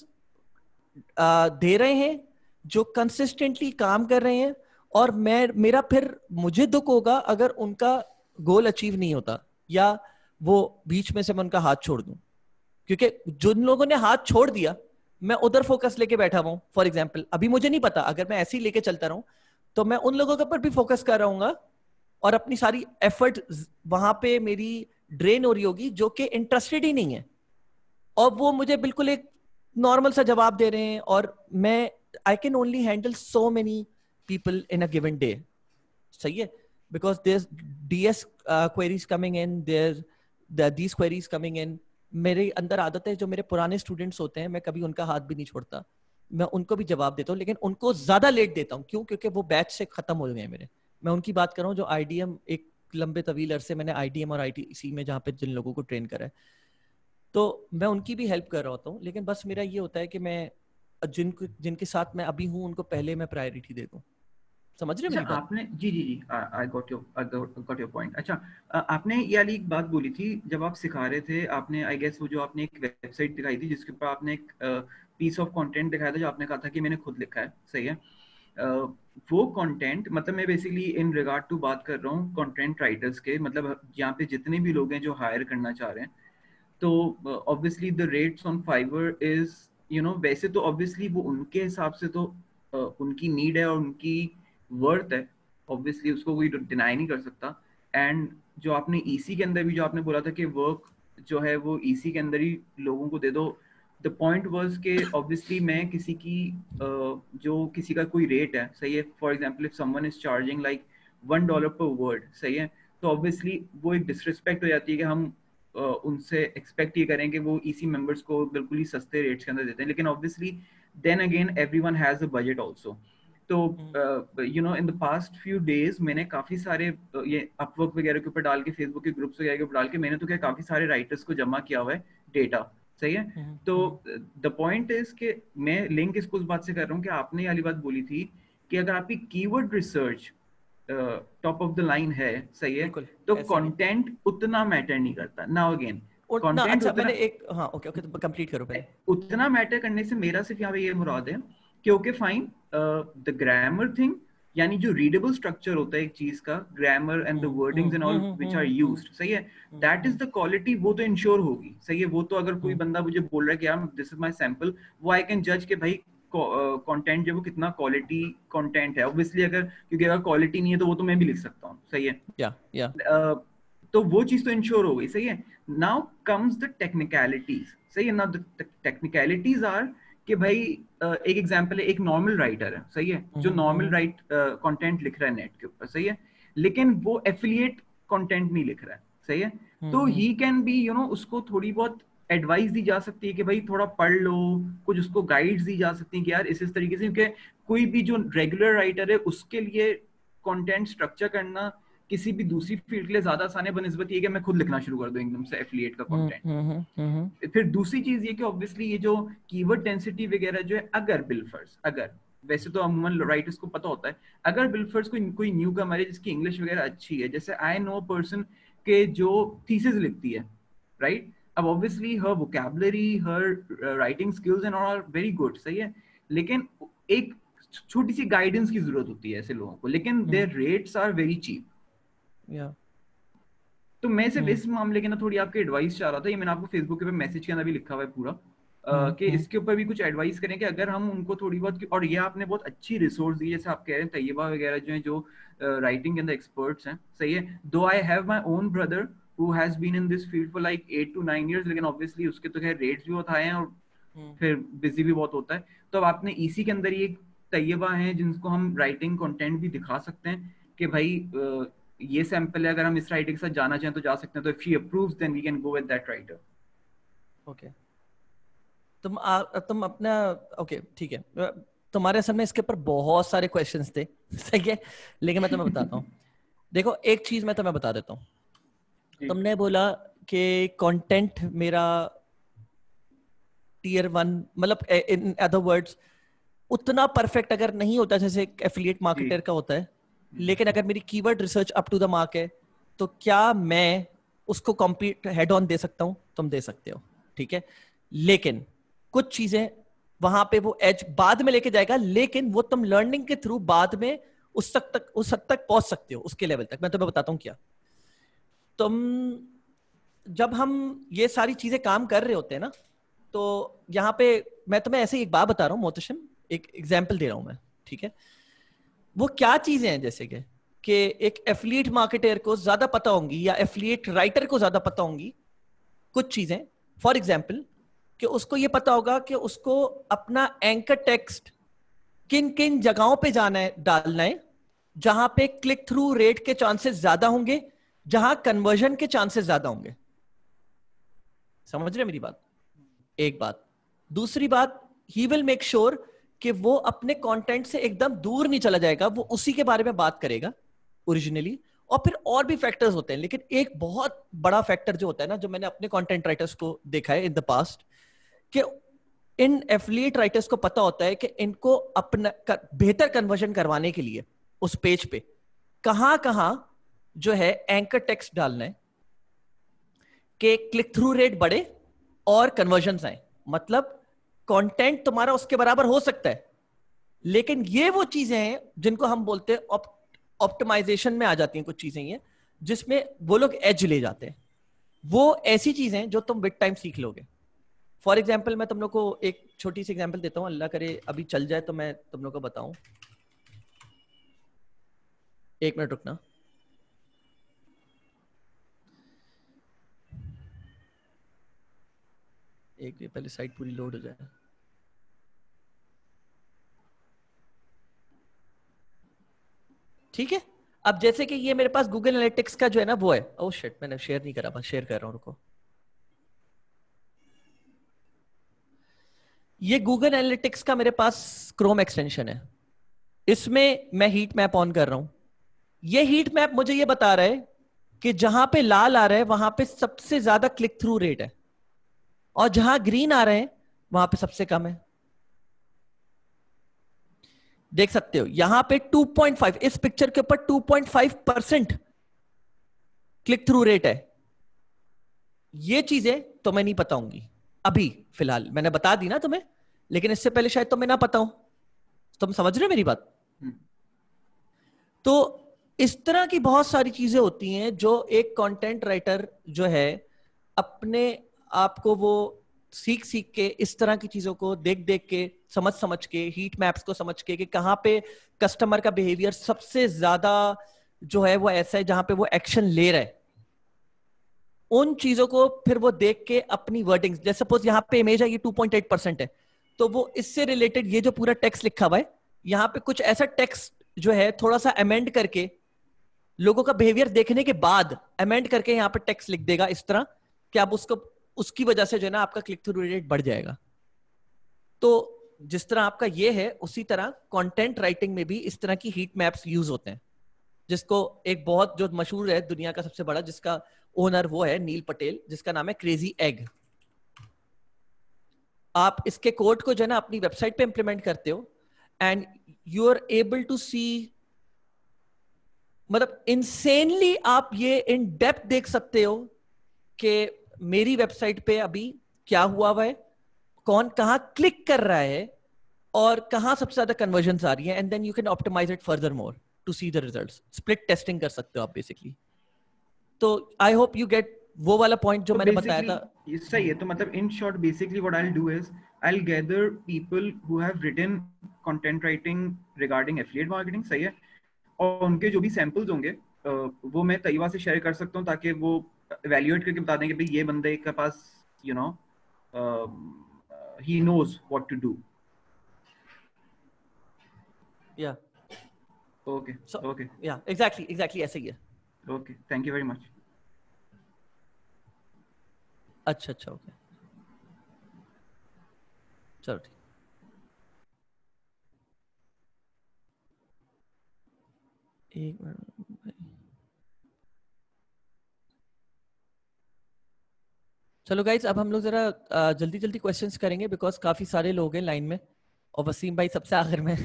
दे रहे हैं, जो कंसिस्टेंटली काम कर रहे हैं। और मेरा फिर मुझे दुख होगा अगर उनका गोल अचीव नहीं होता या वो बीच में से मैं उनका हाथ छोड़ दूं, क्योंकि जिन लोगों ने हाथ छोड़ दिया मैं उधर फोकस लेके बैठा हुआ हूं। फॉर एग्जाम्पल अभी मुझे नहीं पता, अगर मैं ऐसे ही लेके चलता रहूं तो मैं उन लोगों के ऊपर भी फोकस कर रहा और अपनी सारी एफर्ट वहां पे मेरी ड्रेन हो रही होगी जो कि इंटरेस्टेड ही नहीं है, और वो मुझे बिल्कुल एक नॉर्मल सा जवाब दे रहे हैं। और मैं I can only handle so many people in a given day, सही है, because there's DS queries coming in, these queries coming in। मेरे अंदर आदत है, जो मेरे पुराने स्टूडेंट्स होते हैं मैं कभी उनका हाथ भी नहीं छोड़ता, मैं उनको भी जवाब देता हूँ, लेकिन उनको ज्यादा लेट देता हूँ। क्यों? क्योंकि वो बैच से खत्म हो गए मेरे। मैं उनकी बात कर रहा हूँ जो IDM, एक लंबे तवील अरसे मैंने IDM और ITC में जहाँ पे जिन लोगों को ट्रेन करा है, तो मैं उनकी भी हेल्प कर रहा होता हूँ। लेकिन बस मेरा ये होता है कि मैं जिनके साथ मैं अभी हूँ उनको पहले मैं प्रायोरिटी दे दूँ। समझ रहे मेरी बात? आपने जी आई गॉट योर पॉइंट। अच्छा, आपने ये वाली एक बात बोली थी जब आप सिखा रहे थे, आपने आई गेस वो जो आपने एक वेबसाइट दिखाई थी जिसके ऊपर आपने एक पीस ऑफ कंटेंट दिखाया था जो आपने कहा था कि मैंने खुद लिखा है, सही है। वो कंटेंट, मतलब मैं बेसिकली इन रिगार्ड टू बात कर रहा हूँ कंटेंट राइटर्स के, मतलब यहाँ पे जितने भी लोग हैं जो हायर करना चाह रहे हैं, तो obviously the rates on Fiverr is वैसे तो ऑब्वियसली वो उनके हिसाब से तो उनकी नीड है और उनकी वर्थ है, ऑब्वियसली उसको कोई डिनाई नहीं कर सकता। एंड जो आपने ईसी के अंदर भी जो आपने बोला था कि वर्क जो है वो ईसी के अंदर ही लोगों को दे दो। द पॉइंट वाज के ऑब्वियसली मैं किसी की जो किसी का कोई रेट है, सही है, for example if someone is charging like $1 per word, सही है, तो ऑब्वियसली वो एक डिसरिस्पेक्ट हो जाती है कि हम उनसे एक्सपेक्ट ये करें कि वो ईसी मेंबर्स को बिल्कुल ही सस्ते रेट्स के अंदर देते हैं। लेकिन obviously then again everyone has a budget also. तो you know in the past few days मैंने काफी सारे ये अपवर्क वगैरह के ऊपर डाल के, फेसबुक के ग्रुप्स वगैरह के ऊपर डाल के मैंने तो क्या काफी सारे राइटर्स को जमा किया हुआ है डेटा, सही है। तो द पॉइंट इज कि मैं लिंक इसको उस बात से कर रहा हूँ कि आपने ये वाली बात बोली थी कि अगर आपकी keyword research top of the line है, सही है, तो कंटेंट उतना मैटर नहीं करता। नाउ अगेन कंटेंट अच्छा, मैंने एक हाँ ओके कंप्लीट करो पहले। उतना मैटर करने से मेरा सिर्फ यहाँ पे ये मुराद है कि okay fine, the grammar thing, यानी जो रीडेबल स्ट्रक्चर होता है एक चीज का, grammar and the wordings and all which are used, सही है, दैट इज द क्वालिटी, वो तो इंश्योर होगी, सही है। वो तो अगर कोई बंदा मुझे बोल रहा है कि यार दिस इज माय सैंपल, वो आई कैन जज कि भाई कंटेंट जो वो कितना क्वालिटी कंटेंट है। ऑब्वियसली अगर क्योंकि अगर क्वालिटी नहीं है तो वो तो मैं भी लिख सकता हूँ, सही है, या तो वो चीज तो इंश्योर हो गई, सही है। नाउ कम्स द टेक्निकलिटीज, सही है ना। द टेक्निकलिटीज आर कि भाई एक एग्जांपल है, एक नॉर्मल राइटर है, सही है, जो नॉर्मल कंटेंट लिख रहा है नेट के ऊपर, सही है, लेकिन वो एफिलिएट कंटेंट नहीं लिख रहा है, सही है, तो he can be you know, उसको थोड़ी बहुत एडवाइस दी जा सकती है कि भाई थोड़ा पढ़ लो, कुछ उसको गाइड्स दी जा सकती है कि यार इस तरीके से, क्योंकि कोई भी जो रेगुलर राइटर है उसके लिए कंटेंट स्ट्रक्चर करना किसी भी दूसरी फील्ड के लिए ज्यादा आसान है बनिस्बत ये कि मैं खुद लिखना शुरू कर दूं एकदम से एफिलिएट का कंटेंट। फिर दूसरी चीज ये कि ऑब्वियसली ये जो कीवर्ड डेंसिटी वगैरह जो है, अगर बिलफर्स, अगर वैसे तो अमूमन राइटर्स को पता होता है, अगर बिलफर्स कोई न्यू कमर है जिसकी इंग्लिश वगैरह अच्छी है, जैसे आई नो पर्सन के जो थीसिस लिखती है, राइट, अब ऑब्वियसली हर वोकैबुलरी, हर writing skills and all are very good, सही है, लेकिन एक छोटी सी गाइडेंस की जरूरत होती है ऐसे लोगों को, लेकिन their rates are very cheap. तो मैं सिर्फ इस मामले के ना थोड़ी आपकी एडवाइस चाह रहा था, ये मैंने आपको फेसबुक पे मैसेज के अंदर भी लिखा हुआ है पूरा, कि इसके ऊपर भी कुछ एडवाइस करें कि अगर हम उनको थोड़ी बहुत, और ये आपने बहुत अच्छी रिसोर्स दी, जैसे आप कह रहे हैं तैयबा वगैरह जो है, जो राइटिंग के अंदर एक्सपर्ट्स हैं, सही है, though I have my own brother who has been in this field for like 8 to 9 years, लेकिन ऑब्वियसली उसके तो खैर रेट्स भी बहुत हाई हैं और फिर बिजी भी बहुत होता है। तो अब आपने इसी के अंदर ये तैयबा हैं जिनको हम राइटिंग कंटेंट भी दिखा सकते हैं कि भाई ये सैंपल है, अगर हम इस राइटर के साथ जाना चाहें तो जा सकते हैं, तो if she approves then we can go with that writer. Okay, तुम अपना ओके ठीक है, तुम्हारे असल में इसके ऊपर बहुत सारे क्वेश्चंस थे, सही है, लेकिन मैं तुम्हें बताता हूँ। देखो एक चीज मैं तुम्हें बता देता हूँ, तुमने बोला कि कंटेंट मेरा टियर 1, मतलब इन अदर वर्ड्स उतना परफेक्ट अगर नहीं होता जैसे एक एफिलिएट मार्केटर का होता है, लेकिन अगर मेरी keyword research up to the mark है तो क्या मैं उसको कॉम्पीट हेड ऑन दे सकता हूं? तुम दे सकते हो, ठीक है, लेकिन कुछ चीजें वहां पे वो एज बाद में लेके जाएगा, लेकिन वो तुम लर्निंग के थ्रू बाद में उस हद तक पहुंच सकते हो, उसके लेवल तक। मैं तुम्हें बताता हूं क्या, तुम जब हम ये सारी चीजें काम कर रहे होते हैं ना, तो यहाँ पे मैं तुम्हें ऐसे ही एक बात बता रहा हूँ मोहतशिम, एक एग्जाम्पल दे रहा हूं मैं, ठीक है, वो क्या चीजें हैं जैसे कि एक एफिलिएट मार्केटर को ज्यादा पता होंगी या एफिलिएट राइटर को ज्यादा पता होंगी कुछ चीजें। फॉर एग्जाम्पल कि उसको ये पता होगा कि उसको अपना एंकर टेक्स्ट किन किन जगहों पे जाना है, डालना है, जहां पे क्लिक थ्रू रेट के चांसेस ज्यादा होंगे, जहां कन्वर्जन के चांसेस ज्यादा होंगे। समझ रहे मेरी बात? एक बात। दूसरी बात, ही विल मेक श्योर कि वो अपने कंटेंट से एकदम दूर नहीं चला जाएगा, वो उसी के बारे में बात करेगा ओरिजिनली। और फिर और भी फैक्टर्स होते हैं, लेकिन एक बहुत बड़ा फैक्टर जो होता है ना, जो मैंने अपने कंटेंट राइटर्स को देखा है इन द पास्ट, कि इन एफिलिएट राइटर्स को पता होता है कि इनको अपना बेहतर कन्वर्जन करवाने के लिए उस पेज पे कहां जो है एंकर टेक्स्ट डालना है कि क्लिक थ्रू रेट बढ़े और कन्वर्जन आए। मतलब कंटेंट तुम्हारा उसके बराबर हो सकता है, लेकिन ये वो चीजें हैं जिनको हम बोलते हैं ऑप्टिमाइजेशन में आ जाती हैं कुछ चीजें ये, जिसमें वो लोग एज ले जाते हैं। वो ऐसी चीजें जो तुम विद टाइम सीख लोगे। फॉर एग्जाम्पल मैं तुम लोग को एक छोटी सी एग्जाम्पल देता हूं, अल्लाह करे अभी चल जाए तो मैं तुम लोग को बताऊं। एक मिनट रुकना। एक मिनट पहले साइट पूरी लोड हो जाए। ठीक है, अब जैसे कि ये मेरे पास गूगल एनालिटिक्स का जो है ना वो है, ओह शिट मैंने शेयर नहीं करा, बस शेयर कर रहा हूं रुको। ये गूगल एनालिटिक्स का मेरे पास क्रोम एक्सटेंशन है, इसमें मैं हीट मैप ऑन कर रहा हूं। ये हीट मैप मुझे ये बता रहा है कि जहां पे लाल आ रहा है वहां पे सबसे ज्यादा क्लिक थ्रू रेट है, और जहां ग्रीन आ रहे हैं वहां पे सबसे कम है। देख सकते हो यहां पे 2.5, इस पिक्चर के ऊपर 2.5% क्लिक थ्रू रेट है। ये चीजें तो मैं नहीं बताऊंगी अभी फिलहाल, मैंने बता दी ना तुम्हें, लेकिन इससे पहले शायद तुम्हें ना पता हो। तुम समझ रहे हो मेरी बात? तो इस तरह की बहुत सारी चीजें होती हैं जो एक कंटेंट राइटर जो है अपने आप को वो सीख के इस तरह की चीजों को देख के समझ के हीट मैप्स को समझ के कि कहां पे कस्टमर का बिहेवियर सबसे ज्यादा जो है वो ऐसा है जहां पे वो एक्शन ले रहा है, उन चीजों को फिर वो देख के अपनी वर्डिंग्स, जैसे सपोज यहाँ पे इमेज है ये 2.8% है, तो वो इससे रिलेटेड ये जो पूरा टेक्स्ट लिखा हुआ है यहाँ पे कुछ ऐसा टेक्स्ट जो है थोड़ा सा अमेंड करके लोगों का बिहेवियर देखने के बाद अमेंड करके यहाँ पे टेक्स्ट लिख देगा इस तरह कि आप उसको, उसकी वजह से जो है ना आपका क्लिक थ्रू रेट बढ़ जाएगा। तो जिस तरह आपका ये है उसी तरह कंटेंट राइटिंग में भी इस तरह की हीट मैप्स यूज होते हैं, जिसको एक बहुत जो मशहूर है दुनिया का सबसे बड़ा, जिसका ओनर वो है नील पटेल, जिसका नाम है क्रेजी एग। आप इसके कोड को जो है ना अपनी वेबसाइट पे इंप्लीमेंट करते हो and you are able to see, मतलब इनसेनली आप ये इन डेप्थ देख सकते हो कि मेरी वेबसाइट पे अभी क्या हुआ है, कौन कहां क्लिक कर रहा है और कहां सबसे ज्यादा कन्वर्जन्स आ रही है, and then you can optimise it further more to see the results. Split testing कर सकते हो आप बेसिकली। तो आई होप यू गेट वो वाला पॉइंट जो मैंने बताया था। सही है, तो मतलब in short basically what I will do is I will gather people who have written content writing regarding affiliate marketing, सही है, और उनके जो भी सैंपल्स होंगे वो मैं तैयबा से शेयर कर सकता हूँ ताकि वो इवैल्यूएट करके बता दें कि भाई ये बंदे के पास you know he knows what to do. Yeah okay okay yeah exactly ऐसे ही है। Okay, thank you very much. अच्छा ओके, चलो ठीक। एक मिनट, चलो गाइज अब हम लोग जरा जल्दी क्वेश्चंस करेंगे बिकॉज काफी सारे लोग हैं लाइन में और वसीम भाई सबसे आखिर में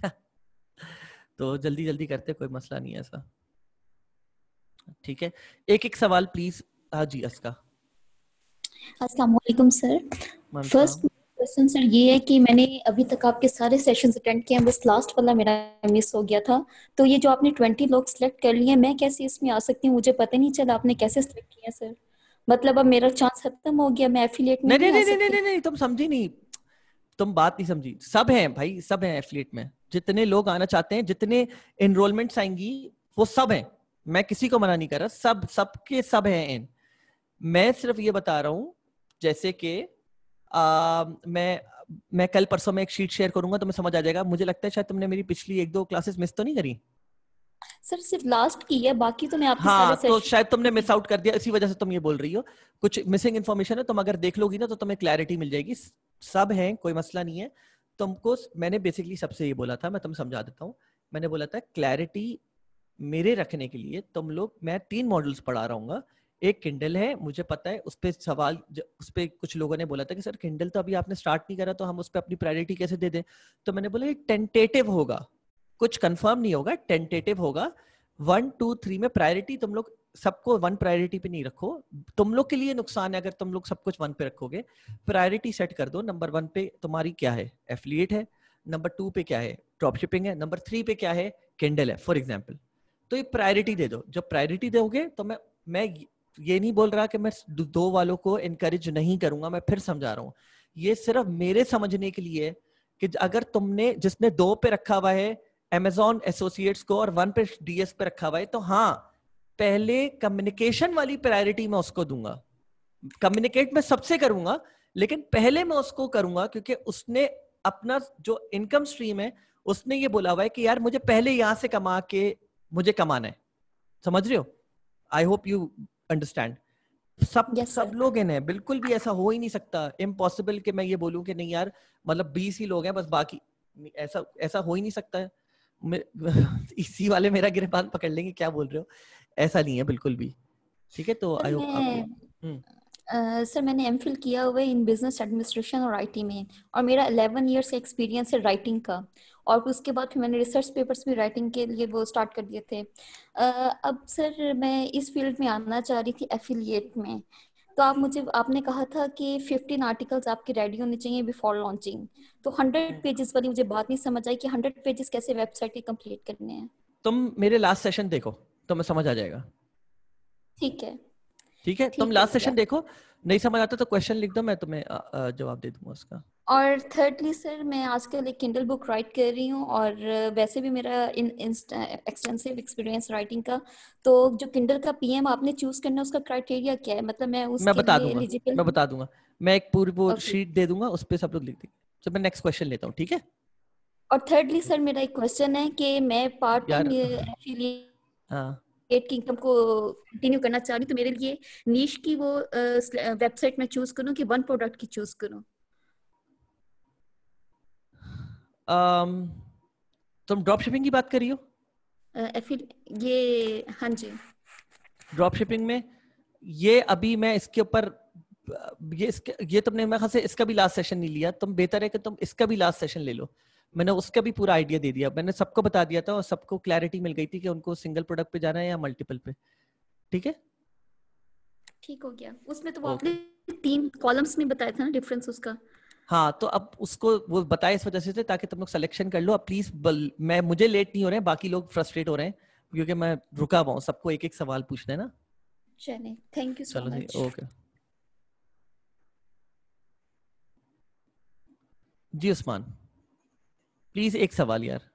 तो जल्दी करते, कोई मसला नहीं है ऐसा। ठीक है, एक सवाल प्लीज। हाँ जी अस्का। अस्सलाम वालेकुम सर। फर्स्ट क्वेश्चन सर ये है कि मैंने अभी तक आपके सारे सेशंस अटेंड किए हैं, बस लास्ट वाला मेरा मिस हो गया था। तो ये जो आपने 20 लोग सिलेक्ट कर लिए, मैं कैसे इसमें आ सकती हूँ? मुझे पता नहीं चला आपने कैसे सिलेक्ट किया सर। मतलब अब मेरा चांस खत्म हो गया, मैं एफिलिएट में नहीं, तुम समझी नहीं, तुम बात नहीं समझी। सब हैं भाई, सब हैं एफिलिएट में, जितने लोग आना चाहते हैं, जितने एनरोलमेंट्स आएंगी वो सब हैं, मैं किसी को मना नहीं कर रहा, सबके सब हैं इन। मैं सिर्फ ये बता रहा हूं जैसे कि मैं कल परसों में एक शीट शेयर करूंगा तो मैं समझ आ जाएगा। मुझे लगता है शायद तुमने मेरी पिछली 1-2 क्लासेस मिस तो नहीं करी सर? सिर्फ लास्ट की है, बाकी तो मैं आपके हाँ, तो शायद तुमने मिस आउट कर दिया, इसी वजह से तुम ये बोल रही हो। कुछ मिसिंग इन्फॉर्मेशन है, तुम अगर देख लोगी ना तो तुम्हें क्लैरिटी मिल जाएगी। सब हैं, कोई मसला नहीं है। तुमको मैंने बेसिकली सबसे ये बोला था, मैं तुम्हें समझा देता हूँ। मैंने बोला था क्लैरिटी मेरे रखने के लिए तुम लोग, मैं 3 मॉडल्स पढ़ा रहा हूँ। एक किंडल है, मुझे पता है उस पे सवाल, उस पे कुछ लोगों ने बोला था कि सर किंडल तो अभी आपने स्टार्ट नहीं करा तो हम उस पे अपनी प्रायोरिटी कैसे दे दें। तो मैंने बोला ये टेंटेटिव होगा, कुछ कंफर्म नहीं होगा, टेंटेटिव होगा। 1, 2, 3 में प्रायोरिटी तुम लोग सबको 1 प्रायोरिटी पे नहीं रखो, तुम लोग के लिए नुकसान है अगर तुम लोग सब कुछ 1 पे रखोगे। प्रायोरिटी सेट कर दो। नंबर 1 पे तुम्हारी क्या है? एफिलिएट है। नंबर 2 पे क्या है? ड्रॉप शिपिंग है। नंबर 3 पे क्या है? किंडल है फॉर एग्जाम्पल। तो ये प्रायोरिटी दे दो। जब प्रायोरिटी दोगे तो मैं ये नहीं बोल रहा कि मैं 2 वालों को इनकरेज नहीं करूंगा, मैं फिर समझा रहा हूं, ये सिर्फ मेरे समझने के लिए कि अगर तुमने जिसने 2 पे रखा हुआ है Amazon एसोसिएट्स को और 1 पे DS पे रखा हुआ है, तो हाँ पहले कम्युनिकेशन वाली प्रायोरिटी मैं उसको दूंगा। कम्युनिकेट मैं सबसे करूंगा, लेकिन पहले मैं उसको करूंगा क्योंकि उसने अपना जो इनकम स्ट्रीम है उसने ये बोला हुआ है कि यार मुझे पहले यहां से कमा के मुझे कमाना है, समझ रहे हो? I hope you understand. सब लोग हैं, बिल्कुल भी ऐसा हो ही नहीं सकता, इम्पॉसिबल कि मैं ये बोलूं कि नहीं यार मतलब 20 ही लोग हैं बस, बाकी ऐसा हो ही नहीं सकता है। इसी वाले मेरा गिरबान पकड़ लेंगे, क्या बोल रहे हो, ऐसा नहीं है बिल्कुल भी। ठीक है, तो आई होप आपको सर मैंने एमफिल किया हुआ है इन बिजनेस एडमिनिस्ट्रेशन और आईटी में, और मेरा 11 इयर्स का एक्सपीरियंस है राइटिंग का, और उसके बाद फिर मैंने रिसर्च पेपर्स भी राइटिंग के लिए वो स्टार्ट कर दिए थे। अब सर मैं इस फील्ड में आना चाह रही थी एफिलिएट में, तो आपने कहा था कि 15 आर्टिकल्स आपके रेडी होने चाहिए बिफोर लॉन्चिंग, तो 100 पेजेस वाली मुझे बात नहीं समझ आई कि 100 पेजेस कैसे वेबसाइट के कंप्लीट करने हैं। तुम मेरे लास्ट सेशन देखो तो मैं समझ आ जाएगा। ठीक है, तुम लास्ट सेशन देखो, नहीं समझ आता तो क्वेश्चन लिख दो, मैं तुम्हें जवाब दे दूंगा उसका। और थर्डली सर मैं आजकल एक किंडल बुक राइट कर रही हूँ, और वैसे भी मेरा एक्सटेंसिव एक्सपीरियंस राइटिंग का, तो जो किंडल का पीएम आपने चूज करना है उसका क्राइटेरिया क्या है, मतलब मैं उसके लिए एलिजिबल? मैं बता दूंगा, मैं एक पूरी वो शीट दे दूंगा, उस पे सब लोग लिख देंगे। तो मैं नेक्स्ट क्वेश्चन लेता हूँ, ठीक है? और थर्डली सर मेरा एक क्वेश्चन है कि मैं पार्ट टाइम एफिलिएट की इनकम को कंटिन्यू करना चाह रही हूँ, तो मेरे लिए नीश की वो वेबसाइट में चूज करूँ कि वन प्रोडक्ट की चूज करूँ? तुम ड्रॉप शिपिंग की बात कर रही हो? ये हाँ जी, ड्रॉप शिपिंग में ये अभी मैं इसके ऊपर ये तुमने मेरे ख्याल से इसका भी लास्ट सेशन नहीं लिया, तुम बेहतर है कि तुम इसका भी लास्ट सेशन ले लो। मैंने उसका भी पूरा आइडिया दे दिया, मैंने सबको बता दिया था और सबको क्लैरिटी मिल गई थी कि उनको सिंगल प्रोडक्ट पे जाना है या मल्टीपल पे। ठीक है, ठीक हो गया। उसमें तो आपने 3 कॉलम्स में बताया था ना डिफरेंस उसका। हाँ, तो अब उसको वो बताए इस वजह से थे ताकि तुम लोग सिलेक्शन कर लो। अब प्लीज मैं मुझे लेट नहीं हो रहे हैं, बाकी लोग फ्रस्ट्रेट हो रहे हैं क्योंकि मैं रुका हुआ हूँ, सबको एक एक सवाल पूछना है ना। चलिए, thank you so much. Okay जी उस्मान, प्लीज एक सवाल यार।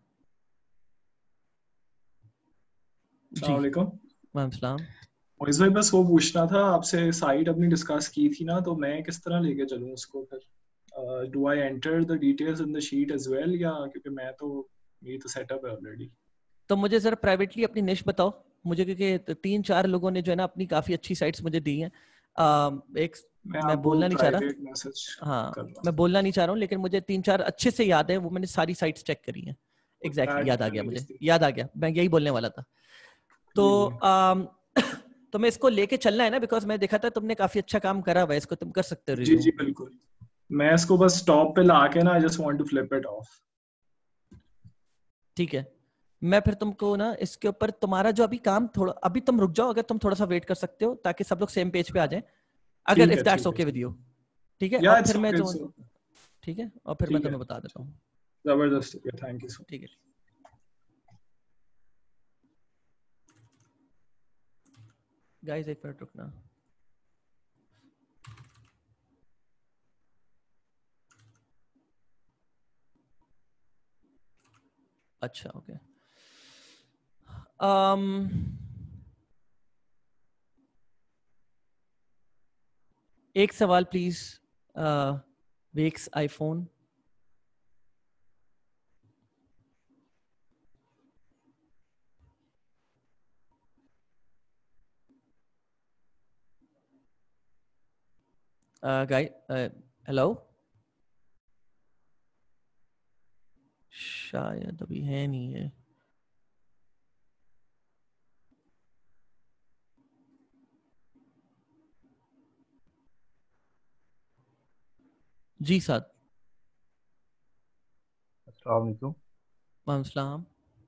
वालेकुम सलाम। मोइज़ भाई बस वो पूछना था आपसे, साइट अपनी डिस्कस की थी ना, तो मैं किस तरह लेके चलूं उसको फिर? Do I enter the details in the sheet as well, या क्योंकि मेरी तो सेटअप है ऑलरेडी। तो मुझे जरा प्राइवेटली अपनी निश बताओ मुझे, क्योंकि 3-4 लोगों ने जो है ना अपनी काफी अच्छी साइट्स मुझे दी हैं। मैं बोलना नहीं चाह रहा, हाँ मैं बोलना नहीं चाह रहा हूँ, लेकिन मुझे 3-4 अच्छे से याद है, वो मैंने सारी साइट्स चेक करी हैं। एग्जैक्टली याद आ गया, मुझे याद आ गया, मैं यही बोलने वाला था। तो तो मैं इसको लेके चलना है ना, बिकॉज मैं देखा था तुमने काफी अच्छा काम करा हुआ है, इसको तुम कर सकते हो। जी बिल्कुल, मैं इसको बस टॉप पे लाके ना, I just want to flip it off. ठीक है, मैं फिर तुमको ना इसके ऊपर तुम्हारा जो अभी काम थोड़ा, अभी तुम रुक जाओ, अगर तुम थोड़ा सा वेट कर सकते हो ताकि सब लोग सेम पेज पे आ जाएं, अगर if that's okay with you. ठीक है, और फिर मैं ठीक है, और फिर मैं तुम्हें बता देता हूँ। जबरदस्त, थैंक यू। ठीक है, गाइस एक मिनट रुकना। अच्छा ओके, एक सवाल प्लीज, वेक्स आईफोन। हेलो, शायद अभी है नहीं है। जी साहब। अस्सलाम वालेकुम। वालेकुम।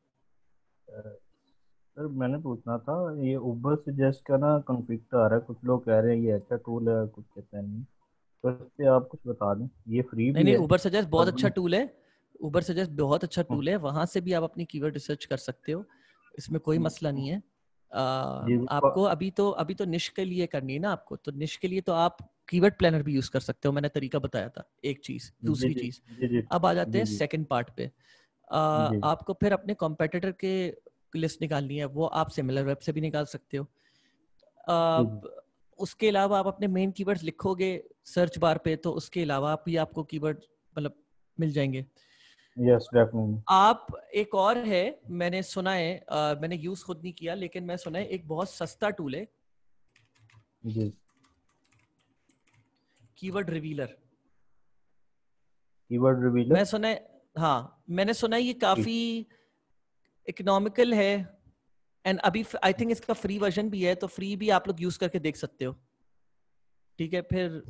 सर मैंने पूछना था, ये उबर सजेस्ट का ना कॉन्फ्लिक्ट आ रहा है, कुछ लोग कह रहे हैं ये अच्छा टूल है, कुछ कहते हैं नहीं, तो इस पे आप कुछ बता दें। ये फ्री भी नहीं, है? उबर सजेस्ट बहुत अच्छा टूल है, उबर सजेस्ट बहुत अच्छा टूल है, वहां से भी आप अपनी कीवर्ड रिसर्च कर सकते हो, इसमें कोई मसला नहीं है। आपको अभी तो निश के लिए करनी है ना आपको, तो निश के लिए तो आप कीवर्ड प्लानर भी यूज कर सकते हो, मैंने तरीका बताया था। एक चीज, दूसरी चीज, अब आ जाते हैं सेकंड पार्ट पे। आपको फिर अपने कॉम्पिटिटर के लिस्ट निकालनी है, वो आप सिमिलर वेब से भी निकाल सकते हो। उसके अलावा आप अपने मेन कीवर्ड्स लिखोगे सर्च बार पे तो उसके अलावा भी आपको कीवर्ड मतलब मिल जाएंगे। Yes definitely. आप एक और है, मैंने सुना है, मैंने यूज खुद नहीं किया लेकिन मैं सुना है एक बहुत सस्ता टूल है जी। Keyword revealer. कीवर्ड रिवीलर मैं सुना है, हाँ मैंने सुना है ये काफी इकोनॉमिकल है एंड अभी आई थिंक इसका फ्री वर्जन भी है, तो फ्री भी आप लोग यूज करके देख सकते हो। ठीक है, फिर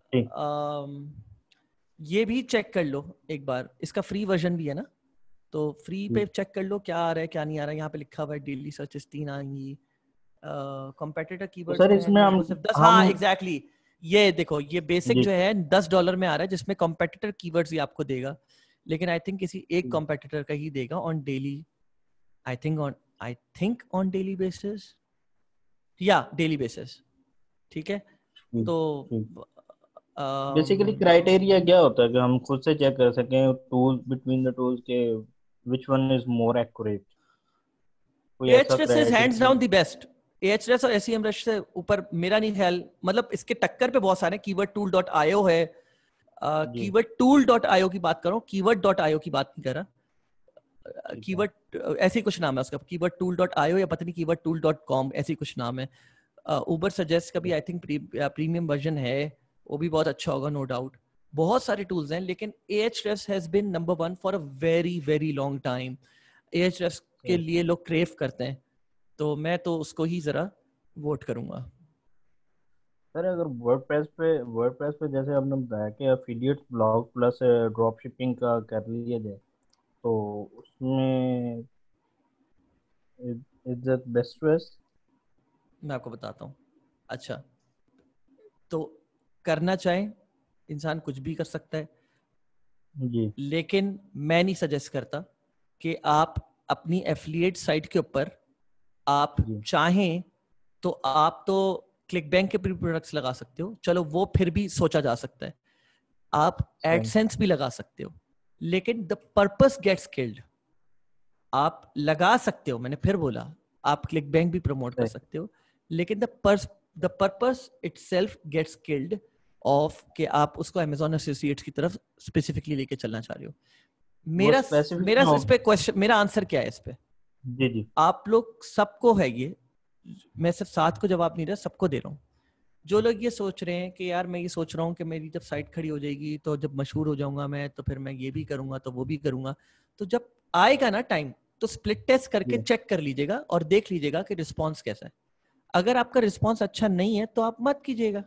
ये भी चेक कर लो एक बार, इसका फ्री वर्जन भी है ना, तो फ्री पे चेक कर लो क्या आ रहा है क्या नहीं आ रहा है। यहाँ पे लिखा हुआ है डेली सर्चेस 3 आएंगी, कॉम्पिटिटर कीवर्ड्स सर इसमें हम सिर्फ 10। हाँ एग्जैक्टली, ये देखो ये बेसिक जो है $10 में आ रहा है जिसमें कॉम्पिटिटर कीवर्ड्स ही आपको देगा, लेकिन आई थिंक किसी एक कॉम्पिटिटर का ही देगा on daily, I think on daily basis या डेली बेसिस। ठीक है, तो बेसिकली क्राइटेरिया क्या होता है कि हम खुद से चेक कर सकें टूल बिटवीन द टूल्स के which one is more accurate? Ahrefs is hands down the best। Ahrefs और SEMrush से ऊपर मेरा नहीं ख्याल, मतलब इसके टक्कर पे बहुत सारे keywordtool.io है, keywordtool.io की बात करो, keyword.io की बात नहीं कर रहा। कीवर्ड ऐसे ही कुछ नाम है उसका, keywordtool.io या पता नहीं keywordtool.com ऐसे ही कुछ नाम है। Uber Suggest का भी आई थिंक प्रीमियम वर्जन है, वो भी बहुत अच्छा होगा नो डाउट। बहुत सारे टूल्स हैं लेकिन Ahrefs has been number 1 for a very very long time. Ahrefs के लिए लोग क्रेव करते हैं, तो मैं तो उसको ही जरा वोट करूंगा। सर अगर वर्डप्रेस पे जैसे आपने बताया कि affiliate blog plus drop shipping का कर लिया जाए, तो उसमें इज दैट बेस्ट चॉइस? मैं आपको बताता हूँ। अच्छा, तो करना चाहे इंसान कुछ भी कर सकता है जी, लेकिन मैं नहीं सजेस्ट करता कि आप अपनी एफिलिएट साइट के ऊपर आप चाहें तो आप तो क्लिक बैंक के प्रोडक्ट्स लगा सकते हो, चलो वो फिर भी सोचा जा सकता है। आप एडसेंस भी लगा सकते हो, लेकिन द पर्पस गेट्स किल्ड। आप लगा सकते हो, मैंने फिर बोला आप क्लिक बैंक भी प्रमोट कर सकते हो, लेकिन the purpose itself gets killed off कि आप उसको Amazon एसोसिएट्स की तरफ स्पेसिफिकली लेके चलना चाह रहे हो। मेरा इस पे क्वेश्चन, मेरा आंसर क्या है इस पे? जी आप लोग सबको है ये, मैं सिर्फ 7 को जवाब नहीं रहा, सबको दे रहा हूँ। जो लोग ये सोच रहे हैं कि यार मैं ये सोच रहा हूँ कि मेरी जब साइट खड़ी हो जाएगी तो जब मशहूर हो जाऊंगा मैं तो फिर मैं ये भी करूंगा तो वो भी करूंगा, तो जब आएगा ना टाइम तो स्प्लिट टेस्ट करके चेक कर लीजिएगा और देख लीजिएगा कि रिस्पॉन्स कैसा है। अगर आपका रिस्पॉन्स अच्छा नहीं है तो आप मत कीजिएगा।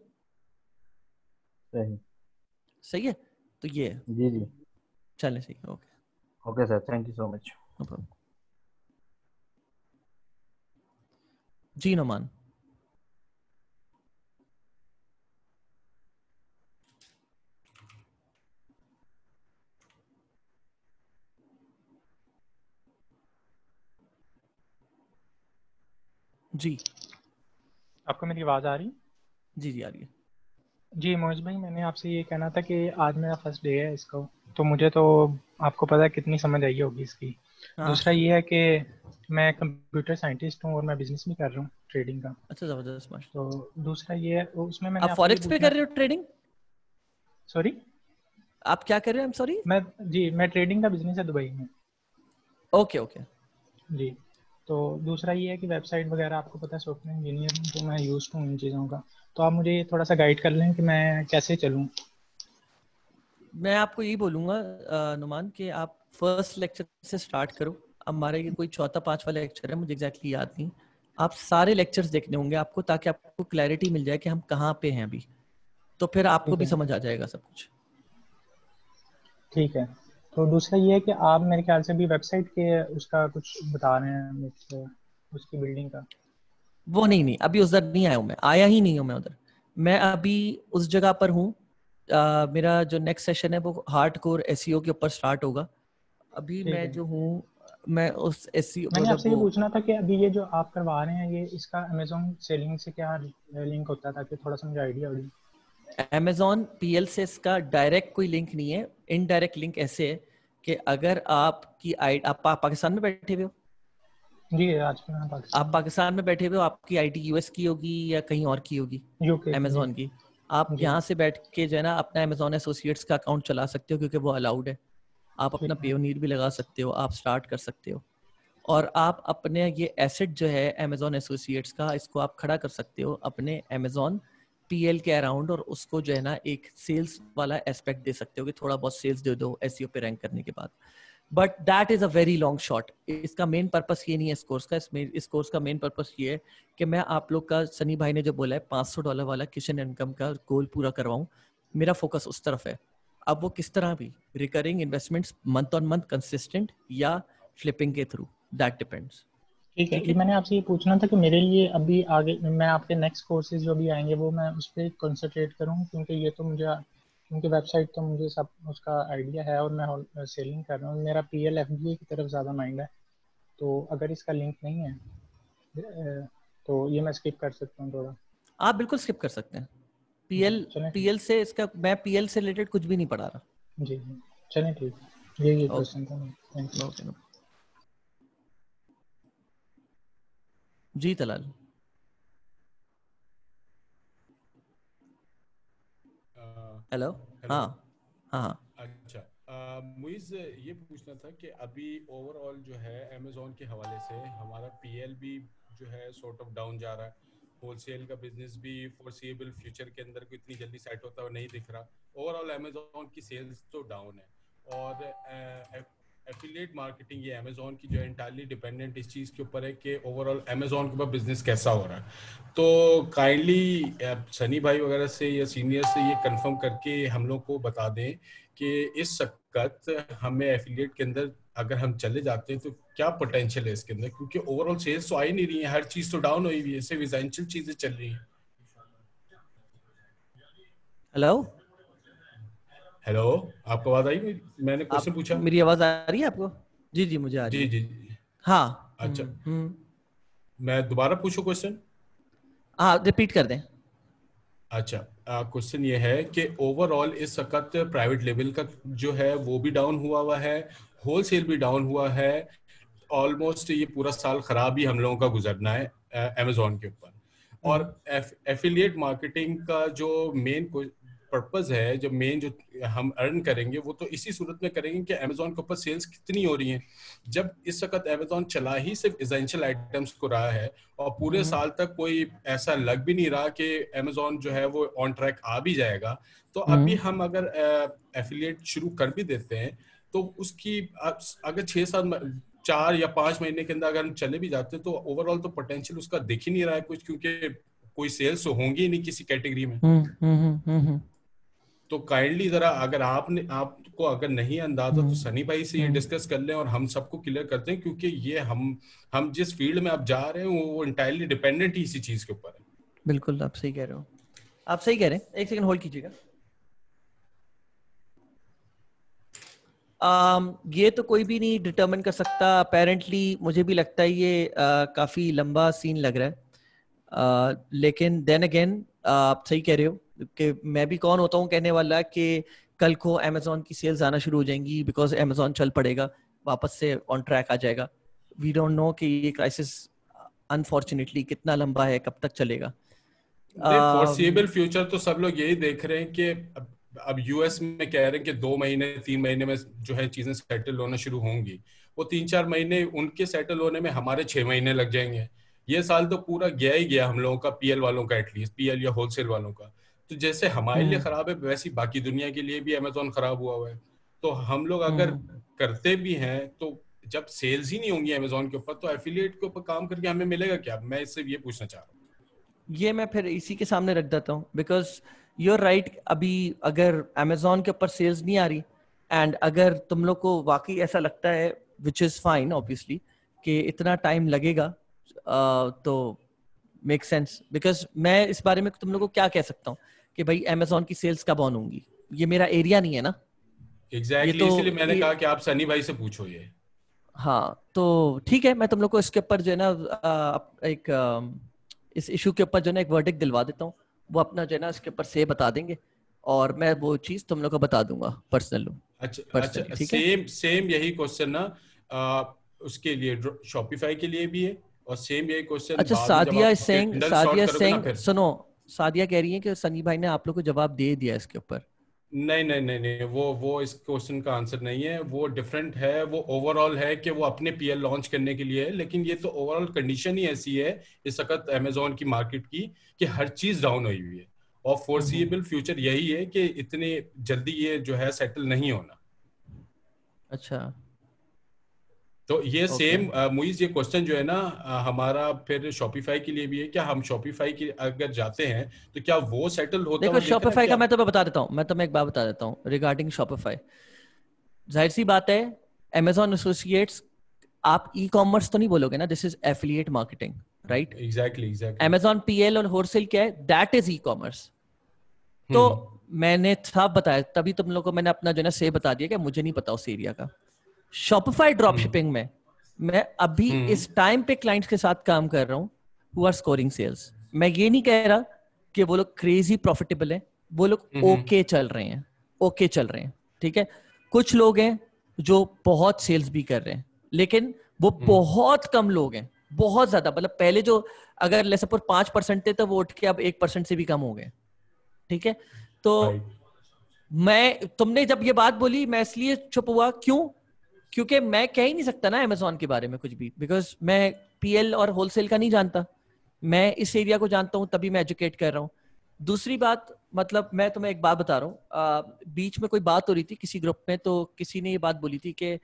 सही है, तो ये है। जी चलें, सही है, okay sir, thank you so much. No problem. जी नोमान। जी आपको मेरी आवाज आ रही? जी आ रही है। जी मोहित भाई, मैंने आपसे ये कहना था कि आज मेरा फर्स्ट डे है इसका, तो मुझे तो आपको पता है कितनी समझ आई होगी इसकी। दूसरा ये है कि मैं कंप्यूटर साइंटिस्ट हूँ और मैं बिजनेस भी कर रहा हूँ ट्रेडिंग का। अच्छा, जबरदस्त। तो दूसरा ये है, उसमें मैंने आप फॉरेक्स पे कर रहे हो ट्रेडिंग? सॉरी, आप क्या कर रहे हो? सॉरी, मैं ट्रेडिंग का बिजनेस है दुबई में। ओके जी। तो दूसरा ये है कि वेबसाइट वगैरह आपको पता है सॉफ्टवेयर इंजीनियर हूँ तो मैं यूज हूँ इन चीज़ों का, तो आप मुझे थोड़ा सा गाइड कर लें कि मैं कैसे चलूँ। मैं आपको यही बोलूँगा नुमान कि आप फर्स्ट लेक्चर से स्टार्ट करो। अब हमारे ये कोई 4था-5वां लेक्चर है, मुझे एग्जैक्टली याद नहीं। आप सारे लेक्चर्स देखने होंगे आपको, ताकि आपको क्लैरिटी मिल जाए कि हम कहाँ पे हैं अभी, तो फिर आपको भी समझ आ जाएगा सब कुछ। ठीक है। तो दूसरा ये है कि आप मेरे ख्याल से भी वेबसाइट के उसका कुछ बता रहे हैं, उसकी बिल्डिंग का। वो नहीं, अभी उधर नहीं आया हूँ मैं, आया ही नहीं हूँ मैं उधर। मैं अभी उस जगह पर हूँ, मेरा जो नेक्स्ट सेशन है वो हार्डकोर एसईओ के ऊपर स्टार्ट होगा। अभी मैं जो हूँ मैं उस एसईओ, मैंने आपसे ये पूछना था कि अभी ये जो आप करवा रहे हैं ये इसका अमेज़न सेलिंग से क्या लिंक होता है, ताकि थोड़ा सा मुझे आइडिया हो। Amazon PL से इसका डायरेक्ट कोई लिंक नहीं है, इनडायरेक्ट लिंक ऐसे है कि अगर आपकी आप पाकिस्तान में बैठे हुए हो? जी आज के मैं पाकिस्तान। आप पाकिस्तान में बैठे हुए हो, आपकी आईटी यूएस की होगी या कहीं और की होगी? यूके अमेजोन की। आप यहाँ से बैठ के जो है ना अपना अमेजोन एसोसिएट्स का अकाउंट चला सकते हो क्योंकि वो अलाउड है। आप अपना पेयोनीर भी लगा सकते हो, आप स्टार्ट कर सकते हो और आप अपने ये एसेट जो है अमेजोन एसोसिएट्स का, इसको आप खड़ा कर सकते हो अपने अमेजोन पीएल के अराउंड और उसको जो है ना एक सेल्स वाला एस्पेक्ट दे सकते हो कि थोड़ा बहुत सेल्स दे दो एसईओ पे रैंक करने के बाद। But that is a very long shot. इसका मेन पर्पस ये नहीं है इस कोर्स का। इस कोर्स का मेन पर्पस ये है कि मैं आप लोग का, सनी भाई ने जो बोला है $500 वाला किचन इनकम का गोल पूरा करवाऊं, मेरा फोकस उस तरफ है। अब वो किस तरह भी, recurring investments month on month consistent या फ्लिपिंग के थ्रू, दैट डिपेंड्स। ठीक है। ये मैंने आपसे ये पूछना था कि मेरे लिए अभी आगे मैं आपके नेक्स्ट कोर्सेज जो भी आएंगे वो मैं उस पर कंसंट्रेट करूँ, क्योंकि ये तो मुझे उनकी वेबसाइट तो मुझे सब उसका आइडिया है और मैं सेलिंग कर रहा हूँ। मेरा पीएल एफबीए की तरफ ज़्यादा माइंड है, तो अगर इसका लिंक नहीं है तो ये मैं स्किप कर सकता हूँ थोड़ा। आप बिल्कुल स्किप कर सकते हैं। पीएल से इसका, मैं पीएल से रिलेटेड कुछ भी नहीं पढ़ा रहा। जी चलिए ठीक है, ये क्वेश्चन था। Thank you. जी तलाल। हेलो। हाँ हाँ। अच्छा मुइज ये पूछना था कि अभी ओवरऑल जो है अमेज़न के हवाले से हमारा पीएल भी जो है सॉर्ट ऑफ डाउन जा रहा है, होलसेल का बिजनेस भी फोरसीएबल फ्यूचर के अंदर को इतनी जल्दी सेट होता हुआ नहीं दिख रहा। ओवरऑल अमेज़न की सेल्स तो डाउन है और एफिलिएट मार्केटिंग ये अमेज़न की जो है इंटायरली डिपेंडेंट इस चीज़ के ऊपर है कि ओवरऑल अमेज़न के ऊपर बिजनेस कैसा हो रहा है। तो काइंडली सनी भाई वगैरह से या सीनियर से ये कंफर्म करके हम लोग को बता दें कि इस वक्त हमें एफिलिएट के अंदर अगर हम चले जाते हैं तो क्या पोटेंशियल है इसके अंदर, क्योंकि ओवरऑल सेल्स तो आ ही नहीं रही है, हर चीज तो डाउन हुई हुई है, सिर्फ एसेंशियल चीजें चल रही हैं। हेलो आपको आवाज आई? मैंने क्वेश्चन पूछा। मेरी आवाज आ रही है आपको? जी जी मुझे आ रही है। जी हाँ। अच्छा मैं दोबारा पूछूं क्वेश्चन? हाँ रिपीट कर दें। अच्छा क्वेश्चन ये है कि ओवरऑल इस वक्त प्राइवेट लेवल का जो है वो भी डाउन हुआ है, होलसेल भी डाउन हुआ है, ऑलमोस्ट ये पूरा साल खराब ही हम लोगों का गुजरना है अमेज़न के ऊपर। और एफिलिएट मार्केटिंग का जो मेन पर्पस है, जो मेन जो हम अर्न करेंगे वो तो इसी सूरत में करेंगे कि अमेज़न के ऊपर सेल्स कितनी हो रही हैं। जब इस वक्त अमेज़न चला ही सिर्फ एसेंशियल आइटम्स को रहा है और पूरे साल तक कोई ऐसा लग भी नहीं रहा कि अमेज़न जो है वो ऑन ट्रैक आ भी जाएगा, तो अभी हम अगर एफिलिएट शुरू कर भी देते हैं तो उसकी अगर 4 या 5 महीने के अंदर अगर हम चले भी जाते हैं तो ओवरऑल तो पोटेंशियल उसका दिख ही नहीं रहा है कुछ, क्योंकि कोई सेल्स तो होंगी ही नहीं किसी कैटेगरी में। तो काइंडली जरा अगर आपको अगर नहीं अंदाजा तो सनी भाई से ये डिस्कस कर लें और हम सबको क्लियर करते हैं, क्योंकि ये हम जिस फील्ड में आप जा रहे हैं वो इंटायरली डिपेंडेंट ही इसी चीज के ऊपर है। बिल्कुल आप सही कह रहे हो, आप सही कह रहे हैं। एक सेकंड होल्ड कीजिएगा। ये तो कोई भी नहीं डिटरमिन कर सकता अपेरेंटली। मुझे भी लगता है ये काफी लंबा सीन लग रहा है, लेकिन देन अगेन आप सही कह रहे हो कि मैं भी कौन होता हूँ कहने वाला कि कल को अमेज़न की सेल्स आना शुरू हो जाएंगी बिकॉज अमेज़न चल पड़ेगा, वापस से ऑन ट्रैक आ जाएगा। वी डोंट नो कि ये क्राइसिस अनफॉर्चुनेटली कितना लंबा है, कब तक चलेगा। फोर्सेबल फ्यूचर तो सब लोग यही देख रहे हैं कि अब यूएस में कह रहे हैं कि 2 महीने 3 महीने में जो है चीजें सेटल होना शुरू होंगी। वो 3-4 महीने उनके सेटल होने में हमारे 6 महीने लग जाएंगे। ये साल तो पूरा गया ही गया हम लोगों का, पीएल वालों का, एटलीस्ट पीएल या होलसेल वालों का। तो जैसे हमारे लिए खराब है वैसे बाकी दुनिया के लिए भी अमेज़न खराब हुआ है। तो हम लोग अगर करते भी हैं तो जब सेल्स ही नहीं होंगी अमेज़न के ऊपर तो एफिलिएट के ऊपर काम करके हमें मिलेगा क्या? मैं इससे ये पूछना चाह रहा हूँ। ये मैं फिर इसी के सामने रख देता हूँ बिकॉज यूर राइट। अभी अगर अमेज़न के ऊपर सेल्स नहीं आ रही एंड अगर तुम लोग को वाकई ऐसा लगता है विच इज फाइन ऑब्वियसली कि इतना टाइम लगेगा, तो मेक सेंस। बिकॉज मैं इस बारे में तुम लोग को क्या कह सकता हूँ कि भाई अमेज़न की सेल्स कब ऑन होंगी, ये मेरा एरिया नहीं है ना। एग्जैक्टली तो इसलिए मैंने कहा कि आप सनी भाई से पूछो ये। हाँ तो ठीक है, मैं तुम लोग को इसके ऊपर जो है ना इस इशू के ऊपर जो है ना एक वर्डिक्ट दिलवा देता हूँ। वो अपना जो है ना इसके ऊपर से बता देंगे और मैं वो चीज तुम लोग को बता दूंगा पर्सनल। अच्छा सेम यही क्वेश्चन ना उसके लिए शॉपिफाई के लिए भी है और सेम यही क्वेश्चन अच्छा, सादिया सुनो, सादिया कह रही है कि सनी भाई ने आप लोग को जवाब दे दिया इसके ऊपर। नहीं, वो इस क्वेश्चन का आंसर नहीं है, वो डिफरेंट है। वो ओवरऑल है कि वो अपने पीएल लॉन्च करने के लिए है, लेकिन ये तो ओवरऑल कंडीशन ही ऐसी है इस वक्त अमेजोन की मार्केट की कि हर चीज डाउन हुई हुई है और फोर्सिएबल फ्यूचर यही है कि इतने जल्दी ये जो है सेटल नहीं होना। अच्छा, तो ये सेम मुइज ये क्वेश्चन जो है ना हमारा फिर शॉपिफाई के लिए भी है। क्या हम शॉपिफाई के अगर जाते हैं तो क्या वो सेटल होता है? देखो शॉपिफाई का मैं तुम्हें बता देता हूँ, मैं तुम्हें एक बात बता देता हूँ रिगार्डिंग शॉपिफाई। जाहिर सी बात है Amazon एसोसिएट्स, आप ई कॉमर्स तो नहीं बोलोगे ना, this is affiliate marketing, right? Exactly. Amazon PL और होलसेल क्या है? That is e commerce. तो मैंने सब बताया, तभी तुम लोगों को मैंने अपना जो है से बता दिया कि मुझे नहीं पता उस एरिया का। शॉपिफाई ड्रॉप शिपिंग में मैं अभी इस टाइम पे क्लाइंट्स के साथ काम कर रहा हूँ हु आर स्कोरिंग सेल्स। मैं ये नहीं कह रहा कि वो लोग क्रेजी प्रॉफिटेबल है, वो लोग ओके चल रहे हैं, ठीक है। कुछ लोग हैं जो बहुत सेल्स भी कर रहे हैं, लेकिन वो बहुत कम लोग हैं, बहुत ज्यादा। मतलब पहले जो अगर लेट्स सपोज 5% थे तो वो उठ के अब 1% से भी कम हो गए, ठीक है। तो तुमने जब ये बात बोली मैं इसलिए चुप हुआ, क्योंकि मैं कह ही नहीं सकता ना Amazon के बारे में कुछ भी, बिकॉज मैं पीएल और होलसेल का नहीं जानता, मैं इस एरिया को जानता हूं, तभी मैं एजुकेट कर रहा हूं। दूसरी बात, मतलब मैं तुम्हें एक बात बता रहा हूँ, बीच में कोई बात हो रही थी किसी ग्रुप में, तो किसी ने ये बात बोली थी कि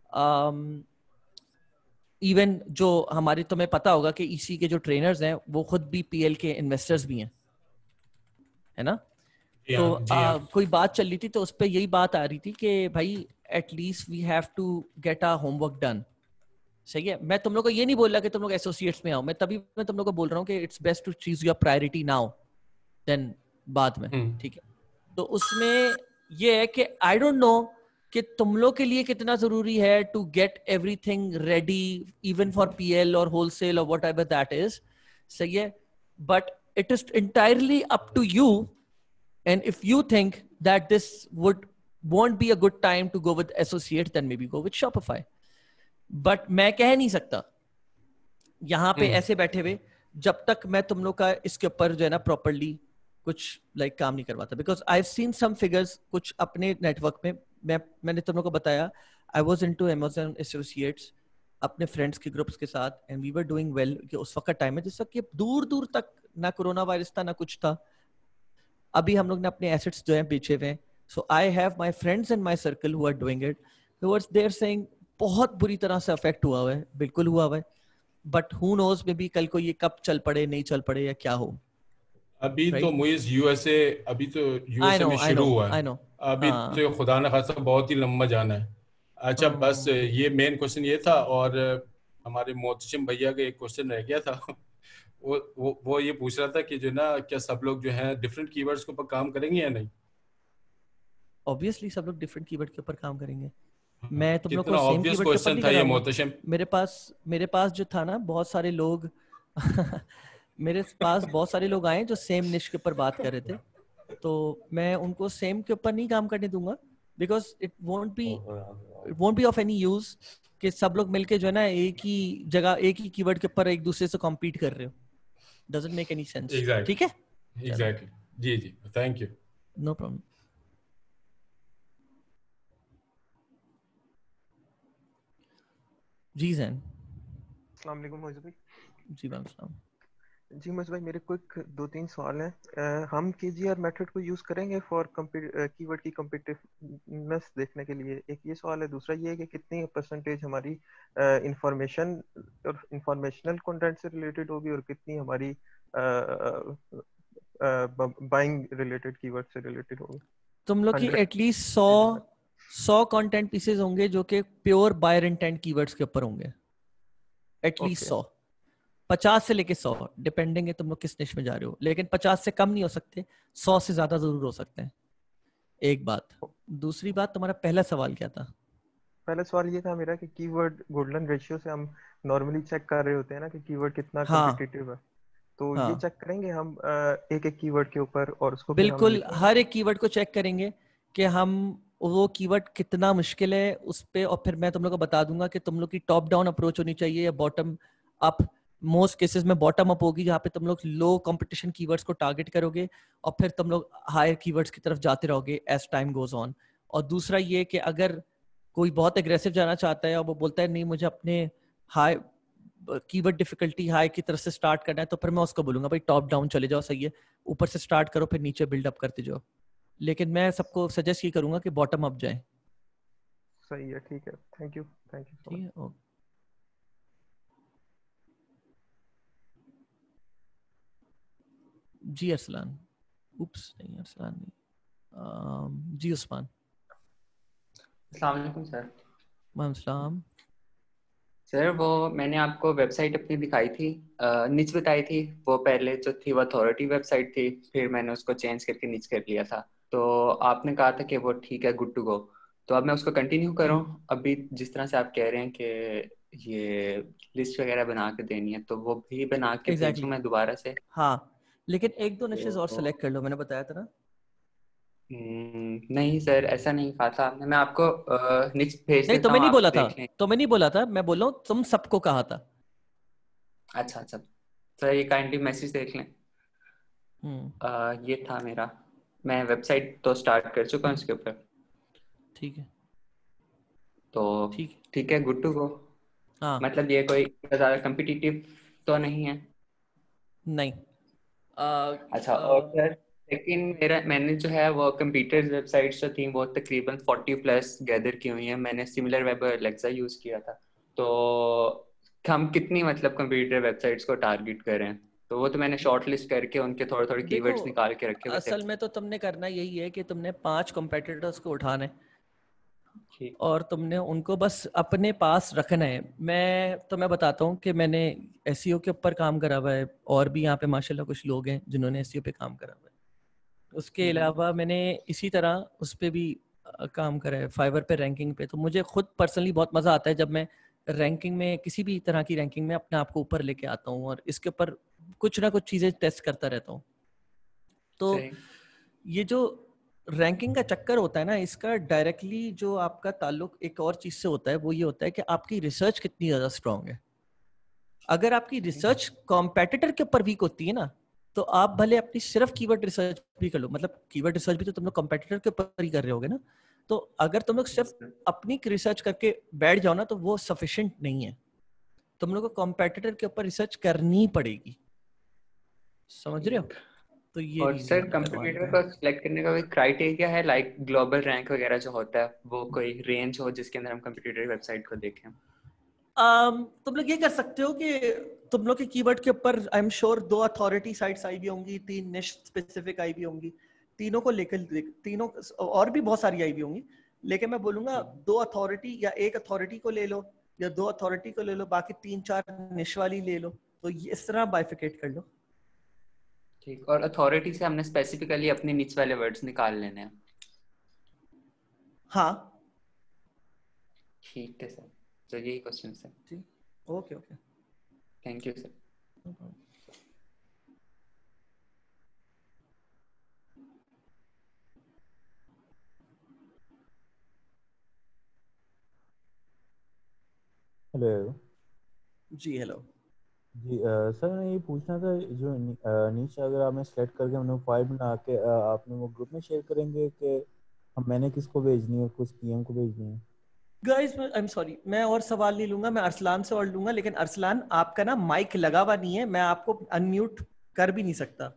इवन जो हमारे, तुम्हें पता होगा कि ईसी के जो ट्रेनर्स हैं वो खुद भी पीएल के इन्वेस्टर्स भी हैं, है ना? तो कोई बात चल रही थी, तो उस पर यही बात आ रही थी कि भाई at least we have to get our homework done. सही है, मैं तुम लोग को ये नहीं बोल रहा कि तुम लोग एसोसिएट्स में आओ, मैं तुम लोग को बोल रहा हूँ कि it's best to choose your priority now then बाद में, ठीक है। तो उसमें ये है कि आई डोंट नो कि तुम लोग के लिए कितना जरूरी है to get everything ready even for PL और होलसेल और व्हाटएवर दैट इज, सही है, but it is entirely up to you. And if you think that this won't be a good time to go with associates, then maybe go with Shopify. But मैं कह नहीं सकता यहाँ पे ऐसे बैठे हुए जब तक मैं तुम लोग का इसके ऊपर जो है ना प्रॉपरली कुछ काम नहीं करवाता, because I have seen some figures कुछ अपने नेटवर्क में। मैंने तुम लोग को बताया I was into Amazon associates अपने फ्रेंड्स के ग्रुप्स के साथ, and we were doing well. कि उस वक्त टाइम है जिस वक्त दूर दूर तक ना कोरोना वायरस था ना कुछ था। अभी हम लोग ने अपने एसेट्स जो हैं बेचे हुए हैं। So I have my friends in my circle who are doing it, towards they are saying बहुत बुरी तरह से अफेक्ट हुआ है, बिल्कुल हुआ है, but who knows maybe कल को ये कब चल पड़े नहीं चल पड़े या क्या हो। अभी तो मुइज यूएसए में शुरू हुआ है, अभी तो खुदा न खासा बहुत ही लंबा जाना है। अच्छा, बस ये मेन क्वेश्चन ये था, और हमारे मोहतशिम भैया का एक क्वेश्चन रह गया था वो ये पूछ रहा था कि जो ना क्या सब लोग जो है डिफरेंट कीवर्ड्स के ऊपर काम करेंगे या नहीं? ऑब्वियसली सब लोग डिफरेंट कीवर्ड के ऊपर काम करेंगे। मैं तुम लोग को सेम कीवर्ड के ऊपर नहीं कर रहा हूं। मेरे पास जो था ना बहुत सारे लोग मेरे पास बहुत सारे लोग आए जो सेम निश के ऊपर बात कर रहे थे, तो मैं उनको सेम के ऊपर नहीं काम करने दूंगा, because it won't be of any use कि सब लोग मिलके जो है ना एक ही जगह एक ही कीवर्ड के ऊपर एक दूसरे से कॉम्पीट कर रहे हो। Doesn't make any sense. Exactly. ठीक है? Exactly. Ji, thank you. No problem. जी ज़ैन। अस्सलाम वालेकुम मोइज़ भाई। जी वालेकुम सलाम। जी मोइज़ भाई, मेरे को 2-3 सवाल हैं। हम KGR मेथड को यूज करेंगे फॉर कीवर्ड की कॉम्पिटिटिवनेस देखने के लिए, एक ये सवाल है। दूसरा ये है कि कितनी परसेंटेज हमारी इंफॉर्मेशन और इंफॉर्मेशनल कंटेंट से रिलेटेड होगी और कितनी हमारी बाइंग रिलेटेड कीवर्ड से रिलेटेड होगी। तुम लोग की एटलीस्ट 100 कंटेंट पीसेस होंगे जो कि प्योर बायर इंटेंट कीवर्ड्स के ऊपर होंगे, एटलीस्ट 100, 50 से लेके 100 डिपेंडिंग है तुम लोग किस निश में जा रहे हो, लेकिन 50 से कम नहीं हो सकते, 100 से ज्यादा जरूर हो सकते हैं। एक बात। दूसरी बात, तुम्हारा पहला सवाल क्या था? पहला सवाल ये था मेरा कि कीवर्ड गोल्डन रेशियो से हम नॉर्मली चेक कर रहे होते हैं ना कि कीवर्ड कितना कॉम्पिटिटिव है, तो ये चेक करेंगे हम एक एक कीवर्ड के ऊपर और उसको बिल्कुल हर एक कीवर्ड को चेक करेंगे कि हम वो कीवर्ड कितना मुश्किल है उस पे, और फिर मैं तुम लोग को बता दूंगा कि तुम लोग की टॉप डाउन अप्रोच होनी चाहिए या बॉटम अप। मोस्ट केसेस में बॉटम अप होगी, जहाँ पे तुम लोग लो कंपटीशन कीवर्ड्स को टारगेट करोगे और फिर तुम लोग हायर कीवर्ड्स की तरफ जाते रहोगे एज टाइम गोज ऑन। और दूसरा ये कि अगर कोई बहुत एग्रेसिव जाना चाहता है और वो बोलता है नहीं मुझे अपने हाई कीवर्ड डिफिकल्टी हाई की तरफ से स्टार्ट करना है, तो फिर मैं उसको बोलूंगा भाई टॉप डाउन चले जाओ, सही है, ऊपर से स्टार्ट करो फिर नीचे बिल्डअप करते जाओ। लेकिन मैं सबको सजेस्ट ये करूंगा कि बॉटम अप जाएं। सही है, ठीक है, थैंक यू ठीक है। ओके जी अरसलान, उप्स नहीं अरसलान नहीं, जी उस्मान। अस्सलाम वालेकुम सर। वालेकुम सलाम। सर वो मैंने आपको वेबसाइट अपनी दिखाई थी, निच बताई थी, वो पहले जो थी वो अथॉरिटी वेबसाइट थी, फिर मैंने उसको चेंज करके निच कर लिया था, तो आपने कहा था कि वो ठीक है, गुड टू गो। तो अब मैं उसको कंटिन्यू करूं? अभी जिस तरह से आप कह रहे हैं कि ये लिस्ट वगैरह बना के देनी है, तो वो भी बना के भेजूं मैं दोबारा से? हाँ, लेकिन एक दो निशेस और सेलेक्ट कर लो, मैंने बताया था ना। नहीं सर, ऐसा नहीं कहा था आपने, मैं आपको निच भेज नहीं देता तुम्हें हूं, नहीं आप बोला था, देख लें। तुम्हें नहीं बोला था, मैं बोल रहा हूँ तुम सबको कहा था। अच्छा अच्छा सर, ये काइंडली मैसेज देख लें। ये था मेरा, मैं वेबसाइट तो स्टार्ट कर चुका हूँ इसके ऊपर। ठीक है, तो ठीक है, गुड टू गो। हाँ, मतलब ये कोई ज्यादा कॉम्पिटिटिव तो नहीं है? नहीं। अच्छा, और सर लेकिन मैंने जो है वो कंप्यूटर वेबसाइट्स जो थी वो तकरीबन 40 प्लस गैदर की हुई हैं। मैंने सिमिलर वेब और एलेक्सा यूज किया था, तो हम कितनी मतलब कंप्यूटर वेबसाइट्स को टारगेट करें? तो वो तो मैंने शॉर्ट लिस्ट करके उनके थोड़े थोड़े कीवर्ड्स निकाल के रखे हुए थे। असल में तो तुमने करना यही है कि तुमने 5 कॉम्पिटिटर्स को उठाना है और तुमने उनको बस अपने पास रखना है। मैं बताता हूँ कि मैंने एसईओ के ऊपर काम करा हुआ है, और भी यहाँ पे माशाल्लाह कुछ लोग हैं जिन्होंने एसईओ पे काम करा हुआ है। उसके अलावा मैंने इसी तरह उस पे भी काम करा है, फाइवर पे रैंकिंग पे। तो मुझे खुद पर्सनली बहुत मज़ा आता है जब मैं रैंकिंग में, किसी भी तरह की रैंकिंग में अपने आप को ऊपर लेके आता हूँ और इसके ऊपर कुछ ना कुछ चीज़ें टेस्ट करता रहता हूँ। तो ये जो रैंकिंग का चक्कर होता है ना, इसका डायरेक्टली जो आपका ताल्लुक एक और चीज से होता है, वो ये होता है कि आपकी रिसर्च कितनी ज्यादा स्ट्रांग है। अगर आपकी रिसर्च कॉम्पिटिटर के ऊपर वीक होती है ना, तो आप भले अपनी सिर्फ कीवर्ड रिसर्च भी कर लो, मतलब कीवर्ड रिसर्च भी तो तुम लोग कॉम्पिटिटर के ऊपर ही कर रहे होगे ना। तो अगर तुम लोग सिर्फ अपनी रिसर्च करके बैठ जाओ ना, तो वो सफिशिएंट नहीं है, तुम लोग को कॉम्पिटिटर के ऊपर रिसर्च करनी पड़ेगी। समझ रहे हो? तो ये और सर कंप्यूटर को सिलेक्ट करने का कोई क्राइटेरिया है, लाइक ग्लोबल रैंक वगैरह जो होता है, वो कोई रेंज हो जिसके अंदर हम कंप्यूटर वेबसाइट को देखें? तुम लोग ये कर सकते हो कि तुम लोग के कीवर्ड के ऊपर I am sure 2 authority sites आई भी होंगी, 3 निश स्पेसिफिक आई भी होंगी, तीनों को लेकर तीनों और भी बहुत सारी आई भी होंगी, लेकिन मैं बोलूंगा 2 अथॉरिटी या 1 अथॉरिटी को ले लो या 2 अथॉरिटी को ले लो, बाकी 3-4 निश वाली ले लो। तो इस तरह बाइफिकेट कर लो। ठीक, और अथॉरिटी से हमने स्पेसिफिकली अपने नीचे वाले वर्ड्स निकाल लेने हैं? हाँ ठीक है सर, तो यही क्वेश्चन है। ठीक, okay okay, thank you sir. Hello जी, हेलो जी। सर मैं ये पूछना था, जो नीचे अगर आपने सेलेक्ट करके हमने फाइल बना के आपने वो ग्रुप में शेयर करेंगे कि मैंने किसको भेजनी है, कुछ पीएम को भेजनी है? गाइस आई एम सॉरी, मैं और सवाल नहीं लूंगा, मैं अरसलान से और लूंगा, लेकिन अरसलान आपका ना माइक लगा हुआ नहीं है, मैं आपको अनम्यूट कर भी नहीं सकता,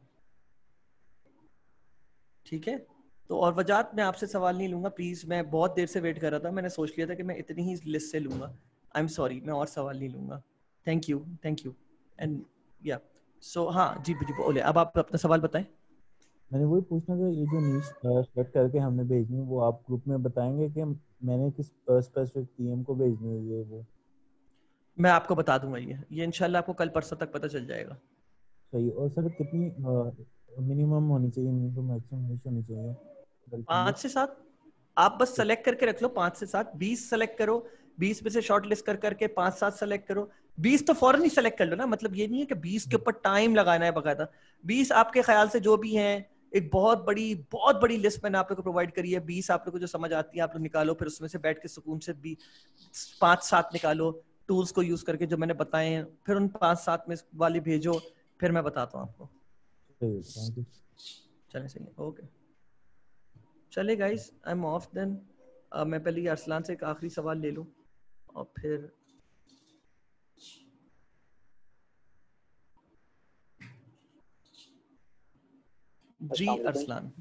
ठीक है? तो और वजात मैं आपसे सवाल नहीं लूंगा प्लीज, मैं बहुत देर से वेट कर रहा था, मैंने सोच लिया था कि मैं इतनी ही लिस्ट से लूंगा। आई एम सॉरी, मैं और सवाल नहीं लूंगा। थैंक यू एंड या सो हाँ जी बोले, अब आप अपना सवाल बताएं। मैंने वही पूछना था, ये जो नीच सेलेक्ट करके हमने भेजनी है, वो आप ग्रुप में बताएंगे कि मैंने किस स्पेसिफिक पीएम को भेजनी है? ये वो मैं आपको बता दूंगा, ये इंशाल्लाह आपको कल परसों तक पता चल जाएगा। सही। और सर कितनी मिनिमम होनी चाहिए, मिनिमम मैक्सिमम होनी चाहिए? 5 से 7 आप बस सेलेक्ट करके रख लो, 5 से 7। 20 सेलेक्ट करो, 20 में से शॉर्ट लिस्ट करके 5-7 सेलेक्ट करो। 20 तो फौरन ही सेलेक्ट कर लो ना, मतलब ये नहीं है कि 20 के ऊपर टाइम लगाना है बकायदा। 20 आपके ख्याल से जो भी हैं, एक बहुत बड़ी लिस्ट मैंने आप लोग को प्रोवाइड करी है, 20 आप लोग को जो समझ आती है आप लोग निकालो, फिर उसमें से बैठ के सुकून से 5-7 निकालो टूल्स को यूज करके जो मैंने बताए हैं, फिर उन 5-7 में वाली भेजो, फिर मैं बताता हूँ आपको। चले सही है, ओके चले guys, I am off then. मैं पहले अरसलान से एक आखिरी सवाल ले लूं और फिर जी अरसलान।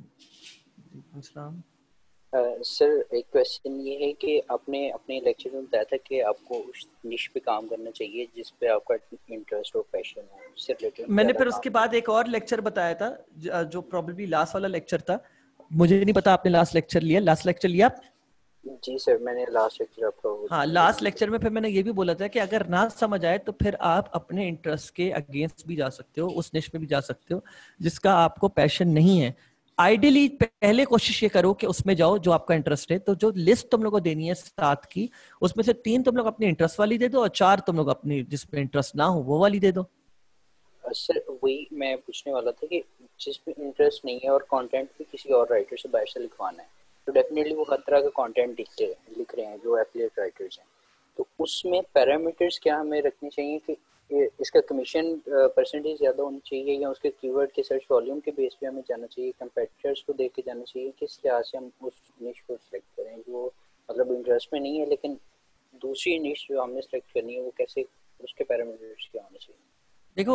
सर एक क्वेश्चन ये है कि आपने अपने लेक्चर में बताया था कि आपको उस निश पे काम करना चाहिए जिस पे आपका इंटरेस्ट और पैशन हो, उससे रिलेटेड। मैंने फिर उसके बाद एक और लेक्चर बताया था जो प्रॉब्लली लास्ट वाला लेक्चर था, मुझे नहीं पता आपने लास्ट लेक्चर लिया? जी सर, मैंने लास्ट लेक्चर आपका, हाँ लास्ट लेक्चर में फिर मैंने ये भी बोला था कि अगर ना समझ आए तो फिर आप अपने इंटरेस्ट के अगेंस्ट भी जा सकते हो, उस निश में भी जा सकते हो जिसका आपको पैशन नहीं है। आइडियली पहले कोशिश ये करो कि उसमें जाओ जो आपका इंटरेस्ट है। तो जो लिस्ट तुम लोग को देनी है 7 की, उसमें से 3 तुम लोग अपनी इंटरेस्ट वाली दे दो और 4 तुम लोग अपनी जिसमें इंटरेस्ट ना हो वो वाली दे दो। सर वही मैं पूछने वाला था कि जिसमें इंटरेस्ट नहीं है और कंटेंट भी किसी और राइटर से बाहर से लिखवाना है, तो डेफिनेटली वो हर तरह का कंटेंट लिख रहे हैं जो एफिलिएट राइटर्स हैं, तो उसमें पैरामीटर्स क्या हमें रखने चाहिए कि इसका कमीशन परसेंटेज ज़्यादा होनी चाहिए या उसके कीवर्ड के सर्च वॉल्यूम के बेस पे हमें जाना चाहिए, कंपेटिटर्स को देख के जाना चाहिए, किस लिहाज से हम उस निश को सिलेक्ट करें जो मतलब इंटरेस्ट में नहीं है लेकिन दूसरी निश जो हमने सिलेक्ट करनी है वो कैसे, उसके पैरामीटर्स क्या होने चाहिए? देखो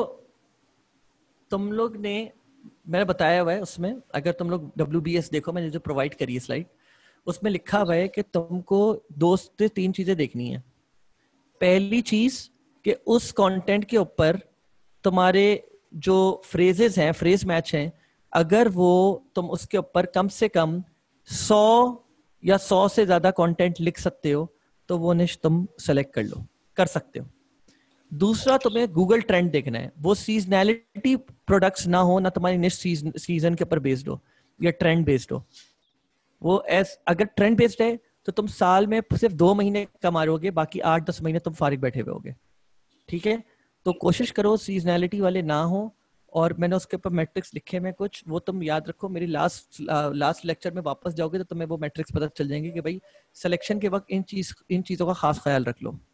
तुम लोग ने मैंने बताया हुआ है उसमें, अगर तुम लोग WBS देखो मैंने जो प्रोवाइड करी है स्लाइड, उसमें लिखा हुआ है कि तुमको 2 से 3 चीजें देखनी है। पहली चीज कि उस कंटेंट के ऊपर तुम्हारे जो फ्रेजेस हैं, फ्रेज मैच हैं, अगर वो तुम उसके ऊपर कम से कम 100 या 100 से ज्यादा कंटेंट लिख सकते हो तो वो निश तुम सेलेक्ट कर सकते हो। दूसरा तुम्हें गूगल ट्रेंड देखना है, वो सीजनैलिटी प्रोडक्ट्स ना हो, ना तुम्हारी निश सीजन के ऊपर बेस्ड हो या ट्रेंड बेस्ड हो। वो अगर ट्रेंड बेस्ड है तो तुम साल में सिर्फ 2 महीने कमाओगे, बाकी 8-10 महीने तुम फारिग बैठे हुए होगे। ठीक है, तो कोशिश करो सीजनैलिटी वाले ना हो। और मैंने उसके ऊपर मैट्रिक्स लिखे हैं कुछ, वो तुम याद रखो। मेरी लास्ट लेक्चर में वापस जाओगे तो तुम्हें वो मैट्रिक्स पता चल जाएंगे कि भाई सिलेक्शन के वक्त इन चीजों का खास ख्याल रख लो।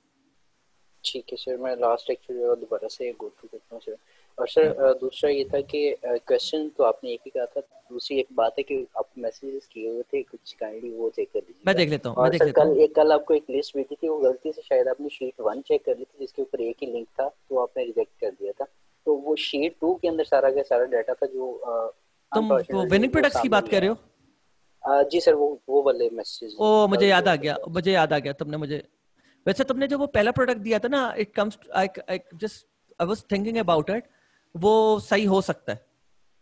ठीक है सर, मैं लास्ट लेक्चर दोबारा से गो थ्रू करता हूँ सर। और सर दूसरा ये था कि क्वेश्चन तो आपने एक ही कहा था, दूसरी एक बात है कि आप मैसेजेस किए हुए थे कुछ, काइंडली वो चेक कर लीजिए। मैं देख लेता हूँ। और सर कल आपको एक लिस्ट भेजी थी, वो गलती से शायद आपने शीट 1 चेक कर ली थी जिसके ऊपर एक ही लिंक था, तो आपने रिजेक्ट कर दिया था। तो वो शीट 2 के अंदर सारा का सारा डाटा था जो तुम वो विनिंग प्रोडक्ट्स की बात कर रहे हो? जी सर, वो वाले मैसेज। ओ मुझे याद आ गया तुमने मुझे, वैसे तुमने जो वो पहला प्रोडक्ट दिया था ना, it comes I was thinking about it, वो सही हो सकता है।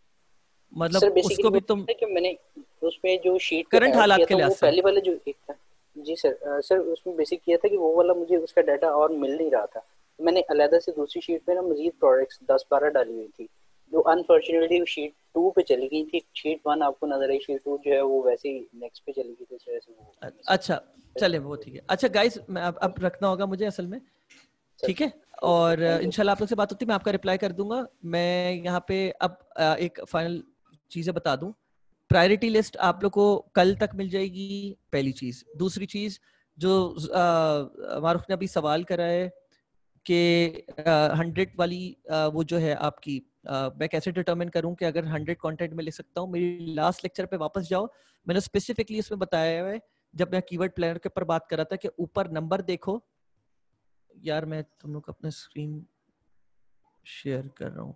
मतलब सर उसको भी तुम कि मैंने उसमें जो शीट करंट हालात के लिहाज से, पहले वाले जो एक था जी सर, सर उसमें बेसिक किया था कि वो वाला मुझे उसका डाटा और मिल नहीं रहा था, मैंने अलग से दूसरी शीट पे ना मजीद प्रोडक्ट्स 10-12 डाली हुई थी जो अनफॉर्चुनेटली शीट 2 पे चली गई थी। शीट 1 आपको नजर आई, शीट 2 जो है वो वैसे ही नेक्स्ट पे चली गई थी सर, ऐसे वो। अच्छा चले वो ठीक है। अच्छा गाइस, मैं अब रखना होगा मुझे असल में, ठीक है। और इंशाल्लाह आप लोग से बात होती है, मैं आपका रिप्लाई कर दूंगा। मैं यहाँ पे अब एक फाइनल चीजें बता दूं। प्रायोरिटी लिस्ट आप लोग को कल तक मिल जाएगी, पहली चीज। दूसरी चीज जो मारूफ ने अभी सवाल करा है कि 100 वाली वो जो है आपकी, मैं कैसे डिटरमिन करूं कि अगर 100 कंटेंट में लिख सकता हूं। मेरी लास्ट लेक्चर पे वापस जाओ, मैंने स्पेसिफिकली उसमें बताया है जब मैं कीवर्ड प्लानर के ऊपर बात कर रहा था कि ऊपर नंबर देखो। यार मैं तुम लोग अपना स्क्रीन शेयर कर रहा हूँ।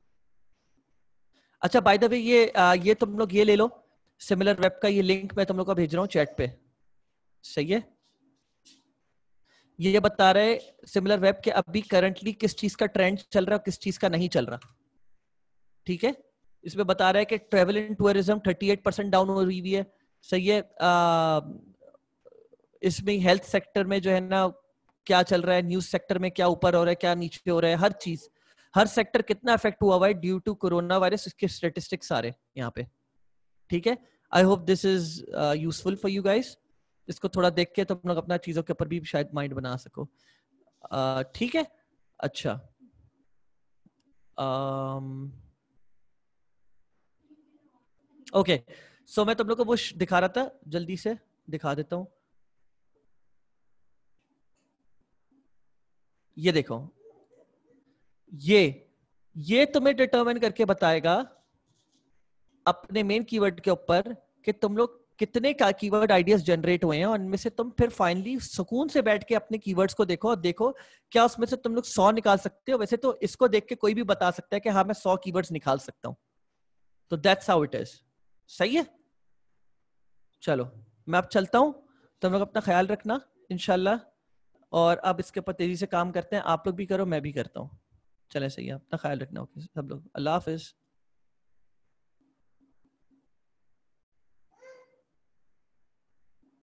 अच्छा बाय द वे ये तुम लोग ये ले लो, सिमिलर वेब का ये लिंक मैं तुम लोग को भेज रहा हूँ चैट पे, सही है। ये बता रहे सिमिलर वेब के अभी करंटली किस चीज का ट्रेंड चल रहा है, किस चीज का नहीं चल रहा, ठीक है। इसमें बता रहा है कि ट्रेवल एंड टूरिज्म 38% डाउन हो रही है, सही है। इसमें हेल्थ सेक्टर में जो है ना क्या चल रहा है, न्यूज सेक्टर में क्या ऊपर हो रहा है क्या नीचे हो रहा है, हर चीज, हर सेक्टर कितना इफेक्ट हुआ है ड्यू टू कोरोना वायरस, इसके स्टेटिस्टिक्स सारे यहाँ पे, ठीक है। I hope this is useful for you guys. इसको थोड़ा देख के तुम लोग अपना चीजों के ऊपर भी शायद माइंड बना सको, ठीक है। अच्छा ओके सो मैं तुम लोग को वो दिखा रहा था, जल्दी से दिखा देता हूं। ये देखो, ये तुम्हें डिटरमाइन करके बताएगा अपने मेन कीवर्ड के ऊपर कि तुम लोग कितने का कीवर्ड आइडियाज जनरेट हुए हैं, और इनमें से तुम फिर फाइनली सुकून से बैठ के अपने कीवर्ड्स को देखो और देखो क्या उसमें से तुम लोग 100 निकाल सकते हो। वैसे तो इसको देख के कोई भी बता सकता है कि हाँ मैं 100 कीवर्ड्स निकाल सकता हूं, तो दैट्स हाउ इट इज। सही है, चलो मैं अब चलता हूं, तुम लोग अपना ख्याल रखना इंशाल्लाह, और अब इसके ऊपर तेजी से काम करते हैं। आप लोग भी करो, मैं भी करता हूँ। चले सही है, अपना ख्याल रखना। ओके सब लोग, अल्लाह हाफिज।